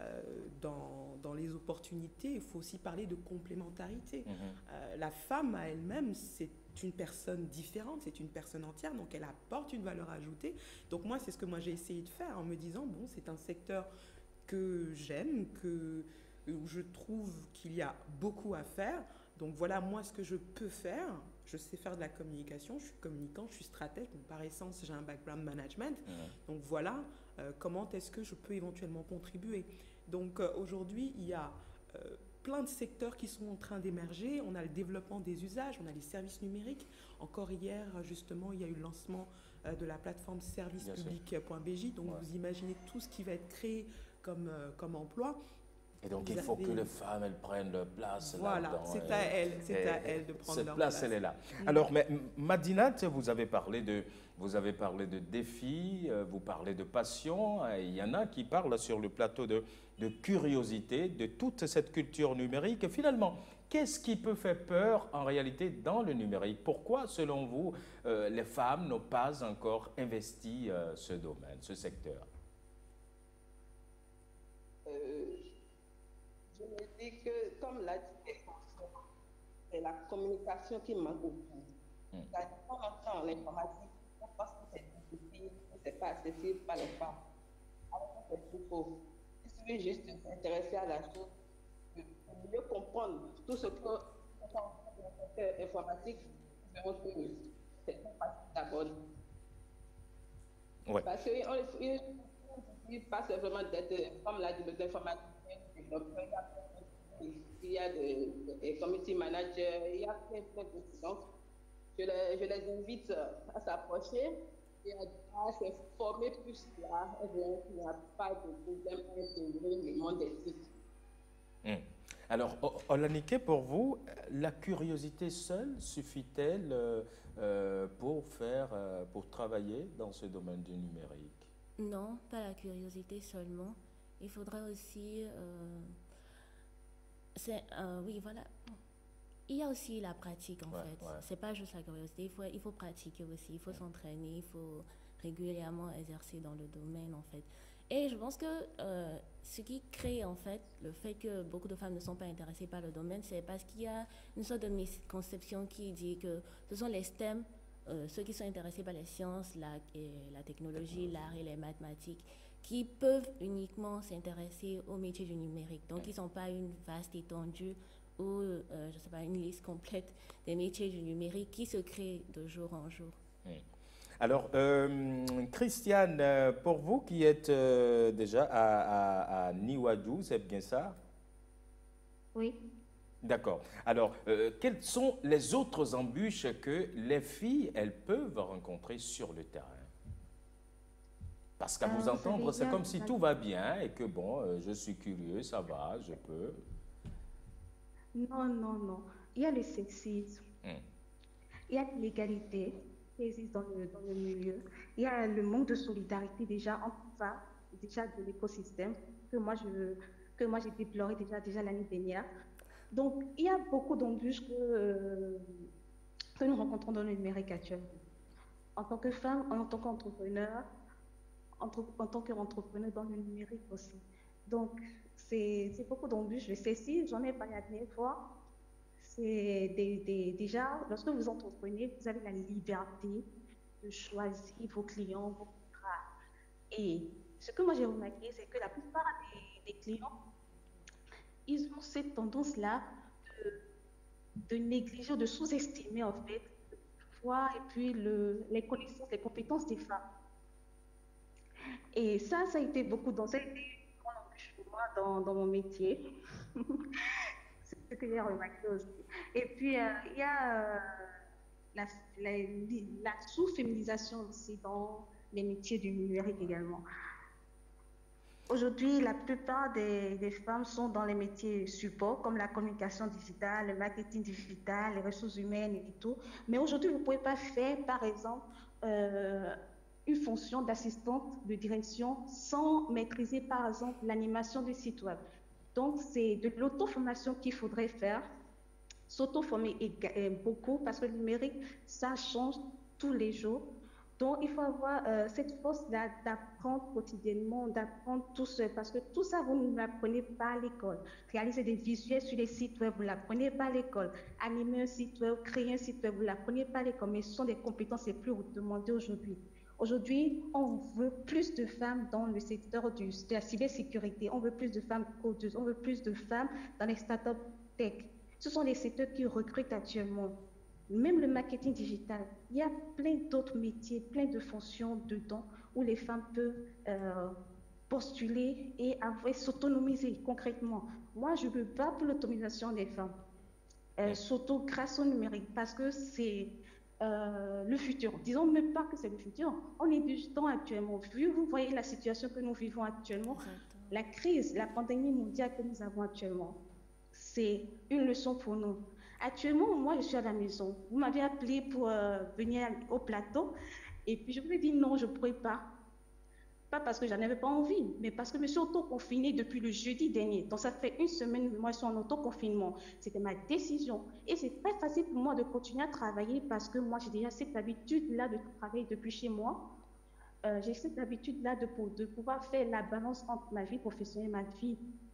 dans les opportunités, il faut aussi parler de complémentarité. La femme à elle-même, c'est une personne différente, c'est une personne entière, donc elle apporte une valeur ajoutée. Donc moi, c'est ce que moi j'ai essayé de faire en me disant, bon, c'est un secteur que j'aime, où je trouve qu'il y a beaucoup à faire. Donc voilà, moi, ce que je peux faire, je sais faire de la communication, je suis communicant, je suis stratège, donc par essence, j'ai un background management. Donc voilà, comment est-ce que je peux éventuellement contribuer. Donc aujourd'hui, il y a plein de secteurs qui sont en train d'émerger. On a le développement des usages, on a les services numériques. Encore hier, justement, il y a eu le lancement de la plateforme servicepublic.bj. Donc vous imaginez tout ce qui va être créé comme emploi. Et donc, il faut que les femmes, elles prennent leur place. Voilà, c'est à elles de prendre leur place. Cette place, elle est là. Alors, mais Madinat, vous avez parlé de défis, vous parlez de passion. Il y en a qui parlent sur le plateau de curiosité, de toute cette culture numérique. Et finalement, qu'est-ce qui peut faire peur en réalité dans le numérique? Pourquoi, selon vous, les femmes n'ont pas encore investi ce domaine, ce secteur? Je me dis que, comme l'a dit, c'est la communication qui manque beaucoup. Quand on entend l'informatique, on pense que c'est difficile, que ce n'est pas accessible par les femmes. Alors que c'est tout faux. Il suffit juste de s'intéresser à la chose, de mieux comprendre tout ce que informatique, c'est pas facile d'aborder. Ouais. Parce qu'il ne pas simplement d'être, comme l'a dit, l'informatique. Il y a des community managers, il y a plein de gens. Je les invite à s'approcher et à se former plus là. Il n'y a pas de problème à intégrer le monde éthique. Alors, Olanike, pour vous, la curiosité seule suffit-elle pour faire pour travailler dans ce domaine du numérique? Non, pas la curiosité seulement. Il faudrait aussi... oui, voilà. Il y a aussi la pratique, en fait. C'est pas juste la curiosité. Il faut pratiquer aussi. Il faut s'entraîner. Il faut régulièrement exercer dans le domaine, en fait. Et je pense que ce qui crée, en fait, le fait que beaucoup de femmes ne sont pas intéressées par le domaine, c'est parce qu'il y a une sorte de misconception qui dit que ce sont les STEM, ceux qui sont intéressés par les sciences, la technologie, l'art et les mathématiques, qui peuvent uniquement s'intéresser aux métiers du numérique. Donc, ils n'ont pas une vaste étendue ou, je ne sais pas, une liste complète des métiers du numérique qui se créent de jour en jour. Alors, Christiane, pour vous qui êtes déjà à Niwadou, c'est bien ça? Oui. D'accord. Alors, quelles sont les autres embûches que les filles, elles peuvent rencontrer sur le terrain? Parce qu'à vous entendre, c'est comme si tout va bien et que, bon, je suis curieux, ça va, je peux. Non, non, non. Il y a le sexisme. Il y a l'égalité qui existe dans le milieu. Il y a le manque de solidarité déjà de l'écosystème que moi j'ai déploré déjà l'année dernière. Donc il y a beaucoup d'embûches que nous rencontrons dans le numérique actuellement. En tant que femme, en tant qu'entrepreneur, en tant qu'entrepreneur dans le numérique aussi. Donc c'est beaucoup d'embûches. Le sexisme, j'en ai parlé la dernière fois. Déjà, lorsque vous entreprenez, vous avez la liberté de choisir vos clients, vos contrats. Et ce que moi j'ai remarqué, c'est que la plupart des clients, ils ont cette tendance-là de négliger, de sous-estimer en fait le pouvoir et puis les connaissances, les compétences des femmes. Et ça a été beaucoup dans cette dans mon métier. C'est ce que j'ai remarqué aussi. Et puis, il y a la sous-féminisation aussi dans les métiers du numérique également. Aujourd'hui, la plupart des femmes sont dans les métiers support, comme la communication digitale, le marketing digital, les ressources humaines et tout. Mais aujourd'hui, vous ne pouvez pas faire, par exemple, une fonction d'assistante de direction sans maîtriser, par exemple, l'animation du site web. Donc, c'est de l'auto-formation qu'il faudrait faire, s'auto-former beaucoup, parce que le numérique, ça change tous les jours. Donc, il faut avoir cette force-là d'apprendre quotidiennement, d'apprendre tout seul, parce que tout ça, vous ne l'apprenez pas à l'école. Réaliser des visuels sur les sites web, vous ne l'apprenez pas à l'école. Animer un site web, créer un site web, vous ne l'apprenez pas à l'école, mais ce sont des compétences les plus demandées aujourd'hui. Aujourd'hui, on veut plus de femmes dans le secteur de la cybersécurité, on veut plus de femmes codeuses, on veut plus de femmes dans les startups tech. Ce sont les secteurs qui recrutent actuellement. Même le marketing digital, il y a plein d'autres métiers, plein de fonctions dedans où les femmes peuvent postuler et s'autonomiser concrètement. Moi, je me bats pour l'autonomisation des femmes, surtout grâce au numérique, parce que c'est le futur. Disons même pas que c'est le futur. On est du temps actuellement. Vous voyez la situation que nous vivons actuellement, la crise, la pandémie mondiale que nous avons actuellement, c'est une leçon pour nous. Actuellement, moi, je suis à la maison. Vous m'avez appelé pour venir au plateau et puis je vous ai dit non, je ne pourrais pas. Pas parce que je n'en avais pas envie, mais parce que je me suis auto-confinée depuis le jeudi dernier. Donc, ça fait une semaine que moi, je suis en auto-confinement. C'était ma décision. Et c'est très facile pour moi de continuer à travailler parce que moi, j'ai déjà cette habitude-là de travailler depuis chez moi. J'ai cette habitude-là de pouvoir faire la balance entre ma vie professionnelle et ma vie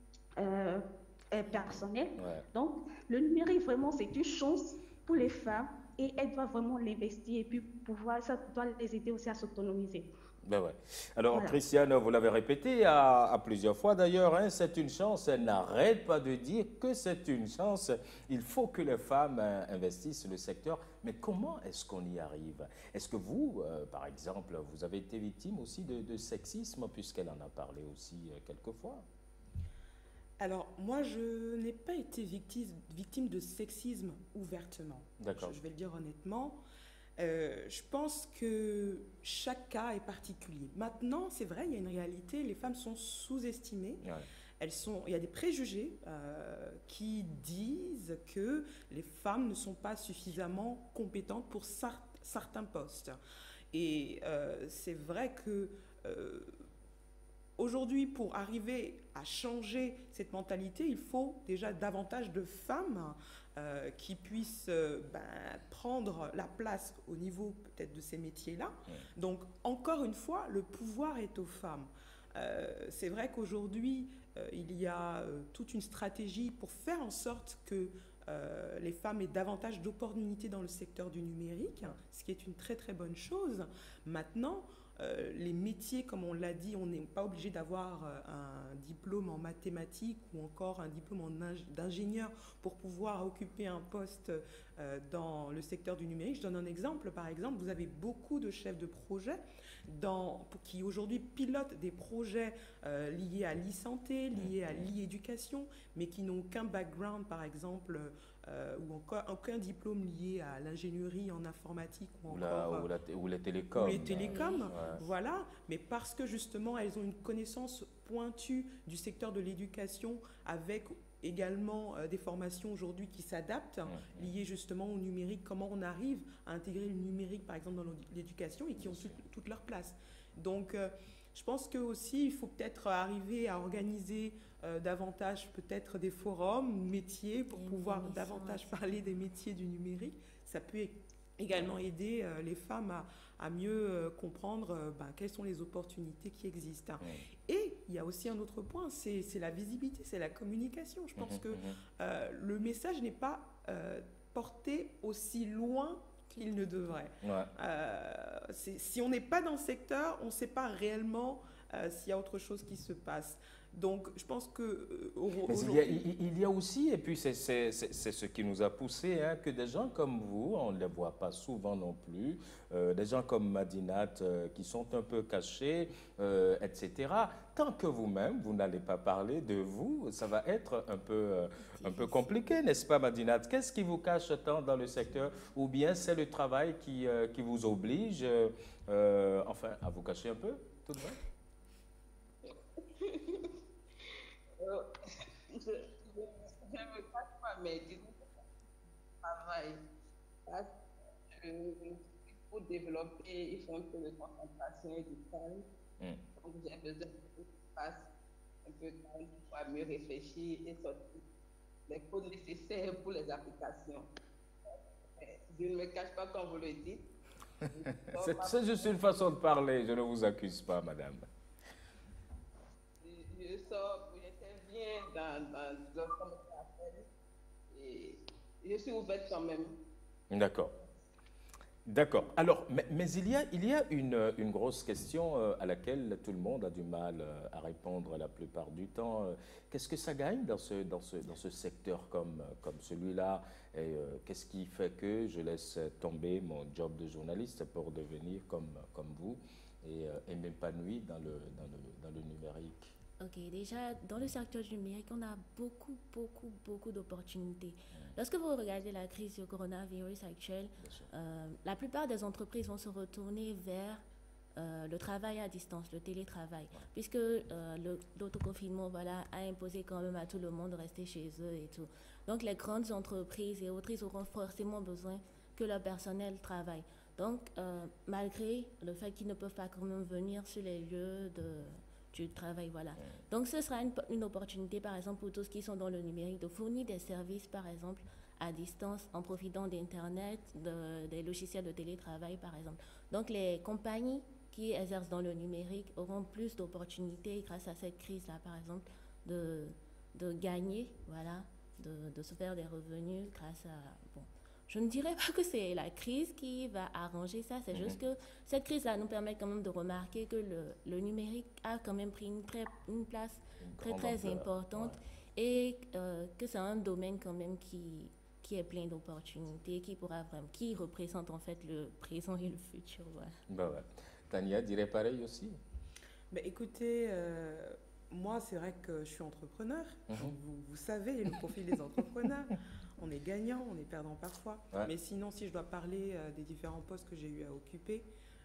personnelle. Ouais. Donc, le numérique, vraiment, c'est une chance pour les femmes et elles doivent vraiment l'investir et puis ça doit les aider aussi à s'autonomiser. Ben ouais. Alors, voilà. Christiane, vous l'avez répété à plusieurs fois d'ailleurs, hein, c'est une chance. Elle n'arrête pas de dire que c'est une chance. Il faut que les femmes investissent le secteur. Mais comment est-ce qu'on y arrive? Est-ce que vous, par exemple, vous avez été victime aussi de sexisme, puisqu'elle en a parlé aussi quelques fois? Alors, moi, je n'ai pas été victime de sexisme ouvertement. D'accord. Je vais le dire honnêtement. Je pense que chaque cas est particulier. Maintenant, c'est vrai, il y a une réalité, les femmes sont sous-estimées. Ouais. Il y a des préjugés qui disent que les femmes ne sont pas suffisamment compétentes pour certains postes. Et c'est vrai que aujourd'hui, pour arriver à changer cette mentalité, il faut déjà davantage de femmes qui puissent prendre la place au niveau peut-être de ces métiers-là. Donc, encore une fois, le pouvoir est aux femmes. C'est vrai qu'aujourd'hui, il y a toute une stratégie pour faire en sorte que les femmes aient davantage d'opportunités dans le secteur du numérique, ce qui est une très très bonne chose. Maintenant, les métiers, comme on l'a dit, on n'est pas obligé d'avoir un diplôme en mathématiques ou encore un diplôme d'ingénieur pour pouvoir occuper un poste dans le secteur du numérique. Je donne un exemple. Par exemple, vous avez beaucoup de chefs de projet qui aujourd'hui pilotent des projets liés à l'e-santé, liés à l'e-éducation, mais qui n'ont aucun background, par exemple, ou encore aucun diplôme lié à l'ingénierie en informatique ou les télécoms. Ou les télécoms, voilà. Mais parce que justement, elles ont une connaissance pointue du secteur de l'éducation avec également des formations aujourd'hui qui s'adaptent, liées justement au numérique, comment on arrive à intégrer le numérique, par exemple, dans l'éducation et qui ont toute leur place. Donc, je pense que aussi, il faut peut-être arriver à organiser davantage peut-être des forums, métiers, pour pouvoir davantage parler des métiers du numérique. Ça peut également aider les femmes à mieux comprendre quelles sont les opportunités qui existent. Et il y a aussi un autre point, c'est la visibilité, c'est la communication. Je pense que le message n'est pas porté aussi loin qu'il ne devrait. Si on n'est pas dans le secteur, on ne sait pas réellement s'il y a autre chose qui se passe. Donc, je pense que il y a aussi, et puis c'est ce qui nous a poussé, que des gens comme vous, on ne les voit pas souvent non plus, des gens comme Madinat qui sont un peu cachés, etc. Tant que vous-même, vous n'allez pas parler de vous, ça va être un peu compliqué, n'est-ce pas, Madinat? Qu'est-ce qui vous cache tant dans le secteur? Ou bien c'est le travail qui vous oblige, à vous cacher un peu, tout de même? Je ne me cache pas, mais disons que c'est un travail. Il faut développer, il faut un peu de concentration et du calme. Donc j'ai besoin que je passe un peu de temps pour pouvoir mieux réfléchir et sortir les codes nécessaires pour les applications. Je ne me cache pas comme vous le dites. C'est juste une façon de parler, je ne vous accuse pas, madame. Je sors, j'interviens dans l'autre appel et je suis ouverte quand même. D'accord. D'accord. Alors, mais il y a une grosse question à laquelle tout le monde a du mal à répondre la plupart du temps. Qu'est-ce que ça gagne dans ce secteur comme celui-là? Et qu'est-ce qui fait que je laisse tomber mon job de journaliste pour devenir comme vous et m'épanouir dans le numérique? Ok, déjà, dans le secteur du numérique, on a beaucoup d'opportunités. Lorsque vous regardez la crise du coronavirus actuelle, la plupart des entreprises vont se retourner vers le travail à distance, le télétravail, puisque l'autoconfinement a imposé quand même à tout le monde de rester chez eux et tout. Donc, les grandes entreprises et autres, ils auront forcément besoin que leur personnel travaille. Donc, malgré le fait qu'ils ne peuvent pas quand même venir sur les lieux du travail, voilà. Donc, ce sera une opportunité, par exemple, pour tous qui sont dans le numérique, de fournir des services, par exemple, à distance, en profitant d'Internet, des logiciels de télétravail, par exemple. Donc, les compagnies qui exercent dans le numérique auront plus d'opportunités, grâce à cette crise-là, par exemple, de gagner, voilà, de se faire des revenus grâce à... Bon, je ne dirais pas que c'est la crise qui va arranger ça, c'est juste que cette crise-là nous permet quand même de remarquer que le numérique a quand même pris une place très importante et que c'est un domaine quand même qui est plein d'opportunités, qui représente en fait le présent et le futur. Voilà. Tania dirait pareil aussi? Écoutez, moi c'est vrai que je suis entrepreneur, vous savez le profil des entrepreneurs. On est gagnant, on est perdant parfois. Mais sinon, si je dois parler des différents postes que j'ai eu à occuper,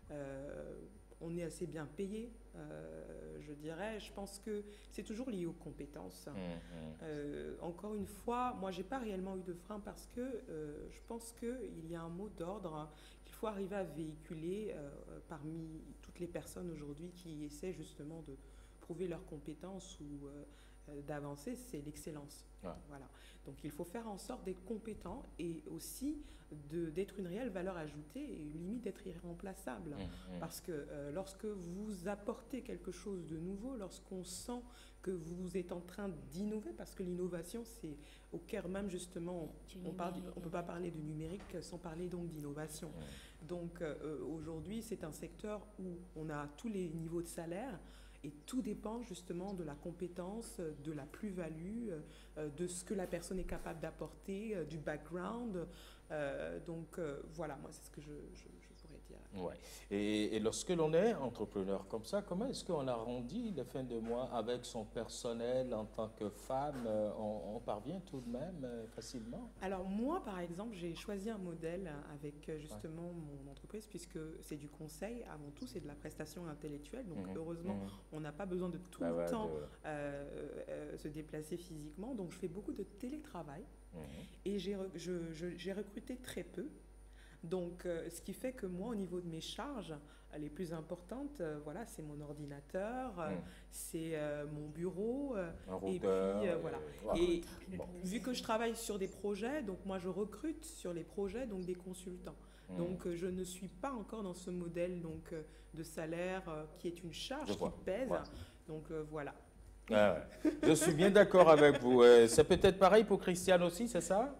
on est assez bien payé, je dirais. Je pense que c'est toujours lié aux compétences. Encore une fois, moi, je n'ai pas réellement eu de frein parce que je pense qu'il y a un mot d'ordre qu'il faut arriver à véhiculer parmi toutes les personnes aujourd'hui qui essaient justement de prouver leurs compétences ou d'avancer, c'est l'excellence. Ouais. Voilà. Donc il faut faire en sorte d'être compétent et aussi d'être une réelle valeur ajoutée et limite d'être irremplaçable. Parce que lorsque vous apportez quelque chose de nouveau, lorsqu'on sent que vous êtes en train d'innover, parce que l'innovation c'est au cœur même justement, on ne peut pas parler de numérique sans parler donc d'innovation. Donc aujourd'hui c'est un secteur où on a tous les niveaux de salaire. Et tout dépend justement de la compétence, de la plus-value, de ce que la personne est capable d'apporter, du background. Donc voilà, moi c'est ce que je pourrais dire. Ouais. Et lorsque l'on est entrepreneur comme ça, comment est-ce qu'on arrondit les fins de mois avec son personnel en tant que femme? On parvient tout de même facilement? Alors moi, par exemple, j'ai choisi un modèle avec justement mon entreprise, puisque c'est du conseil, avant tout, c'est de la prestation intellectuelle. Donc heureusement, on n'a pas besoin de tout le temps se déplacer physiquement. Donc je fais beaucoup de télétravail et j'ai recruté très peu. Donc, ce qui fait que moi, au niveau de mes charges les plus importantes, voilà, c'est mon ordinateur, c'est mon bureau, et puis voilà. Et vu que je travaille sur des projets, donc moi, je recrute sur les projets donc des consultants. Donc, je ne suis pas encore dans ce modèle donc de salaire qui est une charge qui pèse. Donc voilà. Je suis bien d'accord avec vous. C'est peut-être pareil pour Christiane aussi, c'est ça?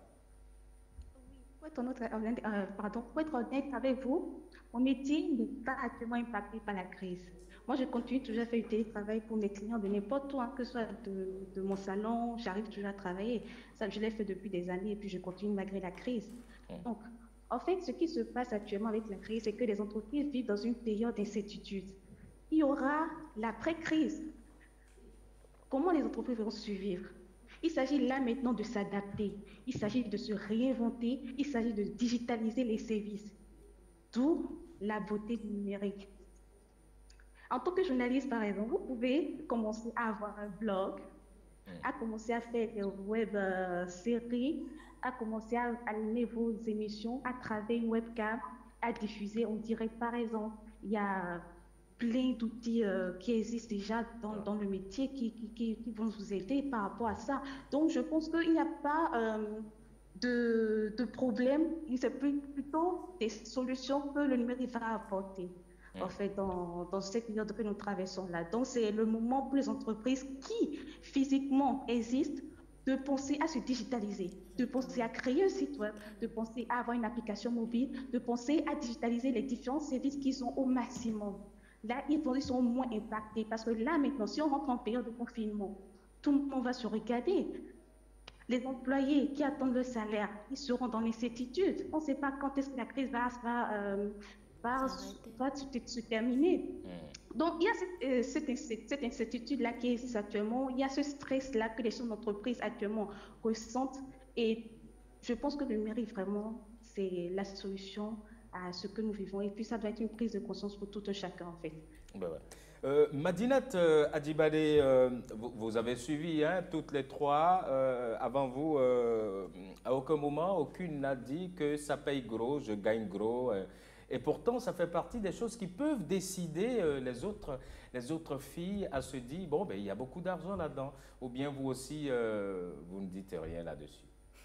Pour être honnête avec vous, mon métier n'est pas actuellement impacté par la crise. Moi, je continue toujours à faire du télétravail pour mes clients de n'importe où, que ce soit de mon salon, j'arrive toujours à travailler. Ça, je l'ai fait depuis des années et puis je continue malgré la crise. Donc, en fait, ce qui se passe actuellement avec la crise, c'est que les entreprises vivent dans une période d'incertitude. Il y aura l'après-crise. Comment les entreprises vont survivre? Il s'agit là maintenant de s'adapter, il s'agit de se réinventer, il s'agit de digitaliser les services. D'où la beauté du numérique. En tant que journaliste, par exemple, vous pouvez commencer à avoir un blog, à commencer à faire des web-séries, à commencer à animer vos émissions à travers une webcam, à diffuser en direct, par exemple. Il y a plein d'outils qui existent déjà dans le métier qui vont vous aider par rapport à ça. Donc, je pense qu'il n'y a pas de problème, c'est plutôt des solutions que le numérique va apporter, en fait, dans cette période que nous traversons là. Donc, c'est le moment pour les entreprises qui, physiquement, existent, de penser à se digitaliser, de penser à créer un site web, de penser à avoir une application mobile, de penser à digitaliser les différents services qu'ils ont au maximum. Là, ils sont moins impactés parce que là, maintenant, si on rentre en période de confinement, tout le monde va se regarder. Les employés qui attendent le salaire, ils seront dans l'incertitude. On ne sait pas quand est-ce que la crise va se terminer. Donc, il y a cette incertitude-là qui existe actuellement. Il y a ce stress-là que les chefs d'entreprise actuellement ressentent. Et je pense que le numérique, vraiment, c'est la solution à ce que nous vivons. Et puis, ça doit être une prise de conscience pour tout un chacun, en fait. Madinat Adjibadé, vous avez suivi toutes les trois. Avant vous, à aucun moment, aucune n'a dit que ça paye gros, je gagne gros. Et pourtant, ça fait partie des choses qui peuvent décider les autres filles à se dire, bon, ben, il y a beaucoup d'argent là-dedans. Ou bien vous aussi, vous ne dites rien là-dessus.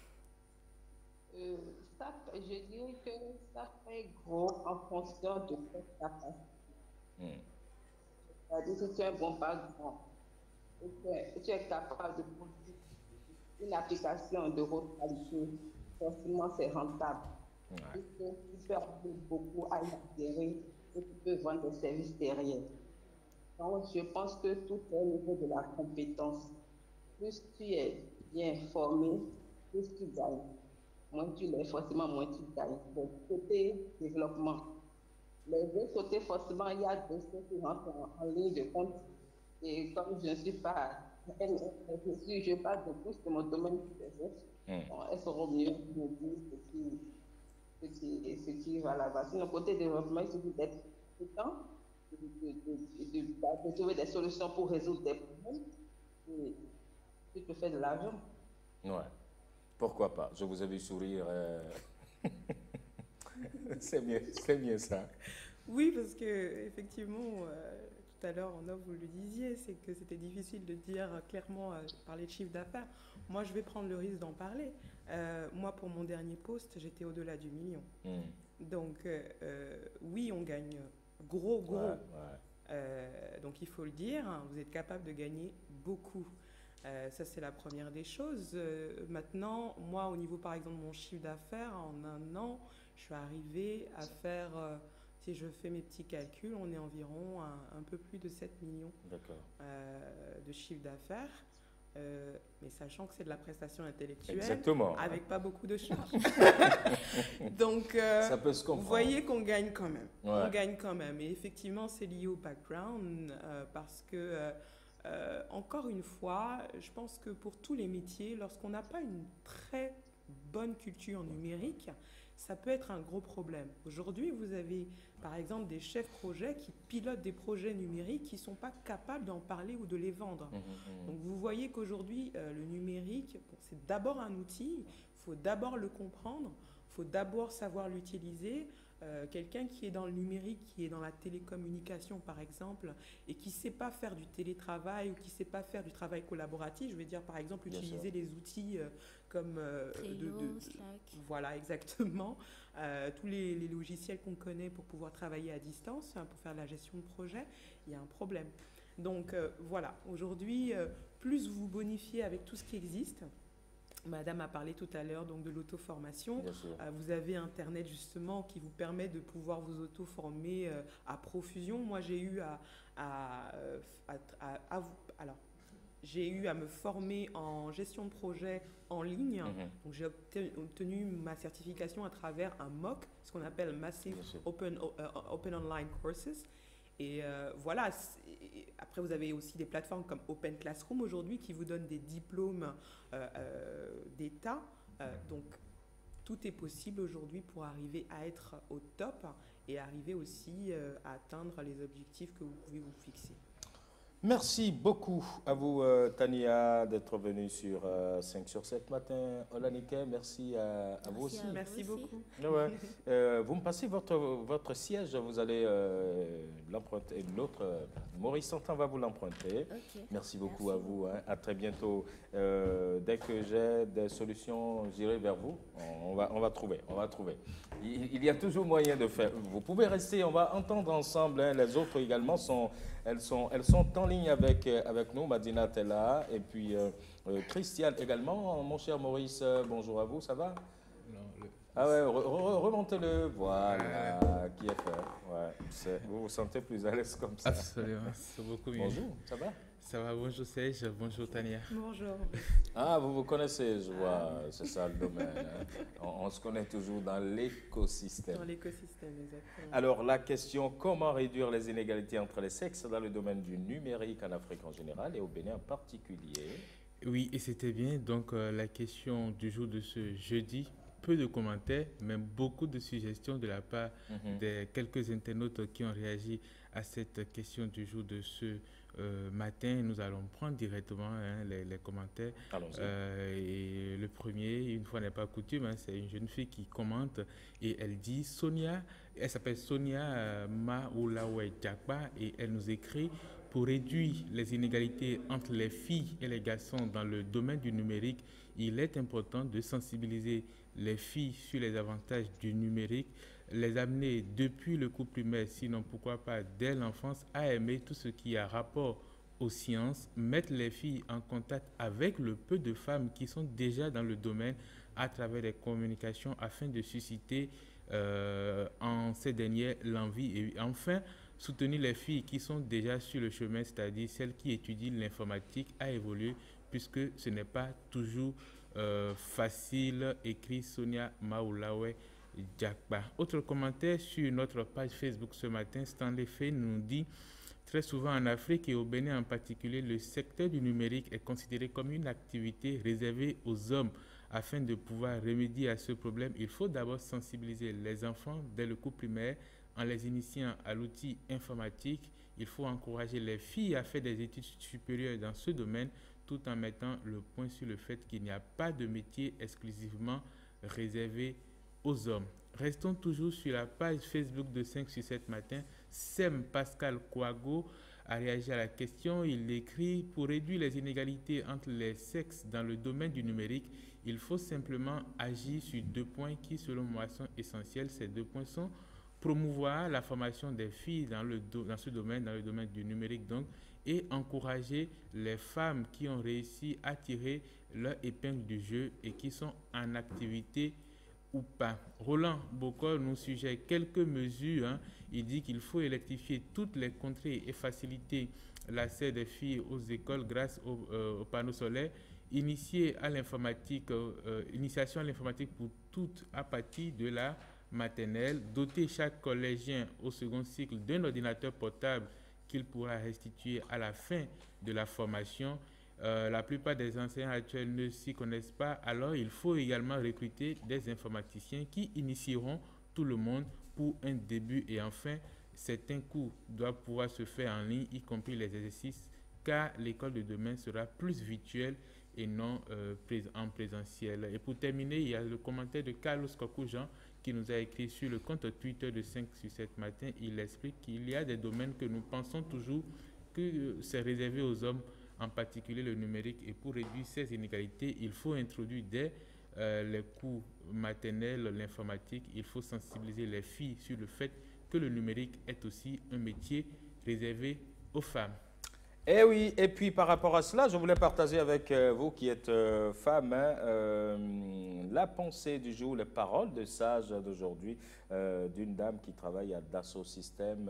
Je dirais que ça fait gros en fonction de cette capacité. C'est-à-dire que tu as un bon background, tu es capable de produire une application de haute qualité, forcément c'est rentable. Puisque tu peux apprendre beaucoup à gérer et tu peux vendre des services derrière. Donc je pense que tout est au niveau de la compétence. Plus tu es bien formé, plus tu gagnes. Moins tu l'es, forcément, moins tu gagnes. Donc, côté développement. Les autres côtés, forcément, il y a des choses qui rentrent en ligne de compte. Et comme je ne suis pas, je parle de plus de mon domaine que les autres, elles seront mieux pour me dire ce qui va là-bas. Sinon, côté développement, il suffit d'être content, de trouver des solutions pour résoudre des problèmes. Et tu peux faire de l'argent. Ouais. Pourquoi pas? Je vous ai vu sourire. C'est bien ça. Oui, parce que effectivement, tout à l'heure, en off, vous le disiez, c'est que c'était difficile de dire clairement, parler de chiffre d'affaires. Moi, je vais prendre le risque d'en parler. Moi, pour mon dernier poste, j'étais au-delà du million. Donc, oui, on gagne gros. Donc, il faut le dire, hein, vous êtes capable de gagner beaucoup. Ça, c'est la première des choses. Maintenant, moi, au niveau, par exemple, de mon chiffre d'affaires, en un an, je suis arrivée à faire, si je fais mes petits calculs, on est environ un peu plus de 7 millions de chiffre d'affaires. Mais sachant que c'est de la prestation intellectuelle, exactement, avec pas beaucoup de charges. Donc, ça peut se comprendre. Vous voyez qu'on gagne quand même. Ouais. On gagne quand même. Et effectivement, c'est lié au background parce que, encore une fois, je pense que pour tous les métiers, lorsqu'on n'a pas une très bonne culture numérique, ça peut être un gros problème. Aujourd'hui, vous avez, par exemple, des chefs projets qui pilotent des projets numériques qui ne sont pas capables d'en parler ou de les vendre. Donc, vous voyez qu'aujourd'hui, le numérique, c'est d'abord un outil, il faut d'abord le comprendre, il faut d'abord savoir l'utiliser. Quelqu'un qui est dans le numérique, qui est dans la télécommunication, par exemple, et qui ne sait pas faire du télétravail ou qui ne sait pas faire du travail collaboratif, je veux dire, par exemple, utiliser les outils comme Slack. Voilà, exactement. Tous les logiciels qu'on connaît pour pouvoir travailler à distance, pour faire de la gestion de projet, il y a un problème. Donc voilà, aujourd'hui, plus vous bonifiez avec tout ce qui existe. Madame a parlé tout à l'heure donc de l'auto-formation. Vous avez Internet justement qui vous permet de pouvoir vous auto-former à profusion. Moi, j'ai eu j'ai eu à me former en gestion de projet en ligne. Donc, j'ai obtenu ma certification à travers un MOOC, ce qu'on appelle Massive Open Online Courses. Et voilà, après vous avez aussi des plateformes comme Open Classroom aujourd'hui qui vous donnent des diplômes d'État. Donc tout est possible aujourd'hui pour arriver à être au top et arriver aussi à atteindre les objectifs que vous pouvez vous fixer. Merci beaucoup à vous, Tania, d'être venue sur 5 sur 7 matin. Olanike, merci à vous aussi. Merci beaucoup. Vous me passez votre siège, vous allez l'emprunter. L'autre, Maurice Santin va vous l'emprunter. Merci beaucoup à vous. Hein. À très bientôt. Dès que j'ai des solutions, j'irai vers vous. On va trouver. Il y a toujours moyen de faire. Vous pouvez rester, on va entendre ensemble. Hein. Les autres également elles sont en ligne avec nous. Madina est là. Et puis Christiane également. Mon cher Maurice, bonjour à vous. Ça va? Ah ouais, remontez-le. Voilà, qui est fait. Ouais. Vous vous sentez plus à l'aise comme ça? Absolument, c'est beaucoup mieux. Bonjour, ça va? Ça va, bonjour Serge, bonjour Tania. Bonjour. Ah, vous connaissez, je vois, c'est ça le domaine. Hein. On se connaît toujours dans l'écosystème. Dans l'écosystème, exactement. Alors, la question, comment réduire les inégalités entre les sexes dans le domaine du numérique en Afrique en général et au Bénin en particulier? Oui, et c'était bien. Donc, la question du jour de ce jeudi, peu de commentaires, mais beaucoup de suggestions de la part des quelques internautes qui ont réagi à cette question du jour de ce matin. Nous allons prendre directement les commentaires. Et le premier, une fois n'est pas coutume, c'est une jeune fille qui commente et elle dit elle s'appelle Sonia Maoulawe Djakba et elle nous écrit: pour réduire les inégalités entre les filles et les garçons dans le domaine du numérique, il est important de sensibiliser les filles sur les avantages du numérique, les amener depuis le cours primaire, sinon pourquoi pas dès l'enfance, à aimer tout ce qui a rapport aux sciences, mettre les filles en contact avec le peu de femmes qui sont déjà dans le domaine à travers les communications afin de susciter en ces dernières l'envie et enfin soutenir les filles qui sont déjà sur le chemin, c'est-à-dire celles qui étudient l'informatique à évoluer puisque ce n'est pas toujours facile, écrit Sonia Maoulawe Djakba. Autre commentaire sur notre page Facebook ce matin, Stanley Fay nous dit: très souvent en Afrique et au Bénin en particulier, le secteur du numérique est considéré comme une activité réservée aux hommes. Afin de pouvoir remédier à ce problème, il faut d'abord sensibiliser les enfants dès le cours primaire en les initiant à l'outil informatique. Il faut encourager les filles à faire des études supérieures dans ce domaine tout en mettant le point sur le fait qu'il n'y a pas de métier exclusivement réservé aux hommes. Restons toujours sur la page Facebook de 5 sur 7 matin. Sem Pascal Kouago a réagi à la question. Il écrit: pour réduire les inégalités entre les sexes dans le domaine du numérique, il faut simplement agir sur 2 points qui, selon moi, sont essentiels. Ces 2 points sont promouvoir la formation des filles dans ce domaine, dans le domaine du numérique donc, et encourager les femmes qui ont réussi à tirer leur épingle du jeu et qui sont en activité ou pas. Roland Bocol nous suggère quelques mesures. Il dit qu'il faut électrifier toutes les contrées et faciliter l'accès des filles aux écoles grâce aux panneaux solaires, initiation à l'informatique pour toutes à partir de la maternelle, doter chaque collégien au second cycle d'un ordinateur portable qu'il pourra restituer à la fin de la formation. La plupart des enseignants actuels ne s'y connaissent pas, alors il faut également recruter des informaticiens qui initieront tout le monde pour un début. Et enfin, certains cours doivent pouvoir se faire en ligne, y compris les exercices, car l'école de demain sera plus virtuelle et non en présentiel. Et pour terminer, il y a le commentaire de Carlos Cocoujean qui nous a écrit sur le compte Twitter de 5 sur 7 matin. Il explique qu'il y a des domaines que nous pensons toujours que c'est réservé aux hommes, en particulier le numérique, et pour réduire ces inégalités, il faut introduire dès les cours maternels l'informatique. Il faut sensibiliser les filles sur le fait que le numérique est aussi un métier réservé aux femmes. Eh oui, et puis par rapport à cela, je voulais partager avec vous qui êtes femme la pensée du jour, les paroles de sage d'aujourd'hui d'une dame qui travaille à Dassault Systèmes.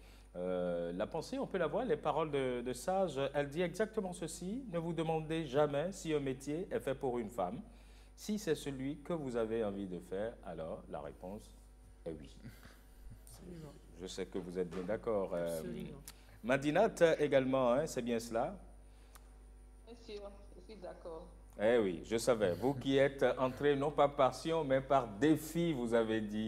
La pensée, on peut la voir, les paroles de sage, elle dit exactement ceci: ne vous demandez jamais si un métier est fait pour une femme. Si c'est celui que vous avez envie de faire, alors la réponse est oui. Absolument. Je sais que vous êtes bien d'accord. Absolument. Madinat également, hein, c'est bien cela? Bien sûr, je suis d'accord. Eh oui, je savais. Vous qui êtes entré non pas par passion, mais par défi, vous avez dit.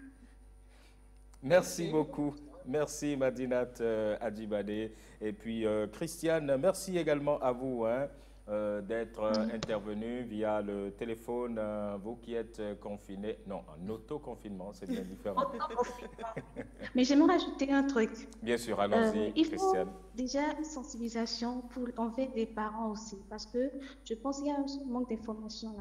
Merci beaucoup. Merci Madinat Adjibade. Et puis Christiane, merci également à vous d'être intervenu via le téléphone. Vous qui êtes confiné, non, en auto-confinement, c'est bien différent. Mais j'aimerais rajouter un truc. Bien sûr, allons-y, Christiane. Il faut déjà une sensibilisation envers des parents aussi, parce que je pense qu'il y a un manque d'informations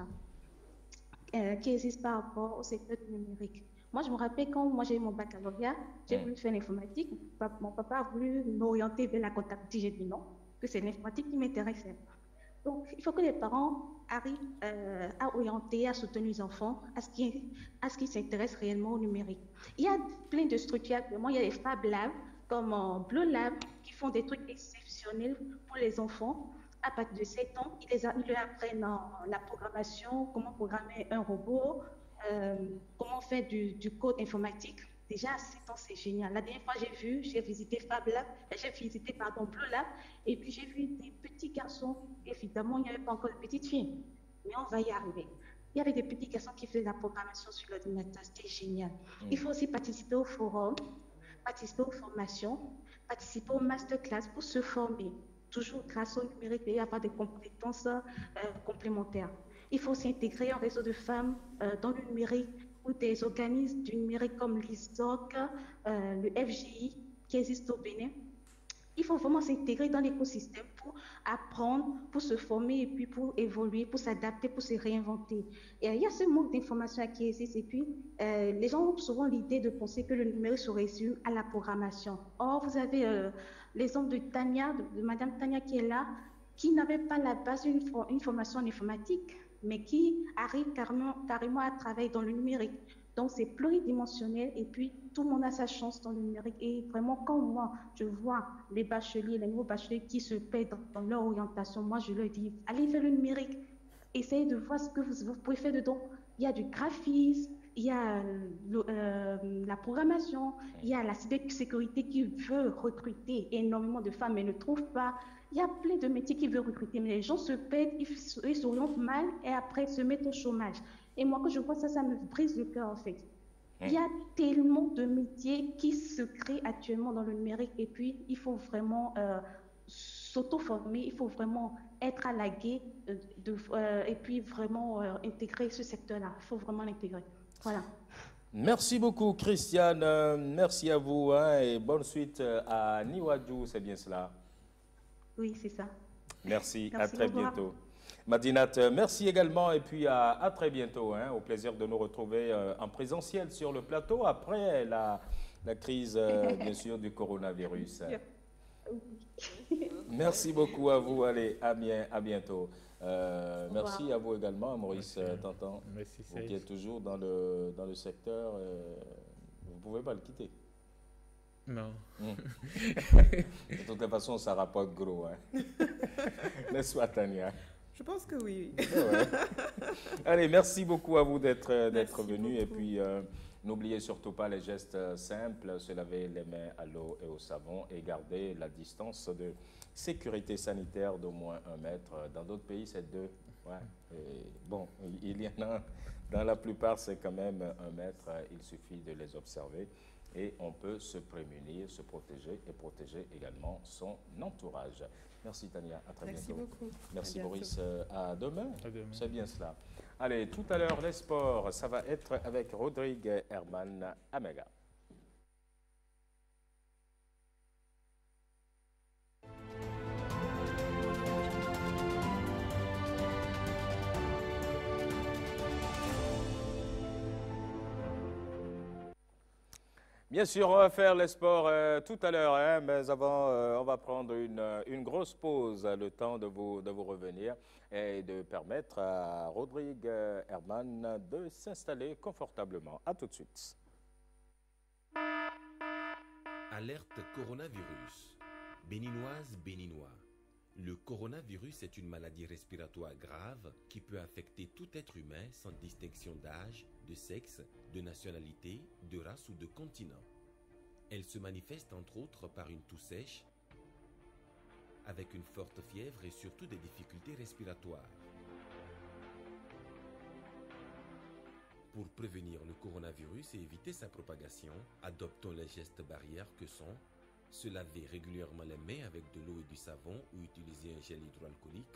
là, qui existe par rapport au secteur du numérique. Moi, je me rappelle quand moi j'ai eu mon baccalauréat, j'ai voulu faire l'informatique. Mon papa a voulu m'orienter vers la comptabilité. J'ai dit non, que c'est l'informatique qui m'intéressait. Donc, il faut que les parents arrivent à orienter, à soutenir les enfants, à ce qu'ils s'intéressent réellement au numérique. Il y a plein de structures actuellement. Il y a des Fab Labs, comme Blue Lab, qui font des trucs exceptionnels pour les enfants. À partir de 7 ans, ils leur apprennent la programmation, comment programmer un robot, comment faire du code informatique. Déjà à 7 ans, c'est génial. La dernière fois, j'ai visité Fab Lab, Blue Lab, et puis j'ai vu des petits garçons. Évidemment, il n'y avait pas encore de petites filles, mais on va y arriver. Il y avait des petits garçons qui faisaient la programmation sur l'ordinateur, c'était génial. Il faut aussi participer au forum, participer aux formations, participer aux masterclass pour se former. Toujours grâce au numérique, il y avoir des compétences complémentaires. Il faut aussi intégrer un réseau de femmes dans le numérique, ou des organismes du numérique comme l'ISOC, le FGI qui existe au Bénin. Il faut vraiment s'intégrer dans l'écosystème pour apprendre, pour se former et puis pour évoluer, pour s'adapter, pour se réinventer. Et il y a ce manque d'informations qui existe et puis les gens ont souvent l'idée de penser que le numérique se résume à la programmation. Or, vous avez l'exemple de Tania, de Madame Tania qui est là, qui n'avait pas la base d'une formation en informatique, mais qui arrive carrément à travailler dans le numérique. Donc, c'est pluridimensionnel et puis tout le monde a sa chance dans le numérique. Et vraiment, quand moi, je vois les bacheliers, les nouveaux bacheliers qui se perdent dans leur orientation, moi, je leur dis, allez vers le numérique, essayez de voir ce que vous pouvez faire dedans. Il y a du graphisme, il y a la programmation, il y a la cybersécurité qui veut recruter énormément de femmes mais ne trouve pas. Il y a plein de métiers qui veulent recruter, mais les gens se perdent, ils s'orientent mal et après se mettent au chômage. Et moi, quand je vois ça, ça me brise le cœur en fait. Il y a tellement de métiers qui se créent actuellement dans le numérique et puis il faut vraiment s'auto-former, il faut vraiment être à l'aguet et puis vraiment intégrer ce secteur-là. Il faut vraiment l'intégrer. Voilà. Merci beaucoup, Christiane. Merci à vous hein, et bonne suite à Niwadjou, c'est bien cela? Oui, c'est ça. Merci, à Merci très beaucoup. bientôt. Madinat, merci également et puis à très bientôt. Hein, au plaisir de nous retrouver en présentiel sur le plateau après la crise, bien sûr, du coronavirus. Merci beaucoup à vous. Allez, à bientôt. Merci à vous également, Maurice Tantan. Merci, vous qui êtes toujours dans le secteur, vous ne pouvez pas le quitter. Non. De toute façon, ça rapporte gros. Hein. N'est-ce pas, Tania? Je pense que oui. Ouais. Allez, merci beaucoup à vous d'être venus. Et puis, n'oubliez surtout pas les gestes simples, se laver les mains à l'eau et au savon et garder la distance de sécurité sanitaire d'au moins 1 mètre. Dans d'autres pays, c'est 2. Ouais. Et bon, il y en a, dans la plupart, c'est quand même 1 mètre. Il suffit de les observer et on peut se prémunir, se protéger et protéger également son entourage. Merci Tania, à très bientôt. Merci beaucoup. Merci À Maurice, à demain. À demain. C'est bien cela. Allez, tout à l'heure, les sports, ça va être avec Rodrigue Herman Amega. Bien sûr, on va faire les sports tout à l'heure, hein, mais avant, on va prendre une grosse pause, le temps de vous revenir et de permettre à Rodrigue Herman de s'installer confortablement. À tout de suite. Alerte coronavirus. Béninoise, Béninois. Le coronavirus est une maladie respiratoire grave qui peut affecter tout être humain sans distinction d'âge, de sexe, de nationalité, de race ou de continent. Elle se manifeste entre autres par une toux sèche, avec une forte fièvre et surtout des difficultés respiratoires. Pour prévenir le coronavirus et éviter sa propagation, adoptons les gestes barrières que sont se laver régulièrement les mains avec de l'eau et du savon ou utiliser un gel hydroalcoolique,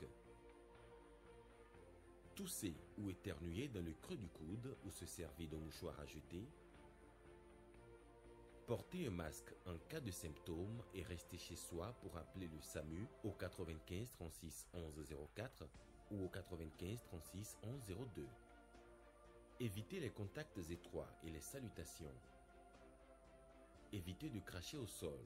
tousser ou éternuer dans le creux du coude ou se servir d'un mouchoir à jeter, porter un masque en cas de symptômes et rester chez soi pour appeler le SAMU au 95 36 11 04 ou au 95 36 11 02. Éviter les contacts étroits et les salutations. Éviter de cracher au sol.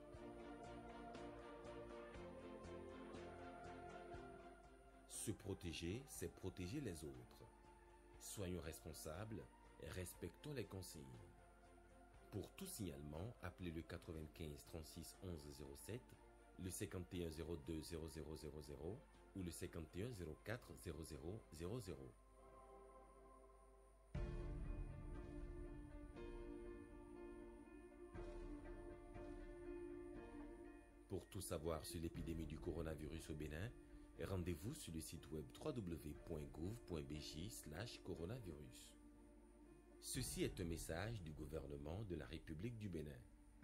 Se protéger, c'est protéger les autres. Soyons responsables et respectons les consignes. Pour tout signalement, appelez le 95 36 11 07, le 51 02 0000 ou le 51 04 0000. Pour tout savoir sur l'épidémie du coronavirus au Bénin, rendez-vous sur le site web www.gouv.bj/coronavirus. Ceci est un message du gouvernement de la République du Bénin.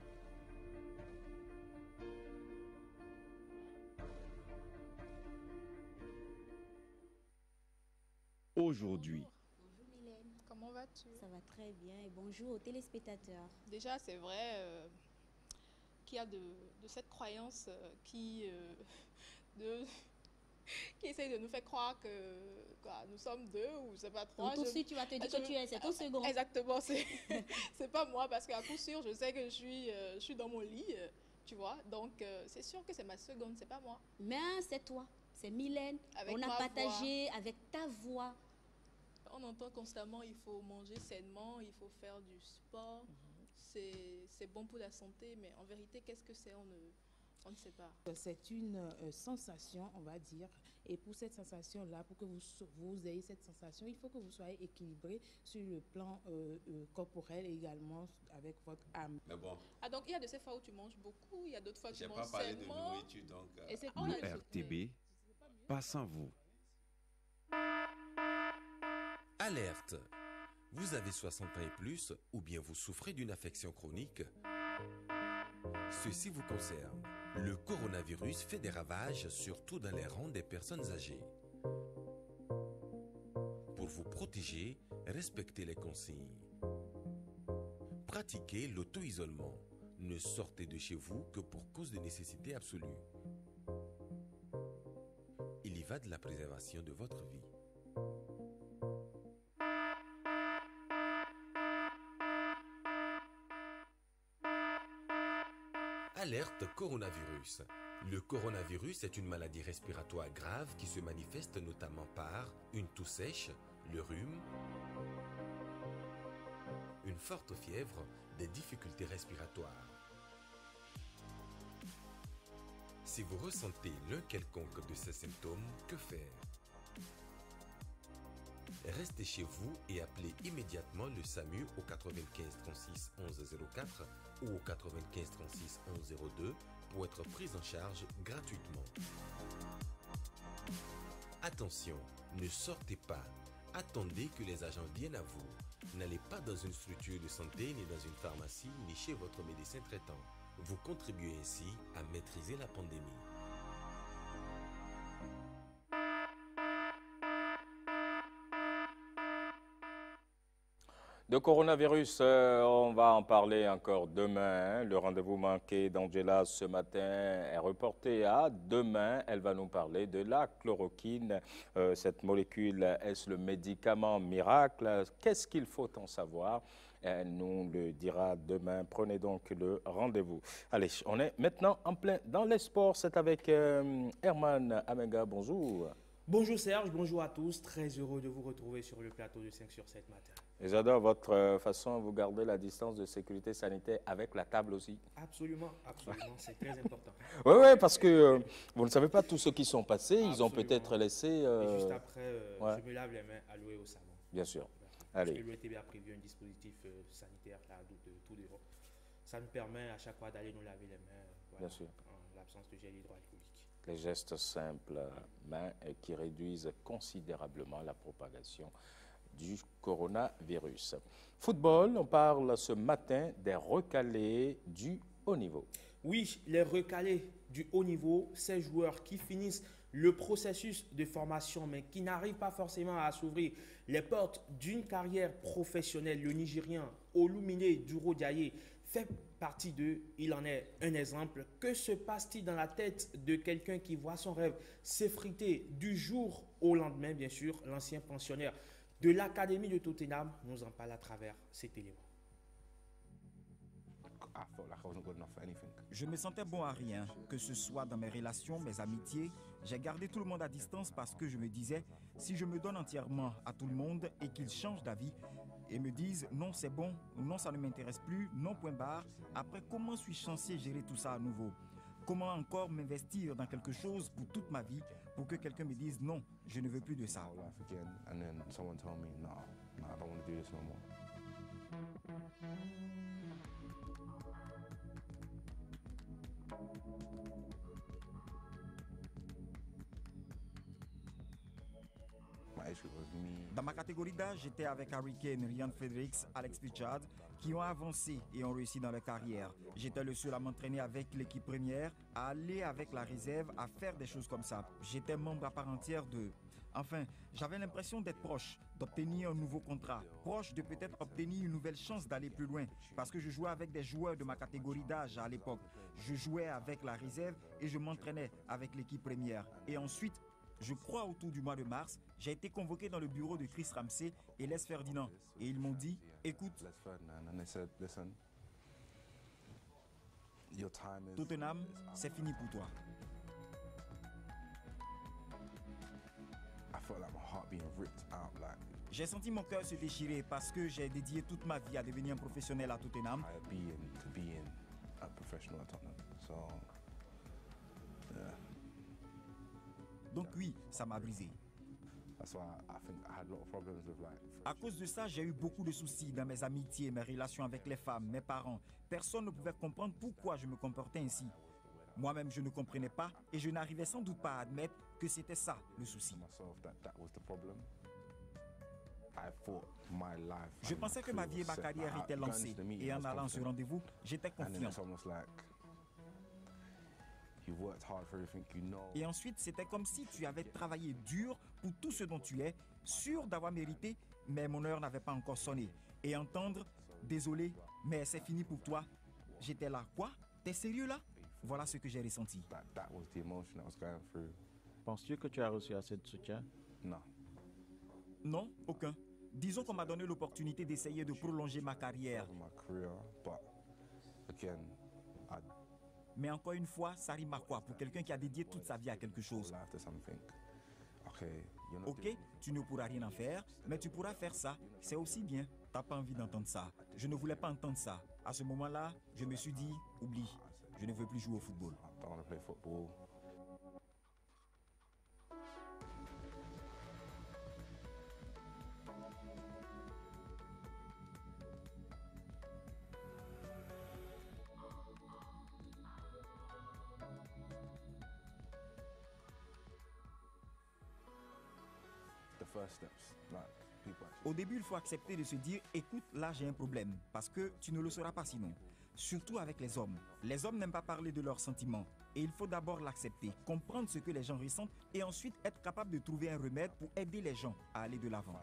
Aujourd'hui. Bonjour Mylène, comment vas-tu? Ça va très bien et bonjour aux téléspectateurs. Déjà, c'est vrai qu'il y a de cette croyance qui essaye de nous faire croire que nous sommes 2 ou c'est pas 3. Donc tout de suite, tu vas te dire que tu es, c'est ton second. Exactement, c'est pas moi parce qu'à coup sûr, je sais que je suis dans mon lit, tu vois. Donc c'est sûr que c'est ma seconde, c'est pas moi. Mais c'est toi, c'est Mylène. Avec on a ma partagé voix. avec ta voix. On entend constamment, il faut manger sainement, il faut faire du sport. C'est bon pour la santé, mais en vérité, qu'est-ce que c'est? On ne sait pas. C'est une sensation, on va dire. Et pour cette sensation-là, pour que vous ayez cette sensation, il faut que vous soyez équilibré sur le plan corporel et également avec votre âme. Mais bon. Ah, donc il y a de ces fois où tu manges beaucoup, il y a d'autres fois où tu manges J'ai pas parlé sainement. de nourriture, donc... Et c'est Le RTB, pas sans vous. Alerte! Vous avez 60 ans et plus ou bien vous souffrez d'une affection chronique? Ceci vous concerne. Le coronavirus fait des ravages surtout dans les rangs des personnes âgées. Pour vous protéger, respectez les consignes. Pratiquez l'auto-isolement. Ne sortez de chez vous que pour cause de nécessité absolue. Il y va de la préservation de votre vie. Alerte coronavirus. Le coronavirus est une maladie respiratoire grave qui se manifeste notamment par une toux sèche, le rhume, une forte fièvre, des difficultés respiratoires. Si vous ressentez l'un quelconque de ces symptômes, que faire? Restez chez vous et appelez immédiatement le SAMU au 95 36 11 04 ou au 95 36 11 02 pour être pris en charge gratuitement. Attention, ne sortez pas. Attendez que les agents viennent à vous. N'allez pas dans une structure de santé, ni dans une pharmacie, ni chez votre médecin traitant. Vous contribuez ainsi à maîtriser la pandémie. De coronavirus, on va en parler encore demain. Le rendez-vous manqué d'Angela ce matin est reporté à demain. Elle va nous parler de la chloroquine. Cette molécule, est-ce le médicament miracle? Qu'est-ce qu'il faut en savoir? Elle nous le dira demain. Prenez donc le rendez-vous. Allez, on est maintenant en plein dans les sports. C'est avec Herman Amenga. Bonjour. Bonjour Serge, bonjour à tous. Très heureux de vous retrouver sur le plateau de 5 sur 7 matin. Et j'adore votre façon de vous garder la distance de sécurité sanitaire avec la table aussi. Absolument, absolument, c'est très important. Oui, oui, parce que vous ne savez pas tous ceux qui sont passés, ils ont peut-être laissé... Et juste après, je me lave les mains allouées au savon. Bien sûr. Parce Allez. que l'OETB a prévu un dispositif sanitaire là, de tout dehors. Ça nous permet à chaque fois d'aller nous laver les mains, voilà, Bien sûr. en l'absence de gel hydroalcoolique. Les gestes simples, mains, qui réduisent considérablement la propagation du coronavirus. Football, on parle ce matin des recalés du haut niveau. Oui, les recalés du haut niveau, ces joueurs qui finissent le processus de formation mais qui n'arrivent pas forcément à s'ouvrir les portes d'une carrière professionnelle. Le Nigérien Olumide Duro Diaye fait partie d'eux. Il en est un exemple. Que se passe-t-il dans la tête de quelqu'un qui voit son rêve s'effriter du jour au lendemain? Bien sûr, l'ancien pensionnaire de l'Académie de Tottenham nous en parle à travers cet élément. Je me sentais bon à rien, que ce soit dans mes relations, mes amitiés. J'ai gardé tout le monde à distance parce que je me disais, si je me donne entièrement à tout le monde et qu'ils changent d'avis et me disent non c'est bon, non ça ne m'intéresse plus, non point barre, après comment suis-je censé gérer tout ça à nouveau? Comment encore m'investir dans quelque chose pour toute ma vie pour que quelqu'un me dise non, je ne veux plus de ça? Dans ma catégorie d'âge, j'étais avec Harry Kane, Ryan Fredericks, Alex Pritchard, qui ont avancé et ont réussi dans leur carrière. J'étais le seul à m'entraîner avec l'équipe première, à aller avec la réserve, à faire des choses comme ça. J'étais membre à part entière d'eux. Enfin, j'avais l'impression d'être proche, d'obtenir un nouveau contrat, proche de peut-être obtenir une nouvelle chance d'aller plus loin, parce que je jouais avec des joueurs de ma catégorie d'âge à l'époque. Je jouais avec la réserve et je m'entraînais avec l'équipe première. Et ensuite, je crois autour du mois de mars, j'ai été convoqué dans le bureau de Chris Ramsey et Les Ferdinand. Et ils m'ont dit, écoute, Tottenham, c'est fini pour toi. J'ai senti mon cœur se déchirer parce que j'ai dédié toute ma vie à devenir un professionnel à Tottenham. Donc oui, ça m'a brisé. À cause de ça, j'ai eu beaucoup de soucis dans mes amitiés, mes relations avec les femmes, mes parents. Personne ne pouvait comprendre pourquoi je me comportais ainsi. Moi-même, je ne comprenais pas et je n'arrivais sans doute pas à admettre que c'était ça le souci. Je pensais que ma vie et ma carrière étaient lancées et en allant à ce rendez-vous, j'étais confiant. Et ensuite, c'était comme si tu avais travaillé dur pour tout ce dont tu es, sûr d'avoir mérité, mais mon heure n'avait pas encore sonné. Et entendre « désolé, Mais c'est fini pour toi. J'étais là. Quoi? T'es sérieux là? Voilà ce que j'ai ressenti. Penses-tu que tu as reçu assez de soutien? Non. Non, aucun. Disons qu'on m'a donné l'opportunité d'essayer de prolonger ma carrière. Mais encore une fois, ça rime à quoi pour quelqu'un qui a dédié toute sa vie à quelque chose? Ok, tu ne pourras rien en faire, mais tu pourras faire ça. C'est aussi bien. T'as pas envie d'entendre ça. Je ne voulais pas entendre ça. À ce moment-là, je me suis dit, oublie, je ne veux plus jouer au football. Au début, il faut accepter de se dire, écoute, là j'ai un problème, parce que tu ne le sauras pas sinon. Surtout avec les hommes. Les hommes n'aiment pas parler de leurs sentiments. Et il faut d'abord l'accepter, comprendre ce que les gens ressentent et ensuite être capable de trouver un remède pour aider les gens à aller de l'avant.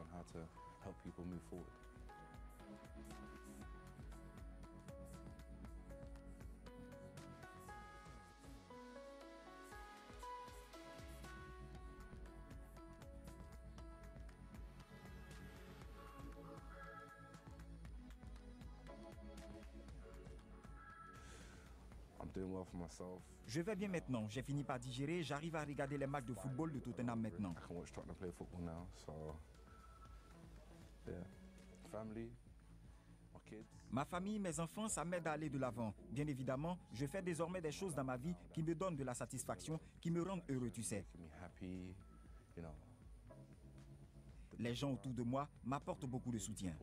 Je vais bien maintenant, j'ai fini par digérer, j'arrive à regarder les matchs de football de Tottenham maintenant. Ma famille, mes enfants, ça m'aide à aller de l'avant. Bien évidemment, je fais désormais des choses dans ma vie qui me donnent de la satisfaction, qui me rendent heureux, tu sais. Les gens autour de moi m'apportent beaucoup de soutien.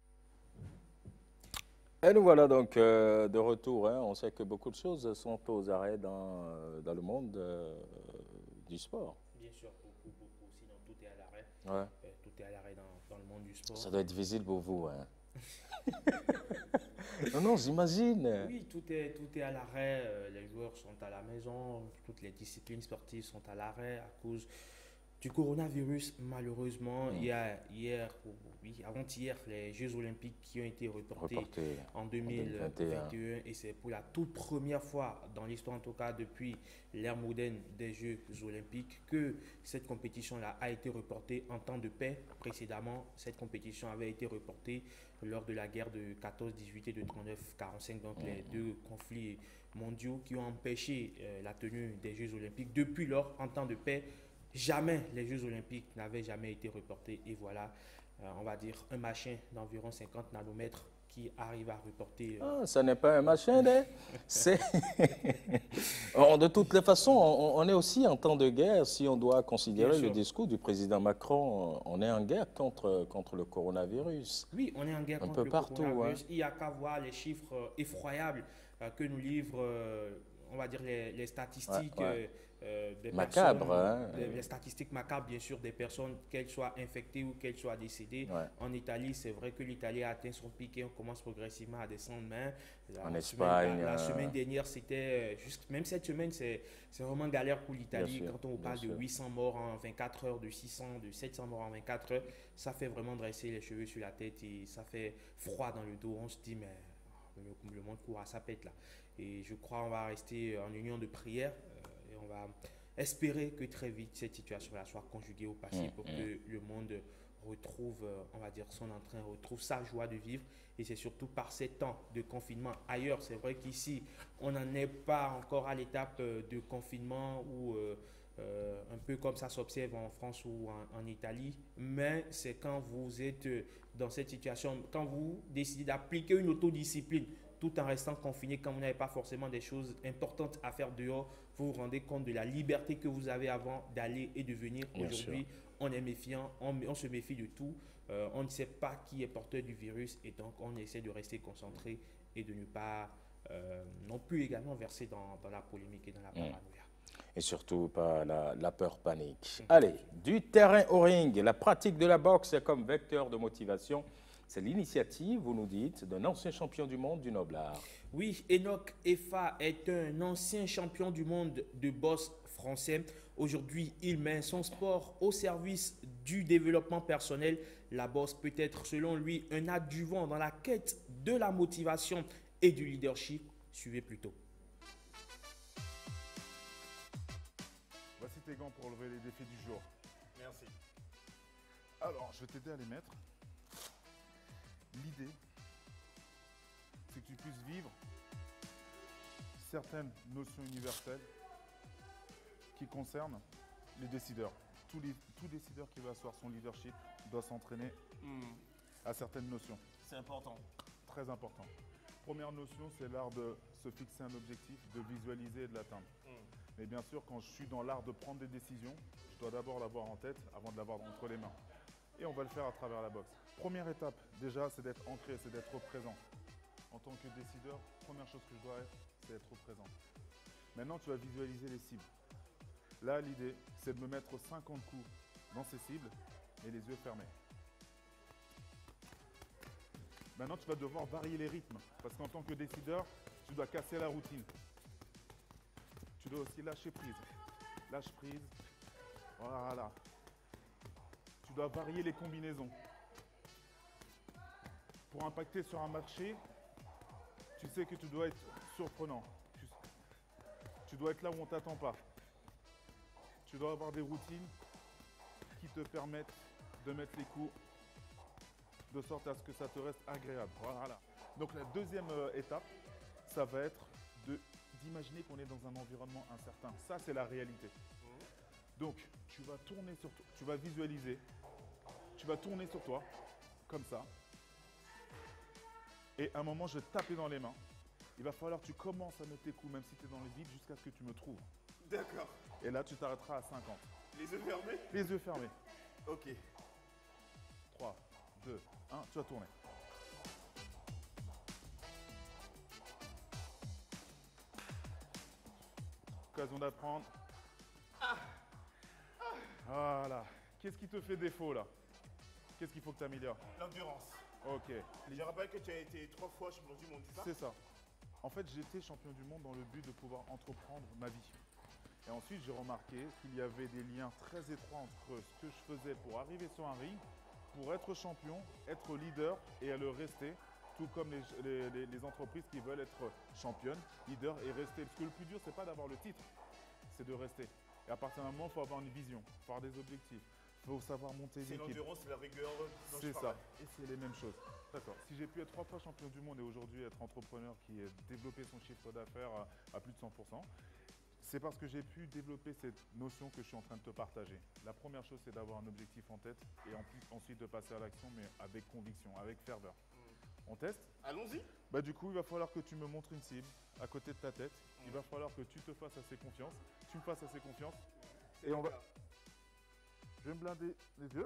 Et nous voilà donc de retour. Hein. On sait que beaucoup de choses sont aux arrêts dans le monde du sport. Bien sûr, beaucoup. Sinon, tout est à l'arrêt. Ouais. Tout est à l'arrêt dans le monde du sport. Ça doit être visible pour vous. Hein. Non, j'imagine. Oui, tout est à l'arrêt. Les joueurs sont à la maison. Toutes les disciplines sportives sont à l'arrêt à cause du coronavirus. Malheureusement, avant-hier, les Jeux Olympiques qui ont été reportés en 2021 et c'est pour la toute première fois dans l'histoire, en tout cas depuis l'ère moderne des Jeux Olympiques, que cette compétition-là a été reportée en temps de paix. Précédemment, cette compétition avait été reportée lors de la guerre de 14-18 et de 39-45, donc les deux conflits mondiaux qui ont empêché la tenue des Jeux Olympiques. Depuis lors, en temps de paix, jamais les Jeux Olympiques n'avaient jamais été reportés. Et voilà, on va dire un machin d'environ 50 nanomètres qui arrive à reporter. Ça n'est pas un machin, hein? De toutes les façons, on est aussi en temps de guerre. Si on doit considérer le discours du président Macron, on est en guerre contre le coronavirus. Oui, on est en guerre contre le coronavirus. Hein. Il n'y a qu'à voir les chiffres effroyables que nous livrent, on va dire, les statistiques. Des macabres, les statistiques macabres, bien sûr, des personnes, qu'elles soient infectées ou qu'elles soient décédées. En Italie, c'est vrai que l'Italie a atteint son pic et on commence progressivement à descendre. Mais en Espagne, la semaine dernière, c'était même cette semaine, c'est vraiment galère pour l'Italie. Quand on parle de 800 morts en 24 heures, de 600, de 700 morts en 24 heures, ça fait vraiment dresser les cheveux sur la tête et ça fait froid dans le dos. On se dit, mais le monde court à sa pète là. Et je crois qu'on va rester en union de prière. On va espérer que très vite cette situation-là soit conjuguée au passé pour que le monde retrouve, on va dire, son entrain, retrouve sa joie de vivre. Et c'est surtout par ces temps de confinement. Ailleurs, c'est vrai qu'ici, on n'en est pas encore à l'étape de confinement où un peu comme ça s'observe en France ou en Italie. Mais c'est quand vous êtes dans cette situation, quand vous décidez d'appliquer une autodiscipline, tout en restant confiné, quand vous n'avez pas forcément des choses importantes à faire dehors, vous vous rendez compte de la liberté que vous avez avant d'aller et de venir. Aujourd'hui, on est méfiant, on se méfie de tout. On ne sait pas qui est porteur du virus et donc on essaie de rester concentré et de ne pas non plus également verser dans la polémique et dans la paranoïa. Et surtout pas la peur panique. Allez, du terrain au ring, la pratique de la boxe comme vecteur de motivation. C'est l'initiative, vous nous dites, d'un ancien champion du monde du noble art. Oui, Enoch Efa est un ancien champion du monde de boxe français. Aujourd'hui, il met son sport au service du développement personnel. La boxe peut être, selon lui, un adjuvant dans la quête de la motivation et du leadership. Suivez plutôt. Voici tes gants pour relever les défis du jour. Merci. Alors, je vais t'aider à les mettre. L'idée, c'est que tu puisses vivre certaines notions universelles qui concernent les décideurs. Tout décideur qui veut asseoir son leadership doit s'entraîner à certaines notions. C'est important. Très important. Première notion, c'est l'art de se fixer un objectif, de visualiser et de l'atteindre. Mais bien sûr, quand je suis dans l'art de prendre des décisions, je dois d'abord l'avoir en tête avant de l'avoir entre les mains. Et on va le faire à travers la boxe. Première étape, déjà, c'est d'être ancré, c'est d'être présent. En tant que décideur, première chose que je dois être, c'est être présent. Maintenant, tu vas visualiser les cibles. Là, l'idée, c'est de me mettre 50 coups dans ces cibles et les yeux fermés. Maintenant, tu vas devoir varier les rythmes, parce qu'en tant que décideur, tu dois casser la routine. Tu dois aussi lâcher prise. Lâche prise. Voilà. Tu dois varier les combinaisons. Pour impacter sur un marché, tu sais que tu dois être surprenant. Tu dois être là où on ne t'attend pas. Tu dois avoir des routines qui te permettent de mettre les coups de sorte à ce que ça te reste agréable. Voilà. Donc la deuxième étape, ça va être d'imaginer qu'on est dans un environnement incertain. Ça, c'est la réalité. Donc, tu vas tourner sur toi, tu vas visualiser, tu vas tourner sur toi, comme ça. Et à un moment, je vais te taper dans les mains. Il va falloir que tu commences à mettre tes coups, même si tu es dans le vide, jusqu'à ce que tu me trouves. D'accord. Et là, tu t'arrêteras à 50. Les yeux fermés? Les yeux fermés. Ok. 3, 2, 1, tu vas tourner. Occasion d'apprendre. Voilà. Qu'est-ce qui te fait défaut là? Qu'est-ce qu'il faut que tu améliores? L'endurance. Ok. Je rappelle que tu as été 3 fois champion du monde, c'est ça? C'est ça. En fait, j'étais champion du monde dans le but de pouvoir entreprendre ma vie. Et ensuite, j'ai remarqué qu'il y avait des liens très étroits entre ce que je faisais pour arriver sur un ring, pour être champion, être leader et à le rester, tout comme les entreprises qui veulent être championnes, leader et rester. Parce que le plus dur, c'est pas d'avoir le titre, c'est de rester. Et à partir d'un moment, il faut avoir une vision, il faut avoir des objectifs, il faut savoir monter une équipe. C'est l'endurance, c'est la rigueur. C'est ça. Et c'est les mêmes choses. D'accord. Si j'ai pu être 3 fois champion du monde et aujourd'hui être entrepreneur qui a développé son chiffre d'affaires à plus de 100%, c'est parce que j'ai pu développer cette notion que je suis en train de te partager. La première chose, c'est d'avoir un objectif en tête et ensuite de passer à l'action, mais avec conviction, avec ferveur. On teste? Allons-y. Bah, du coup, il va falloir que tu me montres une cible à côté de ta tête. Il va falloir que tu te fasses assez confiance. Tu me fasses assez confiance. Et on va... Je vais me blinder les yeux.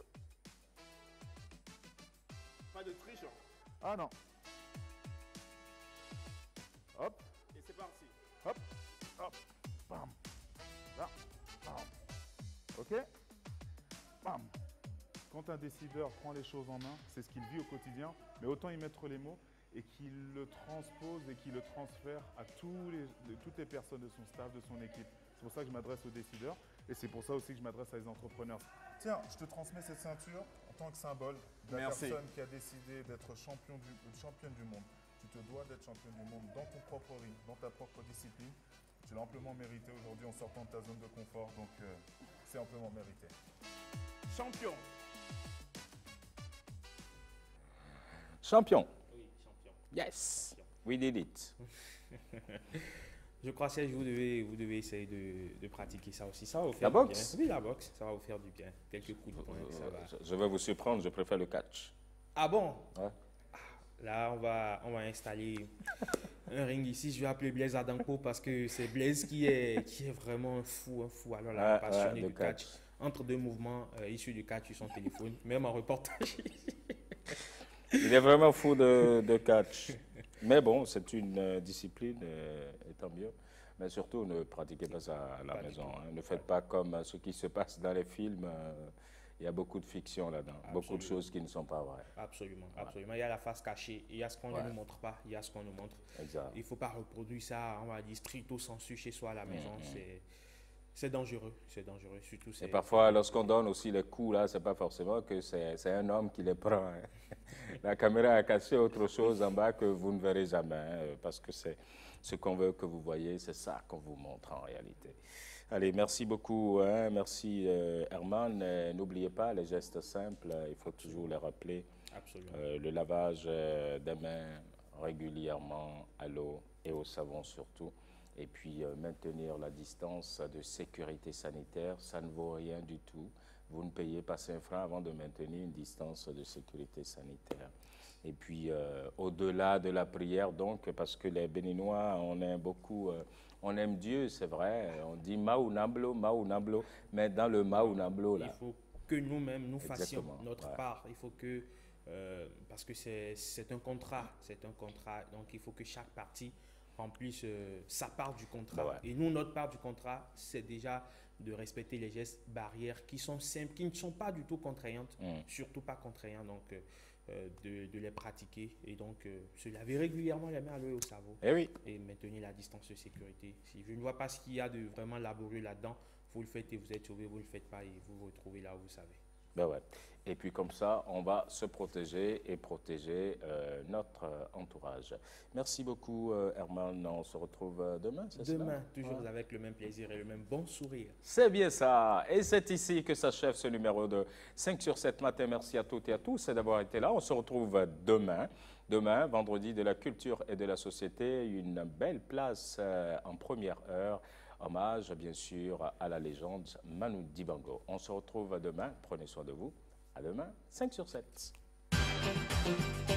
Pas de triche. Ah non. Hop. Et c'est parti. Hop. Hop. Bam. Là. Bam. Ok. Bam. Quand un décideur prend les choses en main, c'est ce qu'il vit au quotidien, mais autant y mettre les mots et qu'il le transpose et qu'il le transfère à toutes les personnes de son staff, de son équipe. C'est pour ça que je m'adresse aux décideurs et c'est pour ça aussi que je m'adresse à les entrepreneurs. Tiens, je te transmets cette ceinture en tant que symbole de la personne qui a décidé d'être championne du monde. Tu te dois d'être champion du monde dans ton propre ring, dans ta propre discipline. Tu l'as amplement mérité aujourd'hui en sortant de ta zone de confort, donc c'est amplement mérité. Champion. Champion. Oui, champion. Yes. We did it. Je crois que vous devez essayer de pratiquer ça aussi. Ça va vous faire la du boxe? Bien. Oui, la boxe, ça va vous faire du bien. Quelques coups de poing, ça va. Je vais vous surprendre, je préfère le catch. Ah bon? Ouais. Là, on va installer un ring ici. Je vais appeler Blaise Adanko parce que c'est Blaise qui est vraiment un fou. Alors là, passionné du catch. Entre deux mouvements issus du catch sur son téléphone, même en reportage. Il est vraiment fou de catch. Mais bon, c'est une discipline, et tant mieux. Mais surtout, ne pratiquez pas ça à la maison. Hein. Ne faites pas comme ce qui se passe dans les films. Il y a beaucoup de fiction là-dedans, beaucoup de choses qui ne sont pas vraies. Absolument, absolument. Il y a la face cachée, il y a ce qu'on ne nous montre pas, il y a ce qu'on nous montre. Exact. Il ne faut pas reproduire ça, on va dire, stricto sensu chez soi à la maison. C'est dangereux, surtout. Et parfois, lorsqu'on donne aussi les coups, là, c'est pas forcément que c'est un homme qui les prend. Hein. La caméra a caché autre chose en bas que vous ne verrez jamais, hein, parce que c'est ce qu'on veut que vous voyez, c'est ça qu'on vous montre en réalité. Allez, merci beaucoup, hein, merci Herman. N'oubliez pas les gestes simples, il faut toujours les rappeler. Absolument. Le lavage des mains régulièrement à l'eau et au savon surtout. Et puis maintenir la distance de sécurité sanitaire, ça ne vaut rien du tout. Vous ne payez pas 5 francs avant de maintenir une distance de sécurité sanitaire. Et puis au-delà de la prière, donc, parce que les Béninois, on aime beaucoup, on aime Dieu, c'est vrai, on dit Maunablo, mais dans le Maunablo, là. Il faut que nous-mêmes, nous fassions notre ouais. part. Il faut que, parce que c'est un contrat, donc il faut que chaque partie remplisse sa part du contrat. Ouais. Et nous, notre part du contrat, c'est déjà de respecter les gestes barrières qui sont simples, qui ne sont pas du tout contraignantes, surtout pas contraignantes, donc de les pratiquer et donc se laver régulièrement les mains à l'eau et au savon et maintenir la distance de sécurité. Si je ne vois pas ce qu'il y a de vraiment laborieux là-dedans, vous le faites et vous êtes sauvé, vous ne le faites pas et vous vous retrouvez là où vous savez. Ben ouais. Et puis comme ça, on va se protéger et protéger notre entourage. Merci beaucoup Herman, on se retrouve demain, c'est ça? Demain, toujours avec le même plaisir et le même bon sourire. C'est bien ça. Et c'est ici que s'achève ce numéro de 5 sur 7 matin. Merci à toutes et à tous d'avoir été là. On se retrouve demain. Demain, vendredi de la culture et de la société, une belle place en première heure. Hommage, bien sûr, à la légende Manu Dibango. On se retrouve demain. Prenez soin de vous. À demain, 5 sur 7.